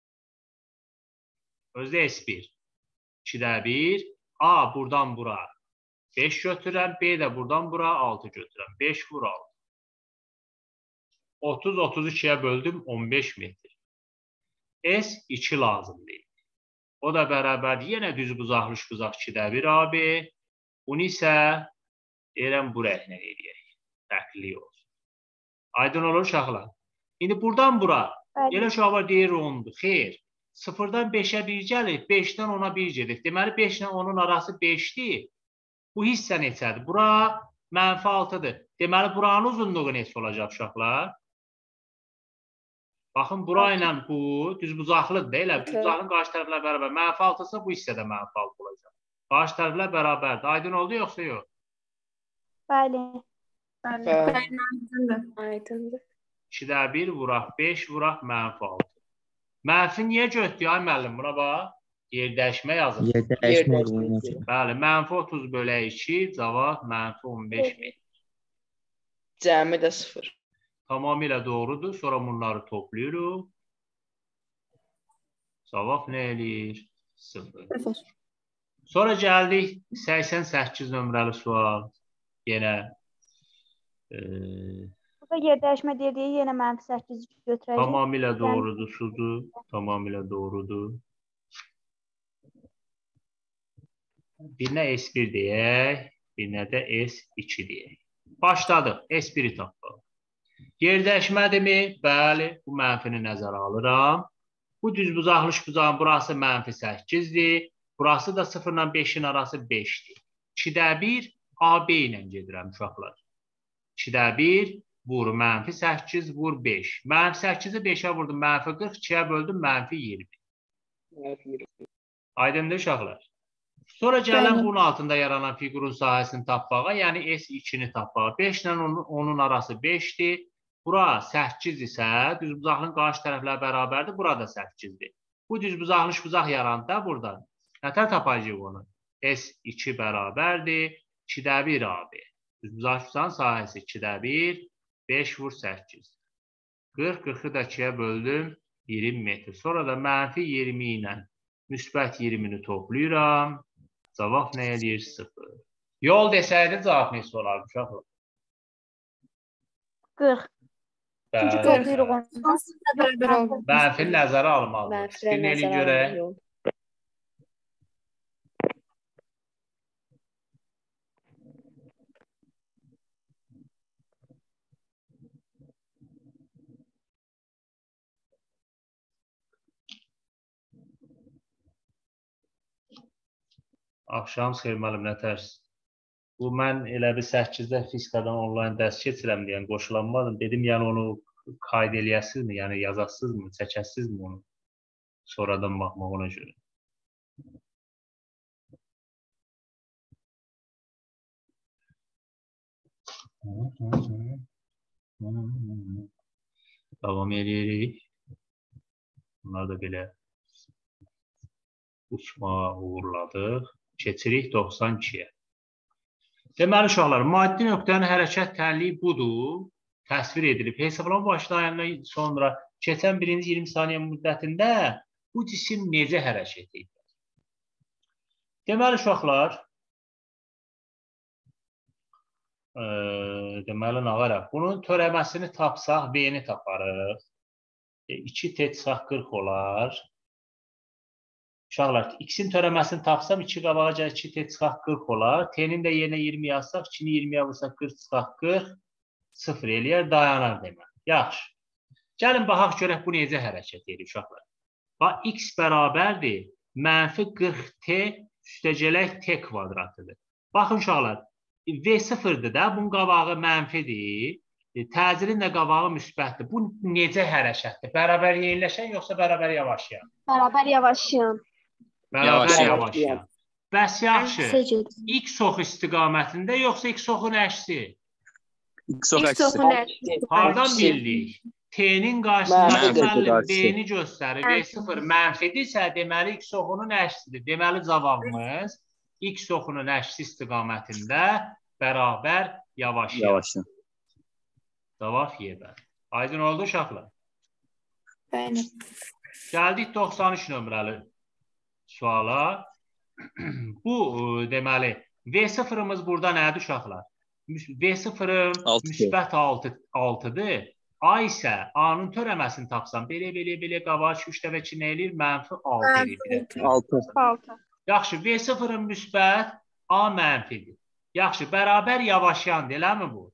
Özdə S bir. ikidə bir. A buradan bura. beş götürürəm. B də buradan bura altı götürürəm. beş vur altı. otuz otuz ikiyə böldüm on beş metr. S iki lazım deyil. O da bərabər yenə düzbucaqlı işbucaq ikidə bir A B. Bunu isə deyirəm bu rəhlə eləyək. Fərqli olsun. Aydın olur uşaqlar. İndi buradan bura. Elə uşaqlar deyir ondur. Xeyr. sıfırdan beşə bir gəlir. beşdən ona bir gedir. Deməli beş ilə onun arası beşdir. Bu hissə neçədir? Bura mənfi altıdır. Deməli buranın uzunluğu neçə olacaq uşaqlar? Baxın bura ilə bu düzbucaqlıdır. Elə düzbucaqlının qarşı tərəflər bərabər. Mənfi altısa bu hissə də mənfi altı olacaq. Qarşı tərəflər bərabərdir. Aydın oldu yoxsa yox? Bəli. Aydındır. ikidə bir vuraq, beş vuraq, mənfi altı. Mənfi niyə götdü ay müəllim? Buna bax. Yer dəyişmə yazılır. Yer dəyişmə olunacaq. Bəli, mənfi otuz bölək iki, cavab mənfi on beş metr. Cəmi də sıfır. Tamamilə doğrudur. Sonra bunları toplayırıq. Cavab nə eləyir? Sıfır. Sonra gəldik səksən səkkiz nömrəli sual. Yenə e, Burada yer dəyişmə dediyi yenə mənfi səkkiz götürəcək. tamamilə doğrudur, sudur. Tamamilə doğrudur. Birinə S bir deyək, birinə də S iki deyək. Başladıq. S biri tapdıq. Yer dəyişmədirmi? Bəli, bu mənfini nəzərə alıram. Bu düzbucaqlı işbucağın burası mənfi səkkizdir. Burası da sıfır ilə beşin arası beşdir. ikidə bir A B ilə gedirəm uşaqlar. ikidə bir vur mənfi səkkiz, vur beş. Mənfi səkkizi beşə vurdum, mənfi qırx, ikiyə böldüm, mənfi iyirmi. Aydındır uşaqlar. Sonra gələn Bəli. bunun altında yaranan fiqurun sahəsini tapmağa, yəni S ikini tapmağa. beş ilə onun, onun arası beşdir. Bura səkkiz isə düzbucaqlının qarşı tərəfləri bərabərdir. Burada səkkizdir. Bu düzbucaqlı bucaq yarandı da burada. Nətər tapacağıq onu? S iki bərabərdir. ikidə bir A B. Düzbucaqlı bucağın sahəsi ikidə bir. beş vur səkkiz. qırx, qırxı da ikiyə böldüm. iyirmi metr. Sonra da mənfi iyirmi ilə müsbət iyirmini toplayıram. Cavab nə edir? sıfır. Yol desəydi cavab neçə olardı uşaqlar? qırx. Çünki Bəli. qol quyruğun. Bərabər oldu. Mənfini nəzərə almalıdır. Mənfilər Fikrini nəzərə görə. alınır yol. Axşam xeyir müəllim, nə tərs? Bu mən elə bir səkkizdə fizikadan onlayn dərs keçirəm deyən qoşulanmadım. Dedim, yəni onu qayd eləyəsizmi, yəni yazasızmı, çəkəsizmi onu? Sonradan baxmaq ona görə. Davam edirik. Bunlar da belə uçmağa uğurladıq. Keçirik doxsan ikiyə. Deməli, uşaqlar, maddi nöqtənin hərəkət tənliyi budur. Təsvir edilib. Hesablama başlayandan sonra keçən birinci iyirmi saniyə müddətində bu cisim necə hərəkət edir? Deməli, uşaqlar, e, deməli, nağaraq, bunun törəməsini tapsaq, V-ni taparıq. E, iki T çıxaq qırx olar. Uşaqlar, X-in törəməsini tapsam, iki qabağa gəlir, iki T çıxaq qırx olar. T-nin də yerinə iyirmi yazsaq, ikini iyirmiyə vursaq, qırx çıxaq qırx, sıfır eləyər, dayanar demək. Yaxşı. Gəlin, baxaq görək, bu necə hərəkət edir, uşaqlar. Bax, X bərabərdir, mənfi qırx T üstəgələk T kvadratıdır. Baxın, uşaqlar, V sıfırdır da, bunun qabağı mənfidir, təcilin də qabağı müsbətdir. Bu necə hərəkətdir? Bərabər yeniləşən, yoxsa bərabər yavaşlayan? Bərabər yavaşlayan. Bərabər yavaşlayan. Bəs yaxşı, X ox istiqamətində, yoxsa X oxun əksi? X ox əksi. Hardan bildik? T-nin qarşısında müəllim V-ni göstərir. V sıfır mənfidirsə, deməli X oxunun əksidir. Deməli cavabımız X oxunun əksi istiqamətində bərabər yavaşlayan. Cavab Y-dən. Aydın oldu uşaqlar? Bəli. Gəldik doxsan üç nömrəli suala. Bu, deməli, V sıfırımız burada nədir uşaqlar? V sıfırım müsbət altıdır. A isə A-nın törəməsini tapsam, belə, belə, belə, qabağa üç dəfə iki nə eləyir? Mənfi altı eləyir. altı. Yaxşı, V sıfırın müsbət, A mənfidir. Yaxşı, bərabər yavaşyandır, eləmi bu?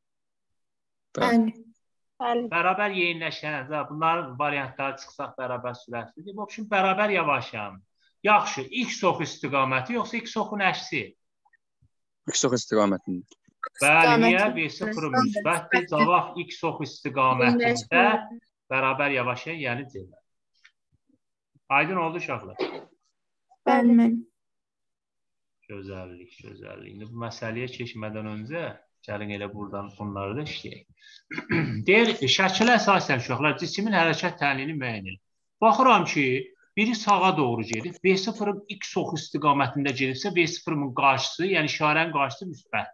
Bəli. Bərabər yeniləşən, bunların variantları çıxsaq bərabər sürətlidir. Bu üçün bərabər yavaşyan. Yaxşı, X ox istiqaməti, yoxsa X oxun əksi? X ox istiqamətində. Bəli, niyə? V sıfırın müsbətdir, cavab X ox istiqamətində bərabər yavaşyan, yəni C. Aydın oldu uşaqlar? Bəli. Gözəllik, gözəllik. İndi bu məsələyə keçmədən öncə gəlin elə buradan onları da işləyək. Deyir, şəkilə əsasən uşaqlar cismin hərəkət tənliyini müəyyən edin. Baxıram ki, biri sağa doğru gedir. V sıfırın X ox istiqamətində gedirsə, V sıfırın qarşısı, yəni işarənin qarşısı müsbət.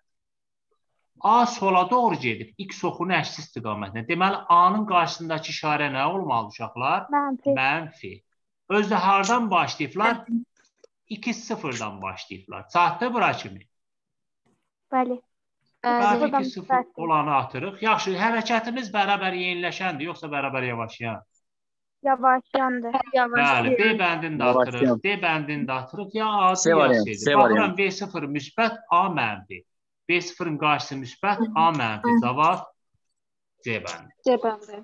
A sola doğru gedir, X oxunun əksi istiqamətində. Deməli, A-nın qarşısındakı işarə nə olmalı uşaqlar? Mənfi. Mənfi. Özdə hardan başlayıblar? iki sıfırdan başlayıblar. Çatdı bura kimi. Bəli. Bəli, iki sıfır olanı atırıq. Yaxşı, hərəkətimiz bərabər yeniləşəndir, yoxsa bərabər yavaşlayan? Yavaşyandır. Bəli, B bəndini də atırıq, D bəndini də atırıq. Ya adı ya şeydir. Baxıram, V sıfır müsbət, A mənfi. V sıfırın qarşısı müsbət, A mənfi. Cavab C bəndi. C bəndi.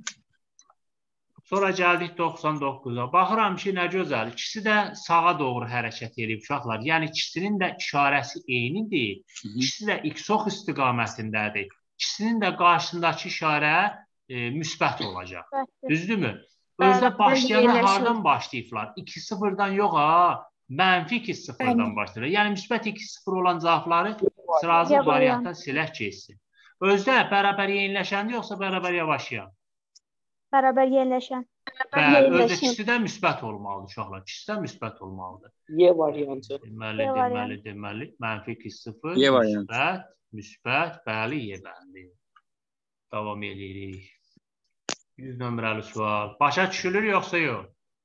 Sonra gəldik doxsan doqquza. Baxıram ki, nə gözəl. İkisi də sağa doğru hərəkət edib uşaqlar. Yəni, ikisinin də işarəsi eynidir. İkisi də X ox istiqamətindədir. İkisinin də qarşısındakı işarə e, müsbət olacaq. Düzdürmü? Özdə başlayana hardan başlayıblar? iki sıfırdan yox ha. Mənfi iki sıfırdan başlayır. Yəni müsbət iki sıfır olan cavabları sırazı Y variantdan silək keçsin. Özdə bərabər yeniləşəndi yoxsa bərabər yavaşlayan? Bərabər yerləşən. Bəli, özdə ikisi də müsbət olmalıdır uşaqlar. İkisi də müsbət olmalıdır. Y variantı. Deməli, Y deməli, variantı. deməli, mənfi iki sıfır, Y variantı. müsbət, müsbət, bəli, Y bəndi. Davam edirik. yüz nömrəli sual. Başa düşülür yoxsa yox?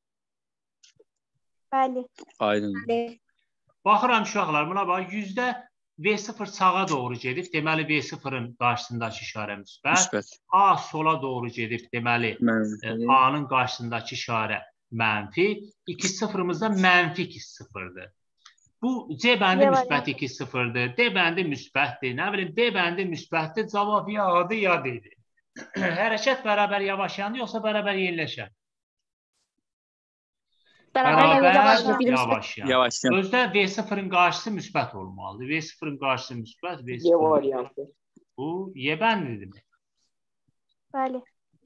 Bəli. Aydın. Baxıram uşaqlar, buna bax, yüzdə V sıfır sağa doğru gedib, deməli V sıfırın qarşısındakı işarə müsbət. Müsbət. A sola doğru gedib, deməli Mənfi. A-nın qarşısındakı işarə mənfi. iki sıfırımız da mənfi iki sıfırdır. Bu C bəndi Y müsbət variantı. iki sıfırdır. D bəndi müsbətdir. Nə bilim, D bəndi müsbətdir. Cavab ya adı ya D-dir. Hərəkət bərabər yavaşlayan yoxsa bərabər yeniləşən? Bərabər yavaşlayan. Yavaşlayan. Özdə V sıfırın qarşısı müsbət olmalıdır. V sıfırın qarşısı müsbət, V Y sıfır. variantı. Bu Y bəndidir. Bəli.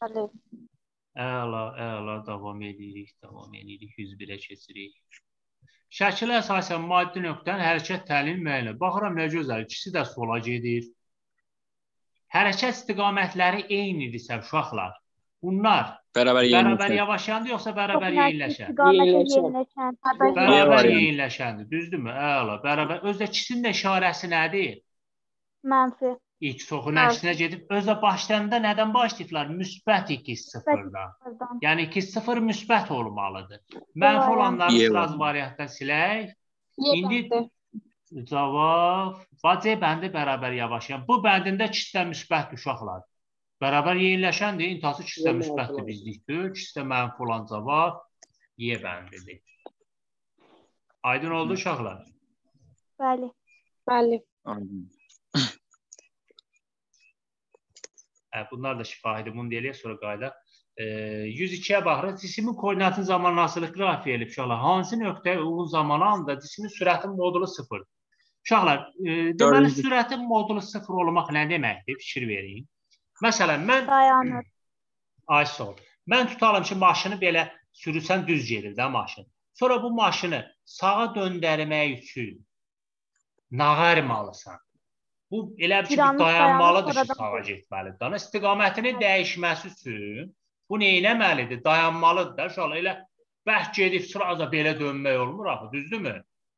Əla, əla, davam edirik, davam edirik, yüz birə keçirik. Şəkilə əsasən maddi nöqtənin hərəkət təhlil müəyyənə. Baxıram, nə gözəl, ikisi də sola gedir. Hərəkət istiqamətləri eynidirsə, uşaqlar, bunlar Bərabər bərabər yeniləşən. yavaşlayandır yoxsa bərabər yeniləşən? İstiqamətə Yeniləşən. yerləşən. Bərabər variantı. yeniləşəndir, düzdürmü? Əla, bərabər. Özdə ikisinin də işarəsi nədir? Mənfi. İlk soxun əksinə gedib, özdə başlarında nədən başlayıblar? Müsbət iki sıfırdan. Buradan. Yəni iki sıfır müsbət olmalıdır. Mənfi olanları Y sıraz variantdan silək. İndi cavab C bəndi bərabər yavaşlayan. Bu bəndində ikisi də müsbətdir uşaqlar. Bərabər yeniləşəndir, intihası ikisi də müsbətdir bizlikdir. İkisi də mənfi olan cavab Y bəndidir. Aydın oldu uşaqlar? Bəli. Bəli. Aydın. Bunlar da şifahidir. Bunu deyək, sonra qaydaq. yüz ikiyə baxırıq. Cismin koordinatın zamanlasılıq qrafiyi elib uşaqlar. Hansı nöqtəyə uyğun zamanı anda cismin sürətin modulu sıfır? Uşaqlar, deməli sürətin modulu sıfır olmaq nə deməkdir? Fikir verin. Məsələn, mən Dayanır. ay sol. Mən tutalım ki, maşını belə sürürsən düz gedir də maşın. Sonra bu maşını sağa döndərmək üçün nağarmalısan. Bu elə bir ki, Bir dayanmalıdır dayanır, ki, sağa getməlidir. İstiqamətini dəyişməsi üçün bu nə etməlidir? Dayanmalıdır da. Uşaqlar, elə bərk gedib sıraza belə dönmək olmur axı, düzdürmü?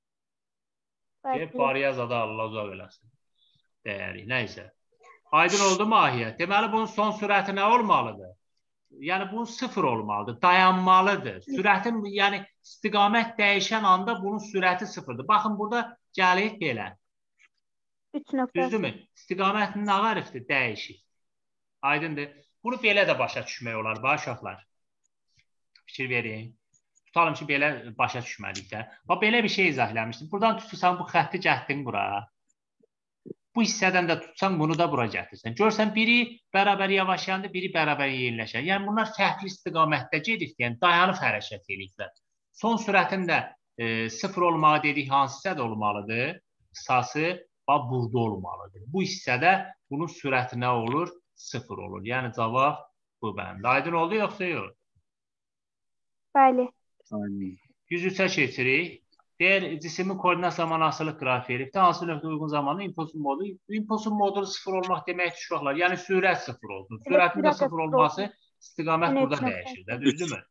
Deyib, bariyazada Allah uzaq eləsin. Dəyəri, nəysə. Aydın oldu mahiyyət. Deməli, bunun son sürəti nə olmalıdır? Yəni, bu sıfır olmalıdır, dayanmalıdır. Sürətin, yəni istiqamət dəyişən anda bunun sürəti sıfırdır. Baxın, burada gəlir belə. üç nöqtə. Düzdürmü? İstiqamətinin nağarifdir, dəyişir. Aydındır. Bunu belə də başa düşmək olar, başaqlar. Fikir verin. Tutalım ki, belə başa düşmədik də. Bax, belə bir şey izah eləmişdim. Buradan tutursan, bu xətti gətdin bura. Bu hissədən də tutsan, bunu da bura gətirsən. Görsən, biri bərabər yavaşlayandır, biri bərabər yeniləşən. Yəni, bunlar fərqli istiqamətdə gedir, yəni dayanıb hərəkət edirlər. Son sürətin də e, sıfır olmağı dedik, hansısə də olmalıdır? Qısası burada olmalıdır. Bu hissədə bunun sürəti nə olur? Sıfır olur. Yəni, cavab bu bəndə. Aydın oldu, yoxsa yox? Bəli. yüz üçə keçirik. Deyər, cismin koordinat zamanasılıq qrafiyi elibdir. Hansı nöqtə uyğun zamanlı impulsun modulu? Impulsun modulu sıfır olmaq demək uşaqlar. Yəni, sürət sıfır olsun. Sürətin də sıfır olması istiqamət burada dəyişir. Düzdürmü?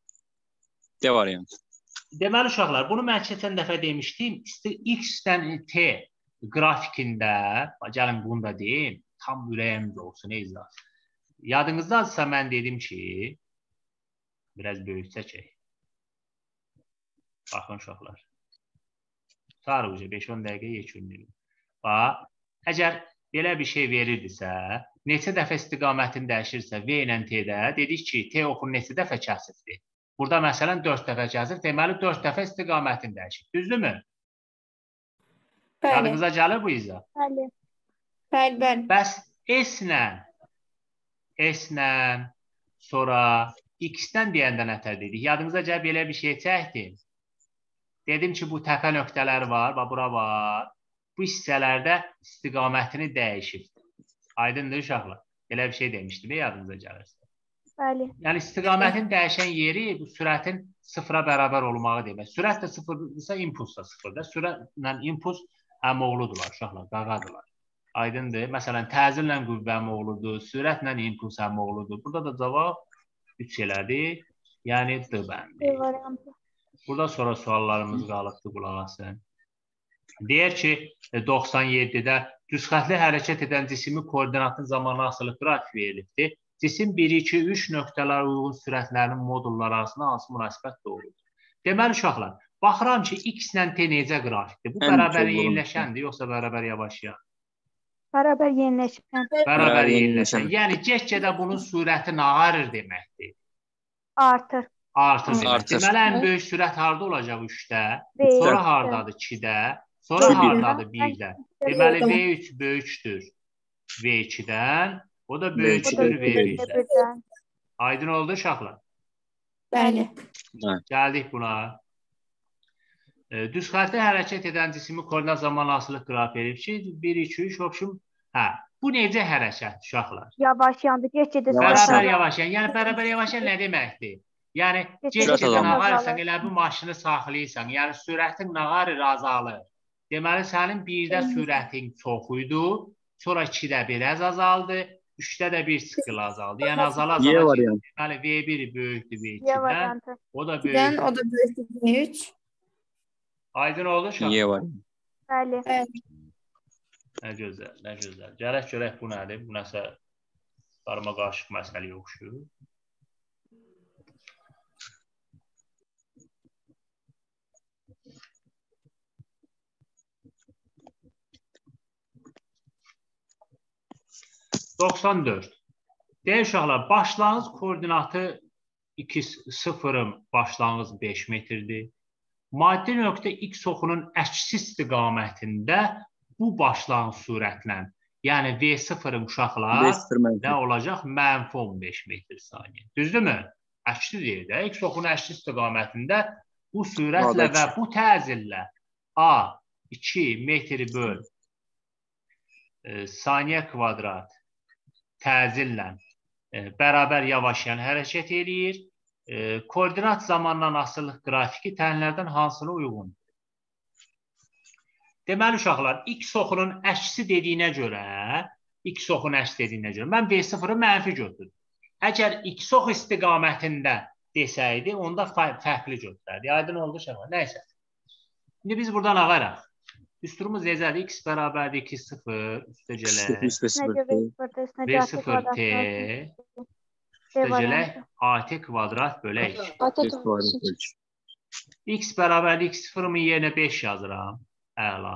D variantı. Deməli, uşaqlar, bunu mən keçən dəfə demişdim. X-dən T qrafikində, gəlin bunu da deyim, tam ürəyimiz olsun, izah. Yadınızdadırsa mən dedim ki, biraz böyükcə çək. Baxın, uşaqlar. Tutarıq uca, beş on dəqiqə yekunluyum. Bax, əgər belə bir şey verirdisə, neçə dəfə istiqamətin dəyişirsə, V ilə T-də, dedik ki, T oxun neçə dəfə kəsibdir. Burada məsələn dörd dəfə kəsib, deməli dörd dəfə istiqamətin dəyişib. Düzdürmü? Bəli. Yadınıza gəlir bu izah? Bəli. Bəli, bəli. Bəs S-lə, S-lə, sonra X-dən deyəndə nətər dedik? Yadınıza gəl, belə bir şey çəkdim. Dedim ki, bu təpə nöqtələri var, bax, bura var. Bu hissələrdə istiqamətini dəyişib. Aydındır, uşaqlar. Belə bir şey demişdim, yadınıza gəlirsə. Bəli. Yəni, istiqamətin dəyişən yeri bu sürətin sıfıra bərabər olmağı demək. Sürət də sıfırdırsa, impuls da sıfırdır. Sürətlə impuls əmoğludular, uşaqlar, qağadılar. Aydındır. Məsələn, təzirlə qüvvə əmoğludur, sürətlə impuls əmoğludur. Burada da cavab üç elədi. Yəni D bəndi. Burada sonra suallarımız qalıbdır, qulaq asın. Deyər ki, doxsan yeddidə düzxətli hərəkət edən cismi koordinatın zamanı asılı qrafik verilibdir. Cisim bir, iki, üç nöqtələr uyğun sürətlərinin modulları arasında hansı münasibət doğrudur? Deməli, uşaqlar, baxıram ki, X ilə T necə qrafikdir? Bu bərabər yeniləşəndir, yoxsa bərabər yavaşlayan? Bərabər yeniləşən. Bərabər yeniləşən. Yəni, get-gedə bunun sürəti nağarır deməkdir. Artır. Artır deməkdir. Deməli, ən böyük sürət harada olacaq üçdə? Sonra haradadır ikidə? Sonra haradadır birdə? Deməli, V üç böyükdür V ikidən. O da böyükdür V birdən. Aydın oldu uşaqlar? Bəli. Gəldik buna. Düzxətli hərəkət edən cismi koordinat zamanı asılı qraf verib ki, bir, iki, üç, opşum. Hə, bu necə hərəkət uşaqlar? Yavaş yandı, get-gedə bərabər yavaşlayan. Yəni, bərabər yavaşlayan nə deməkdir? Yəni, get-gedə nağarırsan, elə bu maşını saxlayırsan. Yəni, sürətin nağarır, azalır. Deməli, sənin birdə sürətin çox idi, sonra ikidə biraz azaldı, üçdə də bir sıqıl azaldı. Yəni, azala-azala ki, deməli, V bir böyükdür V ikidən, o da böyükdür. O da böyükdür V üç. Aydın oldu şah? Y var. Bəli. Nə gözəl, nə gözəl. Gələk görək bu nədir? Bu nəsə qarma qarışıq məsələ yoxşur. doxsan dörd. Deyək uşaqlar, başlanğıc koordinatı iki sıfırın başlanğıc beş metrdir. Maddi nöqtə X oxunun əksi istiqamətində bu başlanğıc sürətlə, yəni V sıfırın uşaqlar nə olacaq? Mənfi on beş metr saniyə. Düzdürmü? Əksi deyir də. X oxunun əksi istiqamətində bu sürətlə və bu təzillə A iki metri böl saniyə kvadrat təzillə bərabər yavaşlayan hərəkət eləyir. Koordinat zamandan asılıq qrafiki tənlərdən hansına uyğundur? Deməli, uşaqlar, X oxunun əksi dediyinə görə, X oxunun əksi dediyinə görə, mən V sıfırı mənfi götürdüm. Əgər X ox istiqamətində desəydi, onda fərqli götürərdi. Aydın oldu uşaqlar. Nəysə. İndi biz buradan ağaraq. Düsturumuz necədir? X bərabərdir iki sıfır, üstəcələk V sıfır T üstəcələk A T kvadrat bölək. X bərabərdir iki sıfırımın yerinə beş yazıram. Əla.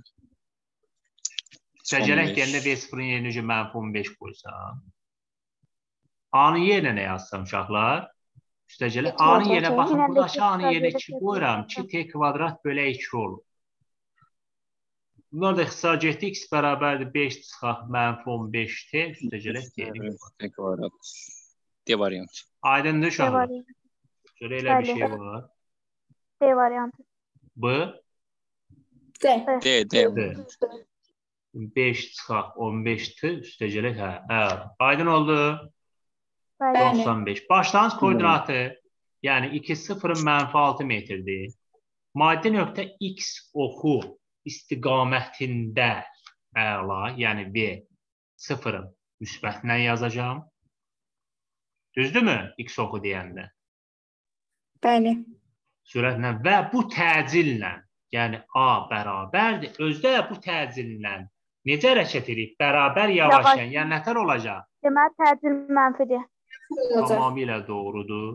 Üstəcələk deyəndə V sıfırın yerinə mənfi on beş qoysam. A-nın yerinə nə yazsam uşaqlar? Üstəcələk A-nın yerinə baxın, buradakı A-nın yerinə iki qoyuram. iki T kvadrat bölək iki olur. Bunlar da ixtisar getdi. X bərabərdir beş çıxaq mənfi on beş T üstəcələk deyəlim. D variantı. Aydındır uşaqlar. Şöyle elə bir şey var. D variantı. B? D. D, D. beş çıxaq on beş T üstəcələk hə. Aydın oldu. doxsan beş. Başlanğıc koordinatı, yəni iki sıfırın mənfi altı metrdir. Maddi nöqtə X oxu istiqamətində əla, yəni V sıfırın müsbətlə yazacağım. Düzdürmü? X oxu deyəndə. Bəli. Sürətlə və bu təcillə, yəni A bərabərdir. Özdə bu təcillə necə hərəkət edib? Bərabər yavaşlayan, yəni nətər olacaq? Deməli, təcil mənfidir. Tamamilə doğrudur.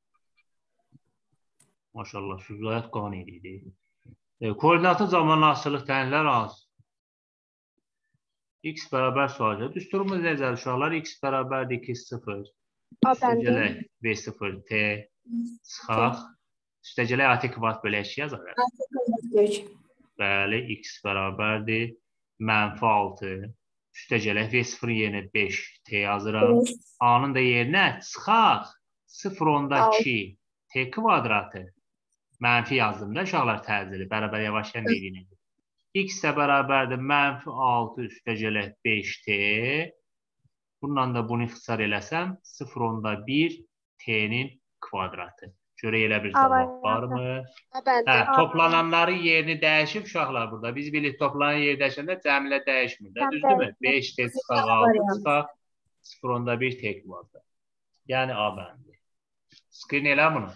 Maşallah, Süzayət qan edir. Koordinatın zamanı asılıq tənlər az. X bərabər sualca. Düsturumuz necədir uşaqlar? X bərabərdir iki sıfır. Üstəcələk V sıfır T çıxaq. Üstəcələk A T kvadrat bölək iki yazarıq. Bəli, X bərabərdir. Mənfi altı. Üstəcələk V sıfırın yerinə beş T yazıram. A-nın da yerinə çıxaq. sıfır onda iki T kvadratı. Mənfi yazdım da uşaqlar təcili. Bərabər yavaşlayan dediyini. X də bərabərdir. Mənfi altı üstəcələk beş T. Bundan da bunu ixtisar eləsəm sıfır onda bir T'nin kvadratı. Görək elə bir A cavab variantı. varmı? Bəli. Hə, toplananların yerini dəyişib uşaqlar burada. Biz bilik toplanan yeri dəyişəndə cəmilə dəyişmir də, Cəm düzdürmü? dəyişmir. beş tek çıxaq, altı çıxaq, sıfır onda bir tek var da. Yəni A bəndi. Screen elə bunu.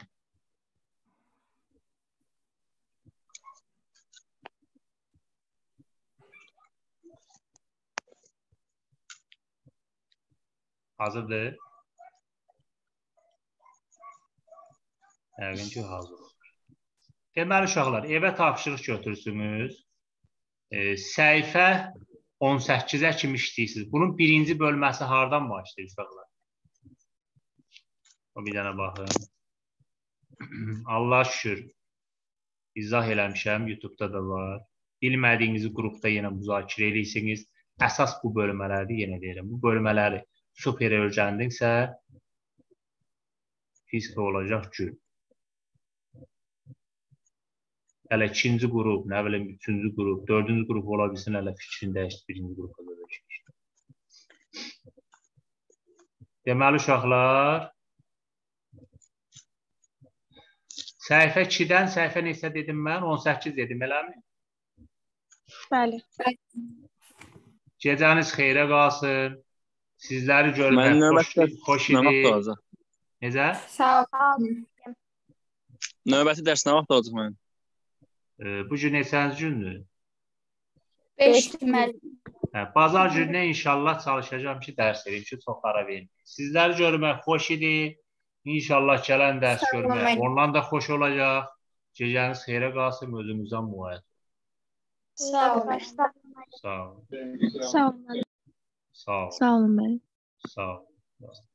Hazırdır. Yəqin ki, hazır olur. Deməli, uşaqlar, evə tapşırıq götürsünüz. E, səhifə on səkkizə kimi işləyirsiniz. Bunun birinci bölməsi hardan başlayır, uşaqlar? O bir dənə baxın. Allah şükür. İzah eləmişəm, YouTube-da da var. Bilmədiyinizi qrupda yenə müzakirə edirsiniz. Əsas bu bölmələrdir, yenə deyirəm. Bu bölmələri super öyrəndinsə, fizika olacaq gül. Hələ ikinci qrup, nə bilim, üçüncü qrup, dördüncü qrup ola bilsin, hələ fikrini dəyişdir, birinci qrupa da dəyişdir. Deməli, uşaqlar, səhifə ikidən səhifə neçə dedim mən? on səkkiz dedim, eləmi? Bəli. Gecəniz xeyrə qalsın. Sizləri görmək Mən xoş, növbətdə xoş nə vaxt idi. olacaq? Necə? Sağ ol. Növbəti dərs nə vaxt olacaq mənim? E, bu gün neçənci gündür? beş deməli. Hə, bazar gününə inşallah çalışacağım ki, dərs edeyim ki, çox ara verməyim. Sizləri görmək xoş idi. İnşallah gələn dərs Sağ olun, görmək müəllim. ondan da xoş olacaq. Gecəniz xeyrə qalsın, özünüzdən müayət. Sağ ol. Başda. Sağ olun. Sağ olun. Sağ olun. Sağ olun bəli. Sağ olun.